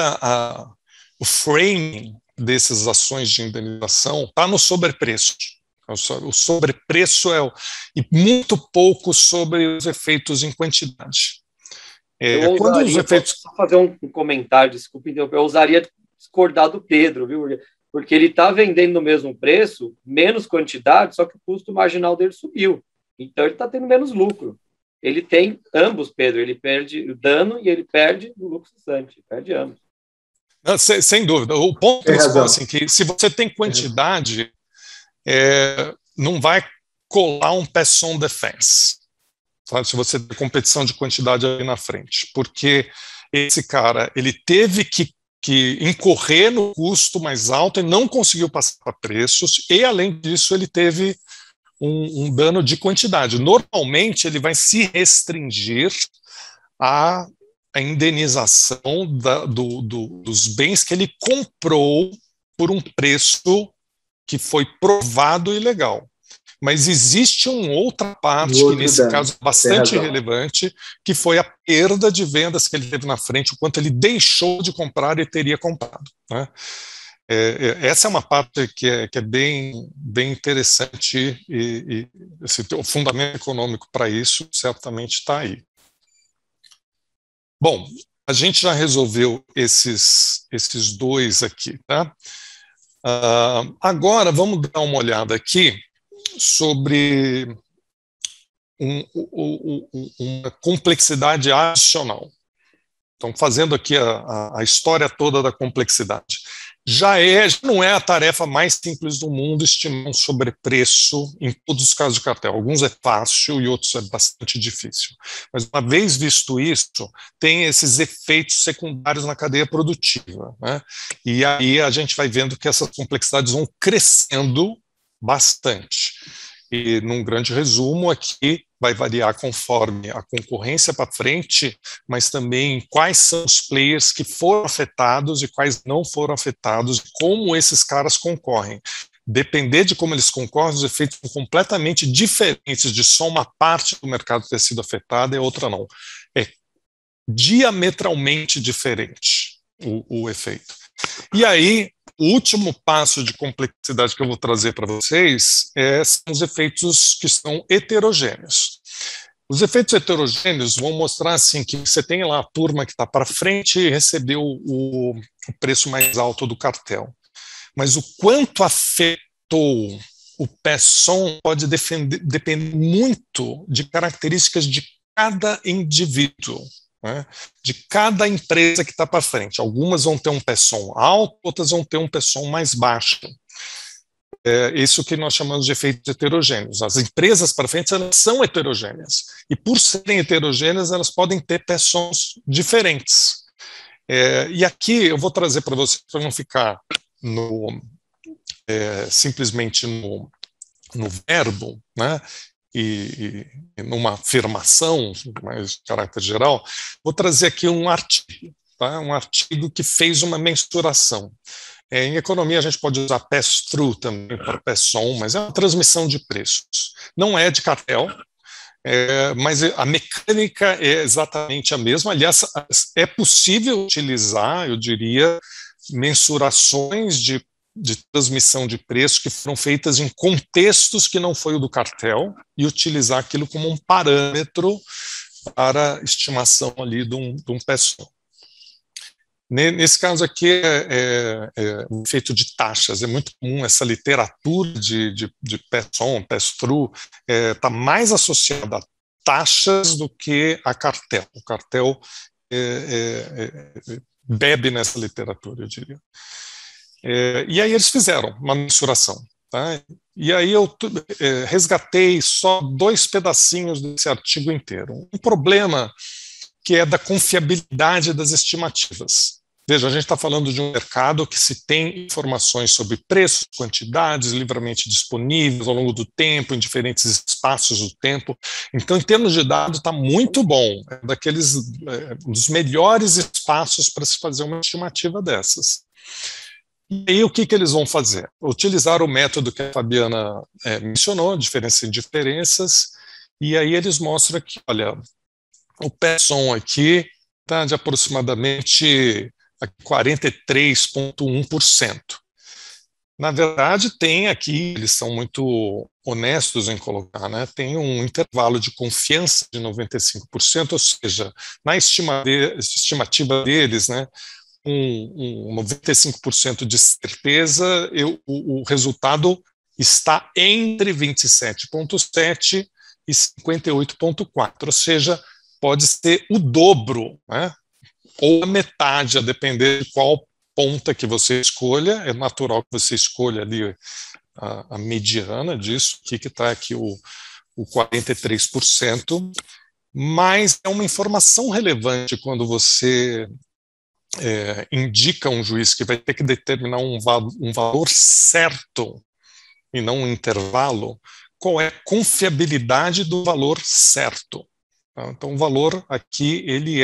o framing dessas ações de indenização está no sobrepreço. O sobrepreço e muito pouco sobre os efeitos em quantidade. Quando os efeitos... Só fazer um comentário, desculpe, eu ousaria discordar do Pedro, viu? Porque ele está vendendo no mesmo preço, menos quantidade, só que o custo marginal dele subiu. Então ele está tendo menos lucro. Ele tem ambos, Pedro, ele perde o dano e ele perde o lucro cessante, perde ambos. Não, sem dúvida. O ponto é assim, que se você tem quantidade, não vai colar um PESOM defense. Sabe? Se você tem competição de quantidade ali na frente. Porque esse cara, ele teve que incorrer no custo mais alto e não conseguiu passar para preços, e além disso ele teve um dano de quantidade. Normalmente ele vai se restringir à indenização dos bens que ele comprou por um preço que foi provado ilegal. Mas existe uma outra parte que, nesse caso, é bastante relevante, que foi a perda de vendas que ele teve na frente, o quanto ele deixou de comprar e teria comprado, né? Essa é uma parte que é bem interessante e o fundamento econômico para isso certamente está aí. Bom, a gente já resolveu esses dois aqui, tá? Agora vamos dar uma olhada aqui sobre uma complexidade adicional. Então, fazendo aqui a história toda da complexidade. já não é a tarefa mais simples do mundo estimar um sobrepreço em todos os casos de cartel. Alguns é fácil e outros é bastante difícil. Mas uma vez visto isso, tem esses efeitos secundários na cadeia produtiva, né? E aí a gente vai vendo que essas complexidades vão crescendo bastante. E, num grande resumo, aqui vai variar conforme a concorrência para frente, mas também quais são os players que foram afetados e quais não foram afetados, e como esses caras concorrem. Depender de como eles concorrem, os efeitos são completamente diferentes de só uma parte do mercado ter sido afetada e outra não. É diametralmente diferente o efeito. E aí, o último passo de complexidade que eu vou trazer para vocês são os efeitos que são heterogêneos. Os efeitos heterogêneos vão mostrar assim, que você tem lá a turma que está para frente e recebeu o preço mais alto do cartel. Mas o quanto afetou o PESOM pode depender muito de características de cada indivíduo, né, de cada empresa que está para frente. Algumas vão ter um PESOM alto, outras vão ter um PESOM mais baixo. Isso que nós chamamos de efeitos heterogêneos. As empresas para frente, elas são heterogêneas. E por serem heterogêneas, elas podem ter PESOMs diferentes. E aqui eu vou trazer para vocês, para não ficar simplesmente no verbo, né, e numa afirmação, mais de caráter geral, vou trazer aqui um artigo, tá? Um artigo que fez uma mensuração. Em economia a gente pode usar pass-through também para PESOM, mas é uma transmissão de preços. Não é de cartel, mas a mecânica é exatamente a mesma. Aliás, é possível utilizar, eu diria, mensurações de transmissão de preço que foram feitas em contextos que não foi o do cartel e utilizar aquilo como um parâmetro para estimação ali de um PESOM. Nesse caso aqui é um efeito de taxas. É muito comum essa literatura de PESOM, pass-through, está mais associada a taxas do que a cartel. O cartel bebe nessa literatura, eu diria. E aí eles fizeram uma mensuração. Tá? E aí eu resgatei só 2 pedacinhos desse artigo inteiro. Um problema que é da confiabilidade das estimativas. Veja, a gente está falando de um mercado que se tem informações sobre preços, quantidades, livremente disponíveis ao longo do tempo, em diferentes espaços do tempo. Então, em termos de dados, está muito bom. É dos melhores espaços para se fazer uma estimativa dessas. E aí, o que eles vão fazer? Utilizar o método que a Fabiana mencionou, diferença em diferenças, e aí eles mostram que, olha, o PESOM aqui está de aproximadamente 43,1%. Na verdade, tem aqui, eles são muito honestos em colocar, né? Tem um intervalo de confiança de 95%, ou seja, na estimativa deles, né, 95% de certeza, o resultado está entre 27,7% e 58,4%, ou seja, pode ser o dobro, né? Ou a metade, a depender de qual ponta que você escolha. É natural que você escolha ali a mediana disso, que está aqui o 43%, mas é uma informação relevante quando você indica um juiz que vai ter que determinar um valor certo e não um intervalo. Qual é a confiabilidade do valor certo? Então, o valor aqui ele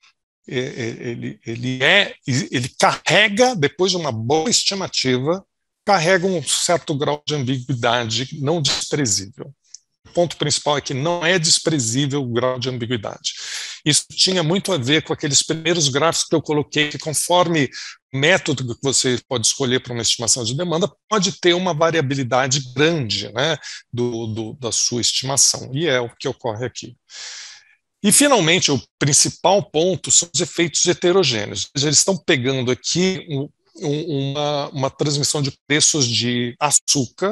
carrega, depois de uma boa estimativa, carrega um certo grau de ambiguidade não desprezível. O ponto principal é que não é desprezível o grau de ambiguidade. Isso tinha muito a ver com aqueles primeiros gráficos que eu coloquei, que conforme o método que você pode escolher para uma estimação de demanda, pode ter uma variabilidade grande, né, da sua estimação, e é o que ocorre aqui. E, finalmente, o principal ponto são os efeitos heterogêneos. Eles estão pegando aqui uma transmissão de preços de açúcar.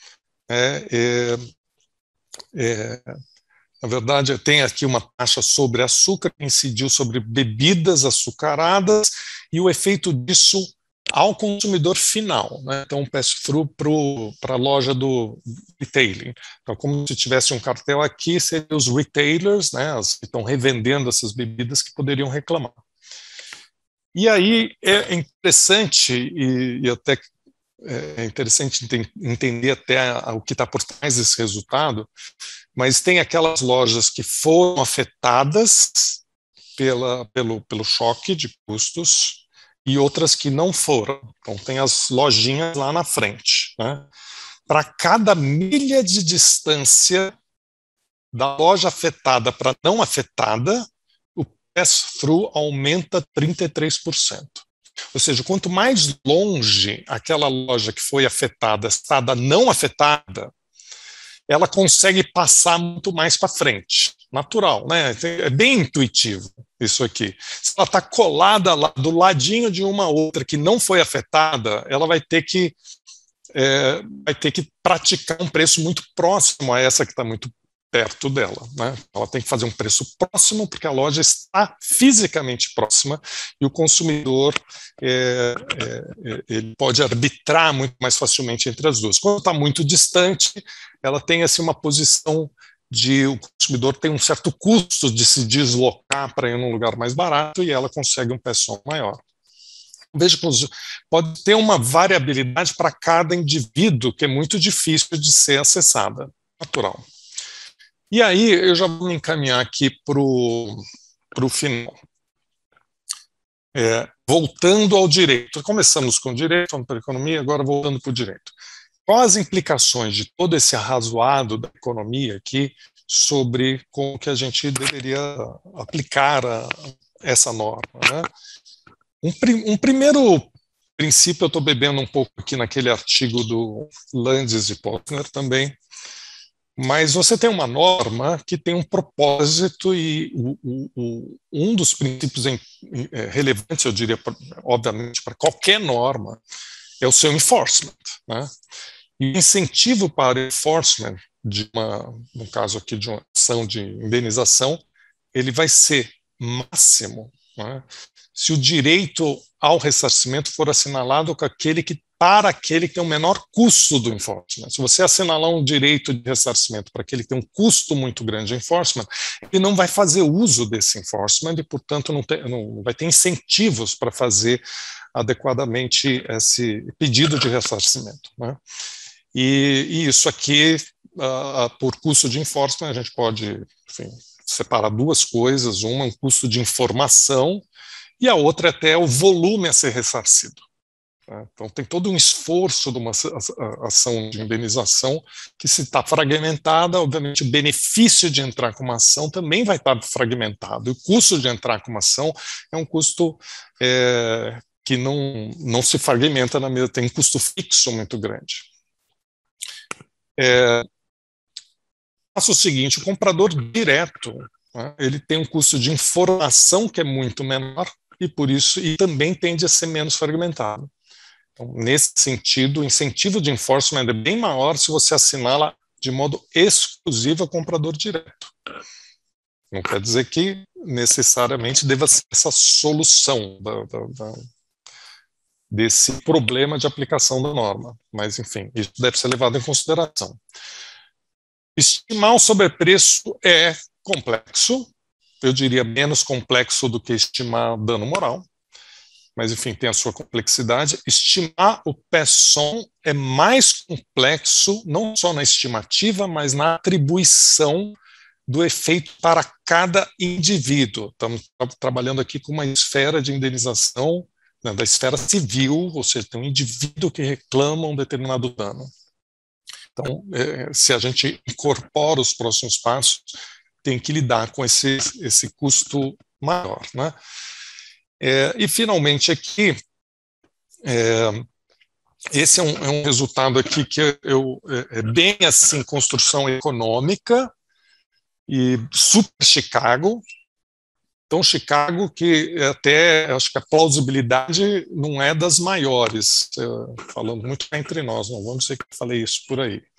Na verdade, tem aqui uma taxa sobre açúcar que incidiu sobre bebidas açucaradas, e o efeito disso ao consumidor final, né? Então, pass-through para a loja do retailing. Então, como se tivesse um cartel aqui, seriam os retailers, né, que estão revendendo essas bebidas, que poderiam reclamar. E aí é interessante, e até é interessante entender até o que está por trás desse resultado, mas tem aquelas lojas que foram afetadas pelo choque de custos e outras que não foram. Então, tem as lojinhas lá na frente, né? Para cada milha de distância da loja afetada para não afetada, o pass-through aumenta 33%. Ou seja, quanto mais longe aquela loja que foi afetada está da não afetada, ela consegue passar muito mais para frente. Natural, né? É bem intuitivo isso aqui. Se ela está colada lá do ladinho de uma outra que não foi afetada, ela vai ter que praticar um preço muito próximo a essa que está muito perto dela, né? Ela tem que fazer um preço próximo porque a loja está fisicamente próxima e o consumidor ele pode arbitrar muito mais facilmente entre as duas. Quando está muito distante, ela tem assim uma posição de o consumidor tem um certo custo de se deslocar para ir num lugar mais barato e ela consegue um pass-on maior. Veja, pode ter uma variabilidade para cada indivíduo que é muito difícil de ser acessada, natural. E aí eu já vou me encaminhar aqui para o final. Voltando ao direito. Começamos com o direito, vamos para a economia, agora voltando para o direito. Quais as implicações de todo esse arrazoado da economia aqui sobre como que a gente deveria aplicar essa norma, né? Um primeiro princípio, eu estou bebendo um pouco aqui naquele artigo do Landes e Posner também, mas você tem uma norma que tem um propósito e um dos princípios relevantes, eu diria, obviamente, para qualquer norma, é o seu enforcement, né? E o incentivo para enforcement, no caso aqui de uma ação de indenização, ele vai ser máximo, né, se o direito ao ressarcimento for assinalado para aquele que tem o menor custo do enforcement. Se você assinalar um direito de ressarcimento para aquele que tem um custo muito grande de enforcement, ele não vai fazer uso desse enforcement e, portanto, não vai ter incentivos para fazer adequadamente esse pedido de ressarcimento, né? E isso aqui, por custo de enforcement, a gente pode, enfim, separar duas coisas. Uma é um custo de informação e a outra é até o volume a ser ressarcido. Então, tem todo um esforço de uma ação de indenização que, se está fragmentada, obviamente o benefício de entrar com uma ação também vai estar fragmentado. E o custo de entrar com uma ação é um custo que não se fragmenta na mesma, tem um custo fixo muito grande. Faça o seguinte: o comprador direto, né, ele tem um custo de informação que é muito menor e por isso também tende a ser menos fragmentado. Então, nesse sentido, o incentivo de enforcement é bem maior se você assinala de modo exclusivo ao comprador direto. Não quer dizer que necessariamente deva ser essa solução desse problema de aplicação da norma, mas, enfim, isso deve ser levado em consideração. Estimar o sobrepreço é complexo, eu diria menos complexo do que estimar dano moral, mas, enfim, tem a sua complexidade. Estimar o pass-on é mais complexo, não só na estimativa, mas na atribuição do efeito para cada indivíduo. Estamos trabalhando aqui com uma esfera de indenização, né, da esfera civil, ou seja, tem um indivíduo que reclama um determinado dano. Então, se a gente incorpora os próximos passos, tem que lidar com esse custo maior, né? E, finalmente, aqui, esse é um resultado aqui que é bem assim, construção econômica e super Chicago. Então, Chicago, que até acho que a plausibilidade não é das maiores, falando muito entre nós, não vamos dizer que eu falei isso por aí.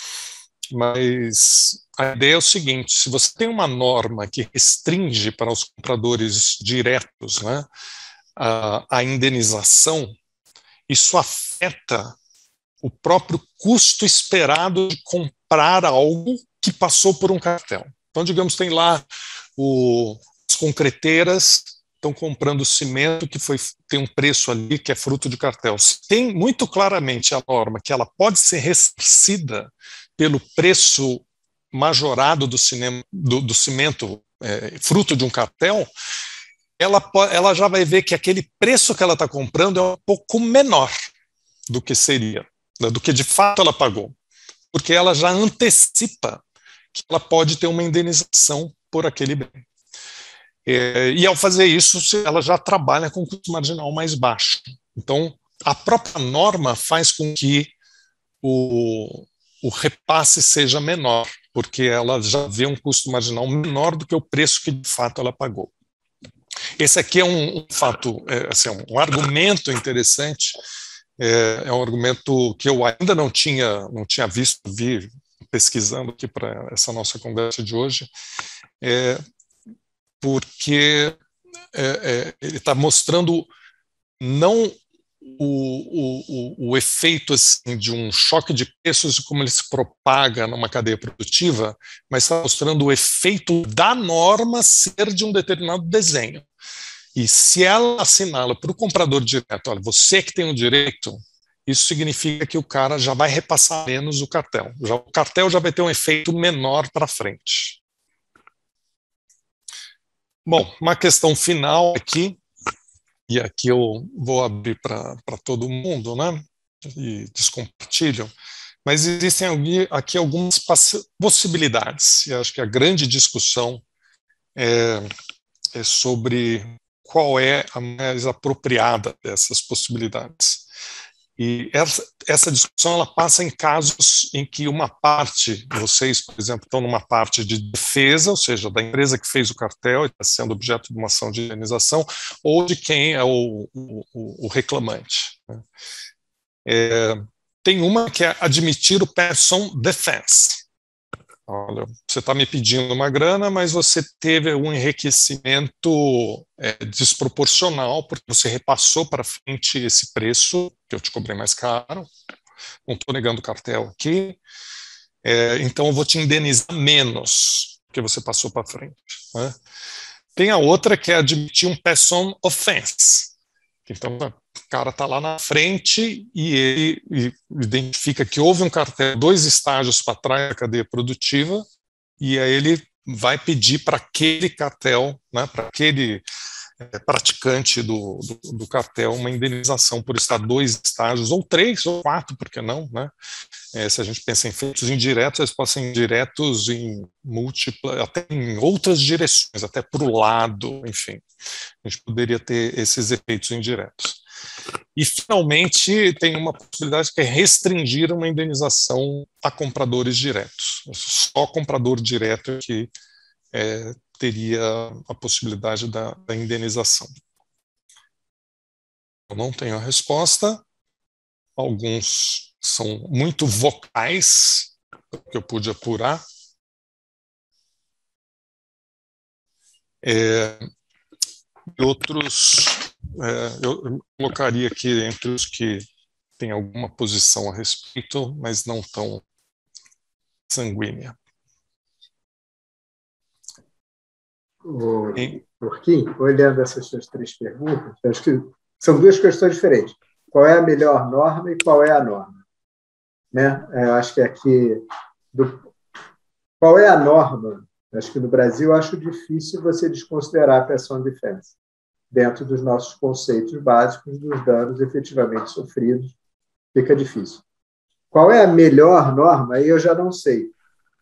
Mas a ideia é o seguinte: se você tem uma norma que restringe para os compradores diretos, né, a indenização, isso afeta o próprio custo esperado de comprar algo que passou por um cartel. Então, digamos, tem lá as concreteiras estão comprando cimento que tem um preço ali que é fruto de cartel. Tem muito claramente a norma que ela pode ser ressarcida pelo preço majorado do cimento fruto de um cartel, ela já vai ver que aquele preço que ela está comprando é um pouco menor do que seria, do que de fato ela pagou, porque ela já antecipa que ela pode ter uma indenização por aquele bem. E ao fazer isso, ela já trabalha com custo marginal mais baixo. Então, a própria norma faz com que o repasse seja menor, porque ela já vê um custo marginal menor do que o preço que de fato ela pagou. Esse aqui é um fato, assim, um argumento interessante, é um argumento que eu ainda não tinha visto, vi pesquisando aqui para essa nossa conversa de hoje, porque ele está mostrando não o efeito assim, de um choque de preços e como ele se propaga numa cadeia produtiva, mas está mostrando o efeito da norma ser de um determinado desenho. E se ela assinala para o comprador direto, olha, você que tem o direito, isso significa que o cara já vai repassar menos o cartel. O cartel já vai ter um efeito menor para frente. Bom, uma questão final aqui, e aqui eu vou abrir para todo mundo, né? E descompartilham, mas existem aqui algumas possibilidades, e acho que a grande discussão é sobre qual é a mais apropriada dessas possibilidades. E essa discussão ela passa em casos em que uma parte, vocês, por exemplo, estão numa parte de defesa, ou seja, da empresa que fez o cartel e está sendo objeto de uma ação de indenização, ou de quem é o reclamante. Tem uma que é admitir o person defense. Olha, você está me pedindo uma grana, mas você teve um enriquecimento desproporcional, porque você repassou para frente esse preço, que eu te cobrei mais caro, não estou negando o cartel aqui, então eu vou te indenizar menos, porque você passou para frente. Né? Tem a outra que é admitir um person offense. Então, o cara está lá na frente e ele identifica que houve um cartel 2 estágios para trás da cadeia produtiva e aí ele vai pedir para aquele cartel, né, para aquele praticante do cartel uma indenização por estar 2 estágios, ou 3, ou 4, por que não? Né? Se a gente pensa em efeitos indiretos, eles podem ser indiretos em múltiplas, até em outras direções, até para o lado, enfim. A gente poderia ter esses efeitos indiretos. E, finalmente, tem uma possibilidade que é restringir uma indenização a compradores diretos. Só comprador direto que teria a possibilidade da indenização. Eu não tenho a resposta. Alguns são muito vocais, que eu pude apurar. Outros, eu colocaria aqui entre os que têm alguma posição a respeito, mas não tão sanguínea. Porquim, olhando essas suas 3 perguntas, acho que são 2 questões diferentes. Qual é a melhor norma e qual é a norma? Né? Eu acho que aqui... Qual é a norma? Acho que no Brasil acho difícil você desconsiderar a person defense dentro dos nossos conceitos básicos dos danos efetivamente sofridos. Fica difícil. Qual é a melhor norma? Aí eu já não sei.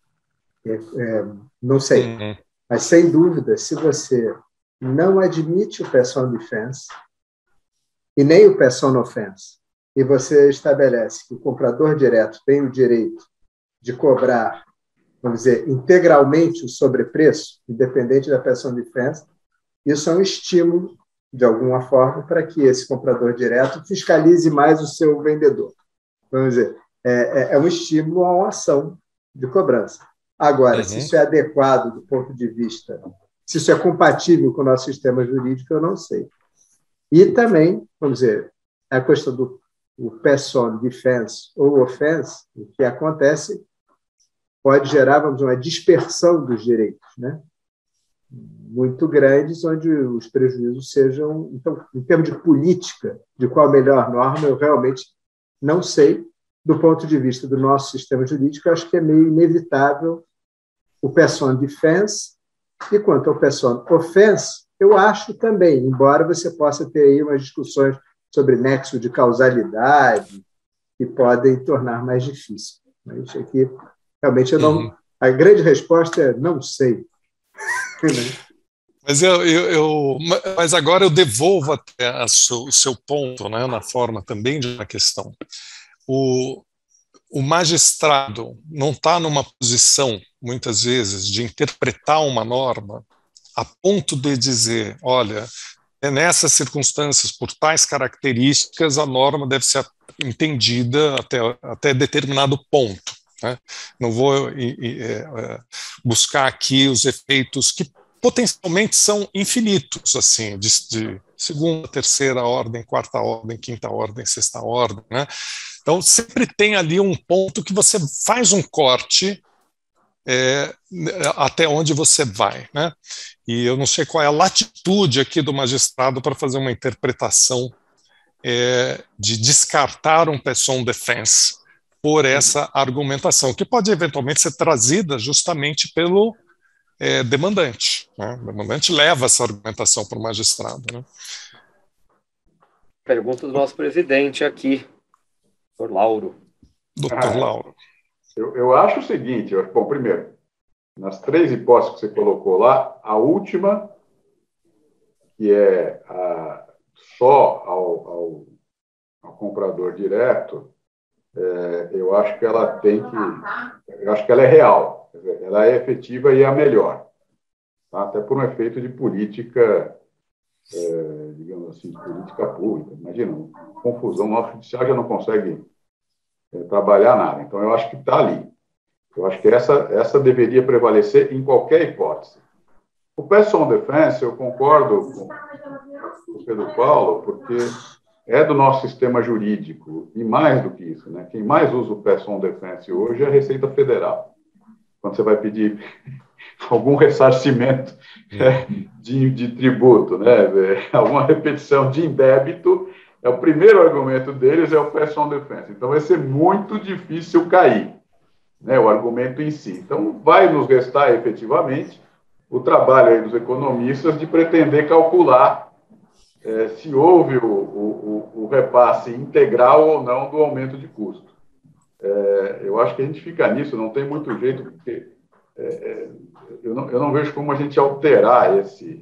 Não sei. Uhum. Mas, sem dúvida, se você não admite o person defense e nem o person offense, e você estabelece que o comprador direto tem o direito de cobrar, vamos dizer, integralmente o sobrepreço, independente da person defense, isso é um estímulo, de alguma forma, para que esse comprador direto fiscalize mais o seu vendedor. Vamos dizer, é um estímulo a uma ação de cobrança. Agora, se isso é adequado do ponto de vista, se isso é compatível com o nosso sistema jurídico, eu não sei. E também, vamos dizer, a questão do o person defense ou offense, o que acontece pode gerar, vamos dizer, uma dispersão dos direitos, né? Muito grandes, onde os prejuízos sejam... Então, em termos de política, de qual a melhor norma, eu realmente não sei. Do ponto de vista do nosso sistema jurídico, eu acho que é meio inevitável o person defense, e quanto ao person offense, eu acho também, embora você possa ter aí umas discussões sobre nexo de causalidade que podem tornar mais difícil. Mas aqui, realmente, eu não... A grande resposta é não sei. Mas agora eu devolvo até o seu ponto, né, na forma também de uma questão. O magistrado não está numa posição, muitas vezes, de interpretar uma norma a ponto de dizer, olha, nessas circunstâncias, por tais características, a norma deve ser entendida até determinado ponto, né? Não vou buscar aqui os efeitos que potencialmente são infinitos, assim, de segunda, terceira ordem, quarta ordem, quinta ordem, sexta ordem, né? Então, sempre tem ali um ponto que você faz um corte até onde você vai, né? E eu não sei qual é a latitude aqui do magistrado para fazer uma interpretação de descartar um person defense por essa argumentação, que pode eventualmente ser trazida justamente pelo demandante, né? O demandante leva essa argumentação para o magistrado, né? Pergunta do nosso presidente aqui, Dr. Lauro. Dr. Lauro. Eu acho o seguinte, bom, primeiro, nas 3 hipóteses que você colocou lá, a última, que é só ao comprador direto, eu acho que ela eu acho que ela é real, ela é efetiva e é a melhor, tá? Até por um efeito de política, digamos assim, de política pública. Imagina, confusão, o nosso judiciário já não consegue trabalhar nada, então eu acho que está ali. Eu acho que essa deveria prevalecer em qualquer hipótese. O person defense, eu concordo com o Pedro Paulo, porque é do nosso sistema jurídico, e mais do que isso, né? Quem mais usa o person defense hoje é a Receita Federal. Quando você vai pedir algum ressarcimento de tributo, né? Alguma repetição de indébito, o primeiro argumento deles é o person defense. Então, vai ser muito difícil cair, né, o argumento em si. Então, vai nos restar, efetivamente, o trabalho aí dos economistas de pretender calcular se houve o repasse integral ou não do aumento de custo. Eu acho que a gente fica nisso, não tem muito jeito, porque eu não vejo como a gente alterar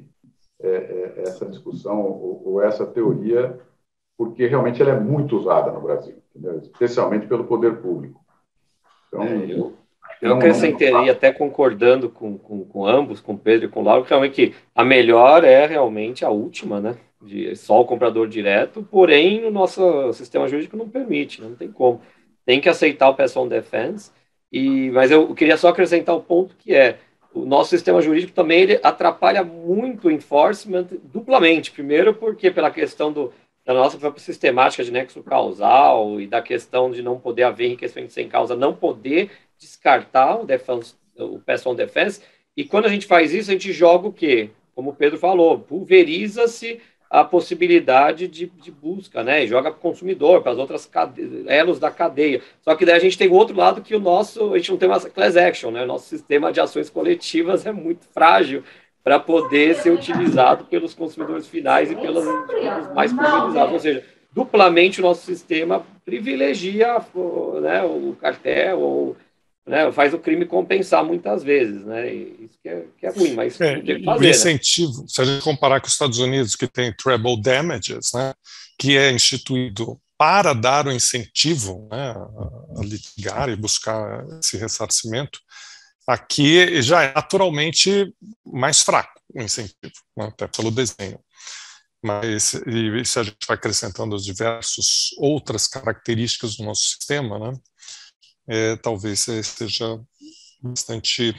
essa discussão ou essa teoria, porque realmente ela é muito usada no Brasil, entendeu? Especialmente pelo poder público. Então, eu acrescentaria, até concordando com ambos, com o Pedro e com o Lauro, realmente que a melhor é realmente a última, né? De só o comprador direto, porém o nosso sistema jurídico não permite, não tem como. Tem que aceitar o person defense, mas eu queria só acrescentar o ponto que o nosso sistema jurídico também ele atrapalha muito o enforcement duplamente. Primeiro porque pela questão da nossa própria sistemática de nexo causal e da questão de não poder haver enriquecimento sem causa, não poder descartar o person defense, e quando a gente faz isso, a gente joga o quê? Como o Pedro falou, pulveriza-se a possibilidade de busca, né? E joga para o consumidor, para as outras elos da cadeia. Só que daí a gente tem o outro lado que a gente não tem uma class action, né? O nosso sistema de ações coletivas é muito frágil para poder ser utilizado pelos consumidores finais e pelos mais pulverizados. Ou seja, duplamente o nosso sistema privilegia, né, o cartel ou, né, faz o crime compensar muitas vezes, né? E isso que é ruim, mas tem que fazer, o incentivo, né? Se a gente comparar com os Estados Unidos, que tem treble damages, né, que é instituído para dar o incentivo, né, a litigar e buscar esse ressarcimento, aqui já é naturalmente mais fraco o incentivo, né, até pelo desenho. Mas e se a gente vai acrescentando as diversas outras características do nosso sistema, né, talvez seja bastante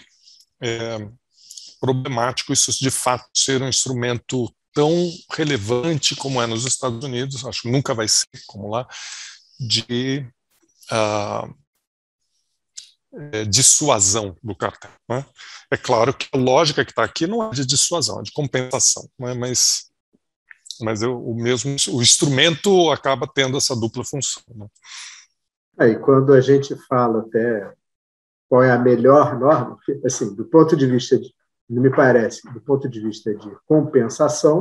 problemático isso de fato ser um instrumento tão relevante como é nos Estados Unidos, acho que nunca vai ser como lá, de dissuasão do cartel, né? É claro que a lógica que está aqui não é de dissuasão, é de compensação, né? Mas o instrumento acaba tendo essa dupla função, né? Aí, quando a gente fala até qual é a melhor norma, assim, do ponto de vista não me parece, do ponto de vista de compensação,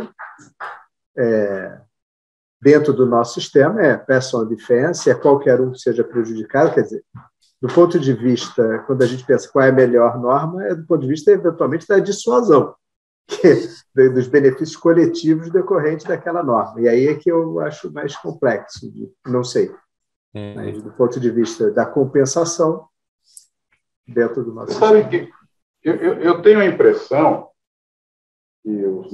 dentro do nosso sistema é personal defense, é qualquer um que seja prejudicado, quer dizer, do ponto de vista, quando a gente pensa qual é a melhor norma, é do ponto de vista, eventualmente, da dissuasão, dos benefícios coletivos decorrentes daquela norma. E aí é que eu acho mais complexo, não sei. Mas do ponto de vista da compensação, dentro do nosso sistema. Sabe que eu tenho a impressão que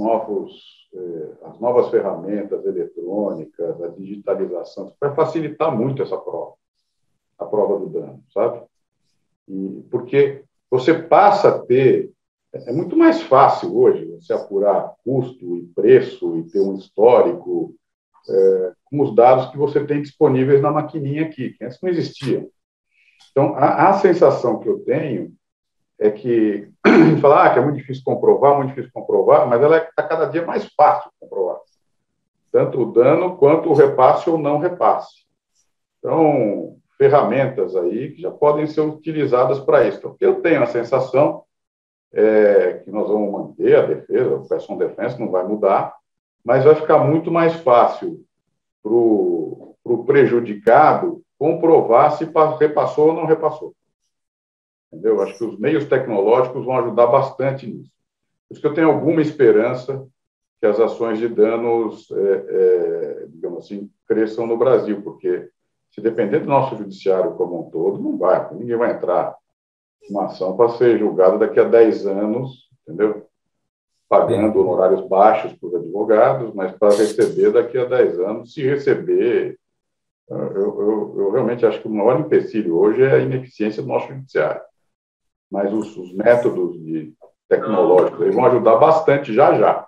as novas ferramentas eletrônicas, a digitalização, vai facilitar muito essa prova, a prova do dano, sabe? Porque você passa a ter... É muito mais fácil hoje você apurar custo e preço e ter um histórico com os dados que você tem disponíveis na maquininha aqui, que antes não existia. Então, a sensação que eu tenho é que a gente fala que é muito difícil comprovar, mas ela está cada dia mais fácil de comprovar. Tanto o dano quanto o repasse ou não repasse. Então, ferramentas aí que já podem ser utilizadas para isso. Então, eu tenho a sensação que nós vamos manter a defesa, o personal defense não vai mudar, mas vai ficar muito mais fácil para o prejudicado comprovar se repassou ou não repassou. Entendeu? Acho que os meios tecnológicos vão ajudar bastante nisso. Por isso que eu tenho alguma esperança que as ações de danos, digamos assim, cresçam no Brasil, porque se depender do nosso judiciário como um todo, ninguém vai entrar uma ação para ser julgada daqui a 10 anos, entendeu? Pagando honorários baixos para os advogados, mas para receber daqui a 10 anos, se receber... Eu realmente acho que o maior empecilho hoje é a ineficiência do nosso judiciário. Mas os métodos tecnológicos eles vão ajudar bastante já.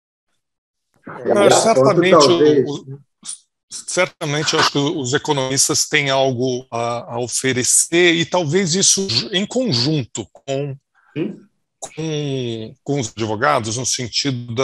Certamente, eu acho que os economistas têm algo a oferecer e talvez isso em conjunto com os advogados, no sentido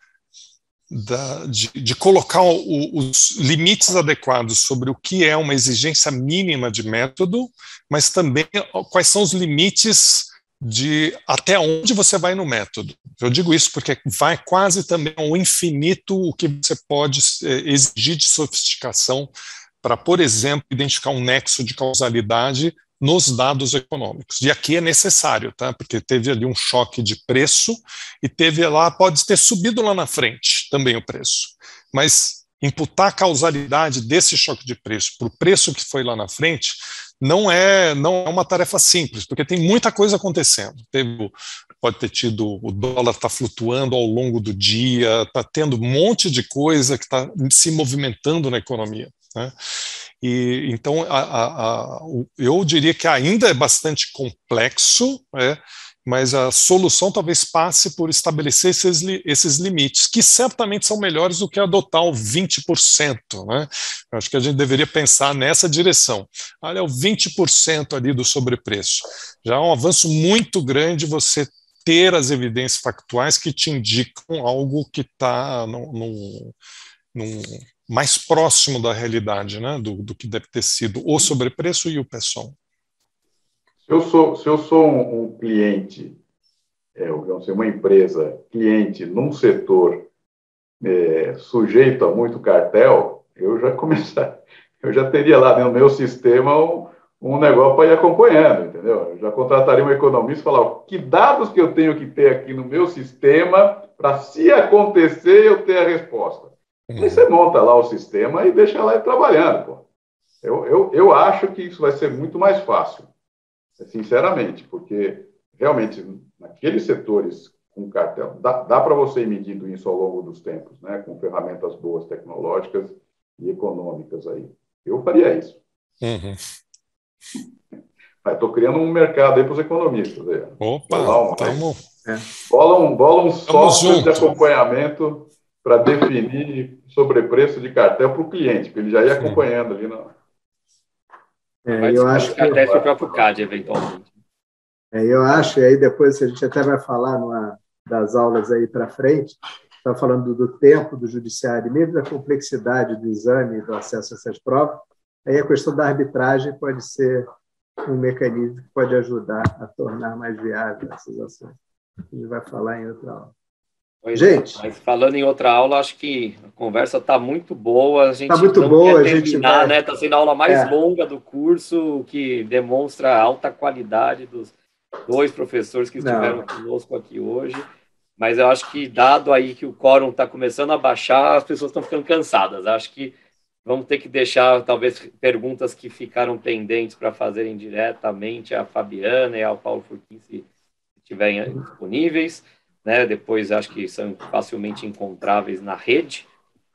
de colocar os limites adequados sobre o que é uma exigência mínima de método, mas também quais são os limites de até onde você vai no método. Eu digo isso porque vai quase também ao infinito o que você pode exigir de sofisticação para, por exemplo, identificar um nexo de causalidade nos dados econômicos. E aqui é necessário, tá? Porque teve ali um choque de preço e pode ter subido lá na frente também o preço. Mas imputar a causalidade desse choque de preço para o preço que foi lá na frente não é uma tarefa simples, porque tem muita coisa acontecendo. Pode ter tido, o dólar está flutuando ao longo do dia, está tendo um monte de coisa que está se movimentando na economia, né? E, então, eu diria que ainda é bastante complexo, mas a solução talvez passe por estabelecer esses limites, que certamente são melhores do que adotar o 20%. Né? Eu acho que a gente deveria pensar nessa direção. Olha, o 20% ali do sobrepreço. Já é um avanço muito grande você ter as evidências factuais que te indicam algo que está mais próximo da realidade, né, do que deve ter sido o sobrepreço e o PESOL. Se eu sou um cliente, vamos dizer, uma empresa cliente num setor sujeito a muito cartel, eu já teria lá no meu sistema um negócio para ir acompanhando, entendeu? Eu já contrataria um economista e falar que dados que eu tenho que ter aqui no meu sistema para, se acontecer, eu ter a resposta. Aí você monta lá o sistema e deixa lá trabalhando. Pô. Eu acho que isso vai ser muito mais fácil, sinceramente, porque realmente naqueles setores com cartel dá para você ir medindo isso ao longo dos tempos, né, com ferramentas boas, tecnológicas e econômicas aí. Eu faria isso. Estou criando um mercado aí para os economistas. Opa, bola um software de acompanhamento para definir sobrepreço de cartel para o cliente, porque ele já ia acompanhando ali Eu acho que até o próprio CAD, eventualmente. Eu acho, e aí depois a gente até vai falar das aulas aí para frente, está falando do tempo do judiciário, mesmo da complexidade do exame e do acesso a essas provas, aí a questão da arbitragem pode ser um mecanismo que pode ajudar a tornar mais viável essas ações. A gente vai falar em outra aula. Gente, mas falando em outra aula, acho que a conversa está muito boa. A gente está muito não boa, quer a gente terminar, vai... né? Está sendo a aula mais longa do curso, o que demonstra a alta qualidade dos 2 professores que estiveram conosco aqui hoje. Mas eu acho que, dado aí que o quórum está começando a baixar, as pessoas estão ficando cansadas. Acho que vamos ter que deixar, talvez, perguntas que ficaram pendentes para fazerem diretamente à Fabiana e ao Paulo Furquim, se estiverem disponíveis. Né? Depois, acho que são facilmente encontráveis na rede.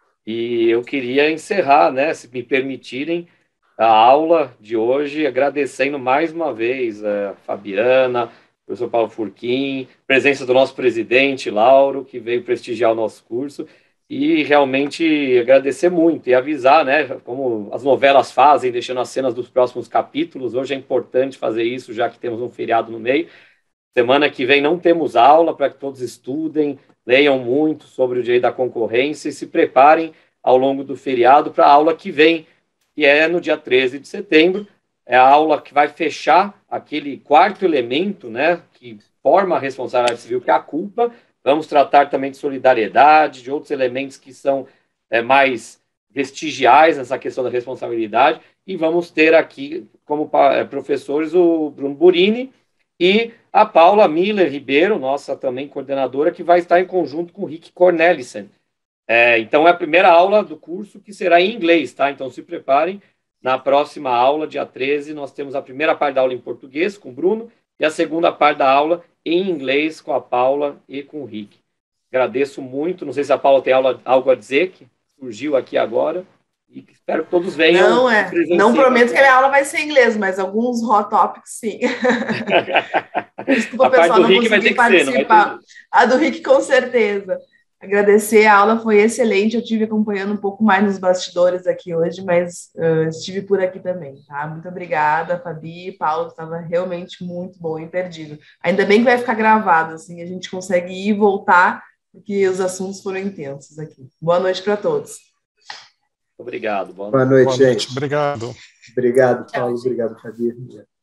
E eu queria encerrar, né, se me permitirem, a aula de hoje, agradecendo mais uma vez a Fabiana, o professor Paulo Furquim, presença do nosso presidente, Lauro, que veio prestigiar o nosso curso, e realmente agradecer muito e avisar, né, como as novelas fazem, deixando as cenas dos próximos capítulos. Hoje é importante fazer isso, já que temos um feriado no meio. Semana que vem não temos aula, para que todos estudem, leiam muito sobre o direito da concorrência e se preparem ao longo do feriado para a aula que vem, que é no dia 13 de setembro. É a aula que vai fechar aquele 4º elemento, né, que forma a responsabilidade civil, que é a culpa. Vamos tratar também de solidariedade, de outros elementos que são mais vestigiais nessa questão da responsabilidade. E vamos ter aqui como professores o Bruno Burini e a Paula Miller Ribeiro, nossa também coordenadora, que vai estar em conjunto com o Rick Cornelissen. Então, é a primeira aula do curso que será em inglês, tá? Então, se preparem. Na próxima aula, dia 13, nós temos a primeira parte da aula em português, com o Bruno, e a segunda parte da aula em inglês, com a Paula e com o Rick. Agradeço muito. Não sei se a Paula tem algo a dizer, que surgiu aqui agora. E espero que todos venham. Não prometo que a minha aula vai ser em inglês, mas alguns hot topics, sim. Desculpa, a pessoal, parte do não Rick vai consegui ter que participar. A do Rick, com certeza. Agradecer, a aula foi excelente. Eu estive acompanhando um pouco mais nos bastidores aqui hoje, mas estive por aqui também, tá? Muito obrigada, Fabi, Paulo, estava realmente muito bom, imperdível. Ainda bem que vai ficar gravado, assim, a gente consegue ir e voltar, porque os assuntos foram intensos aqui. Boa noite para todos. Obrigado. Boa noite, gente. Obrigado. Obrigado, Paulo. Obrigado, Fabi.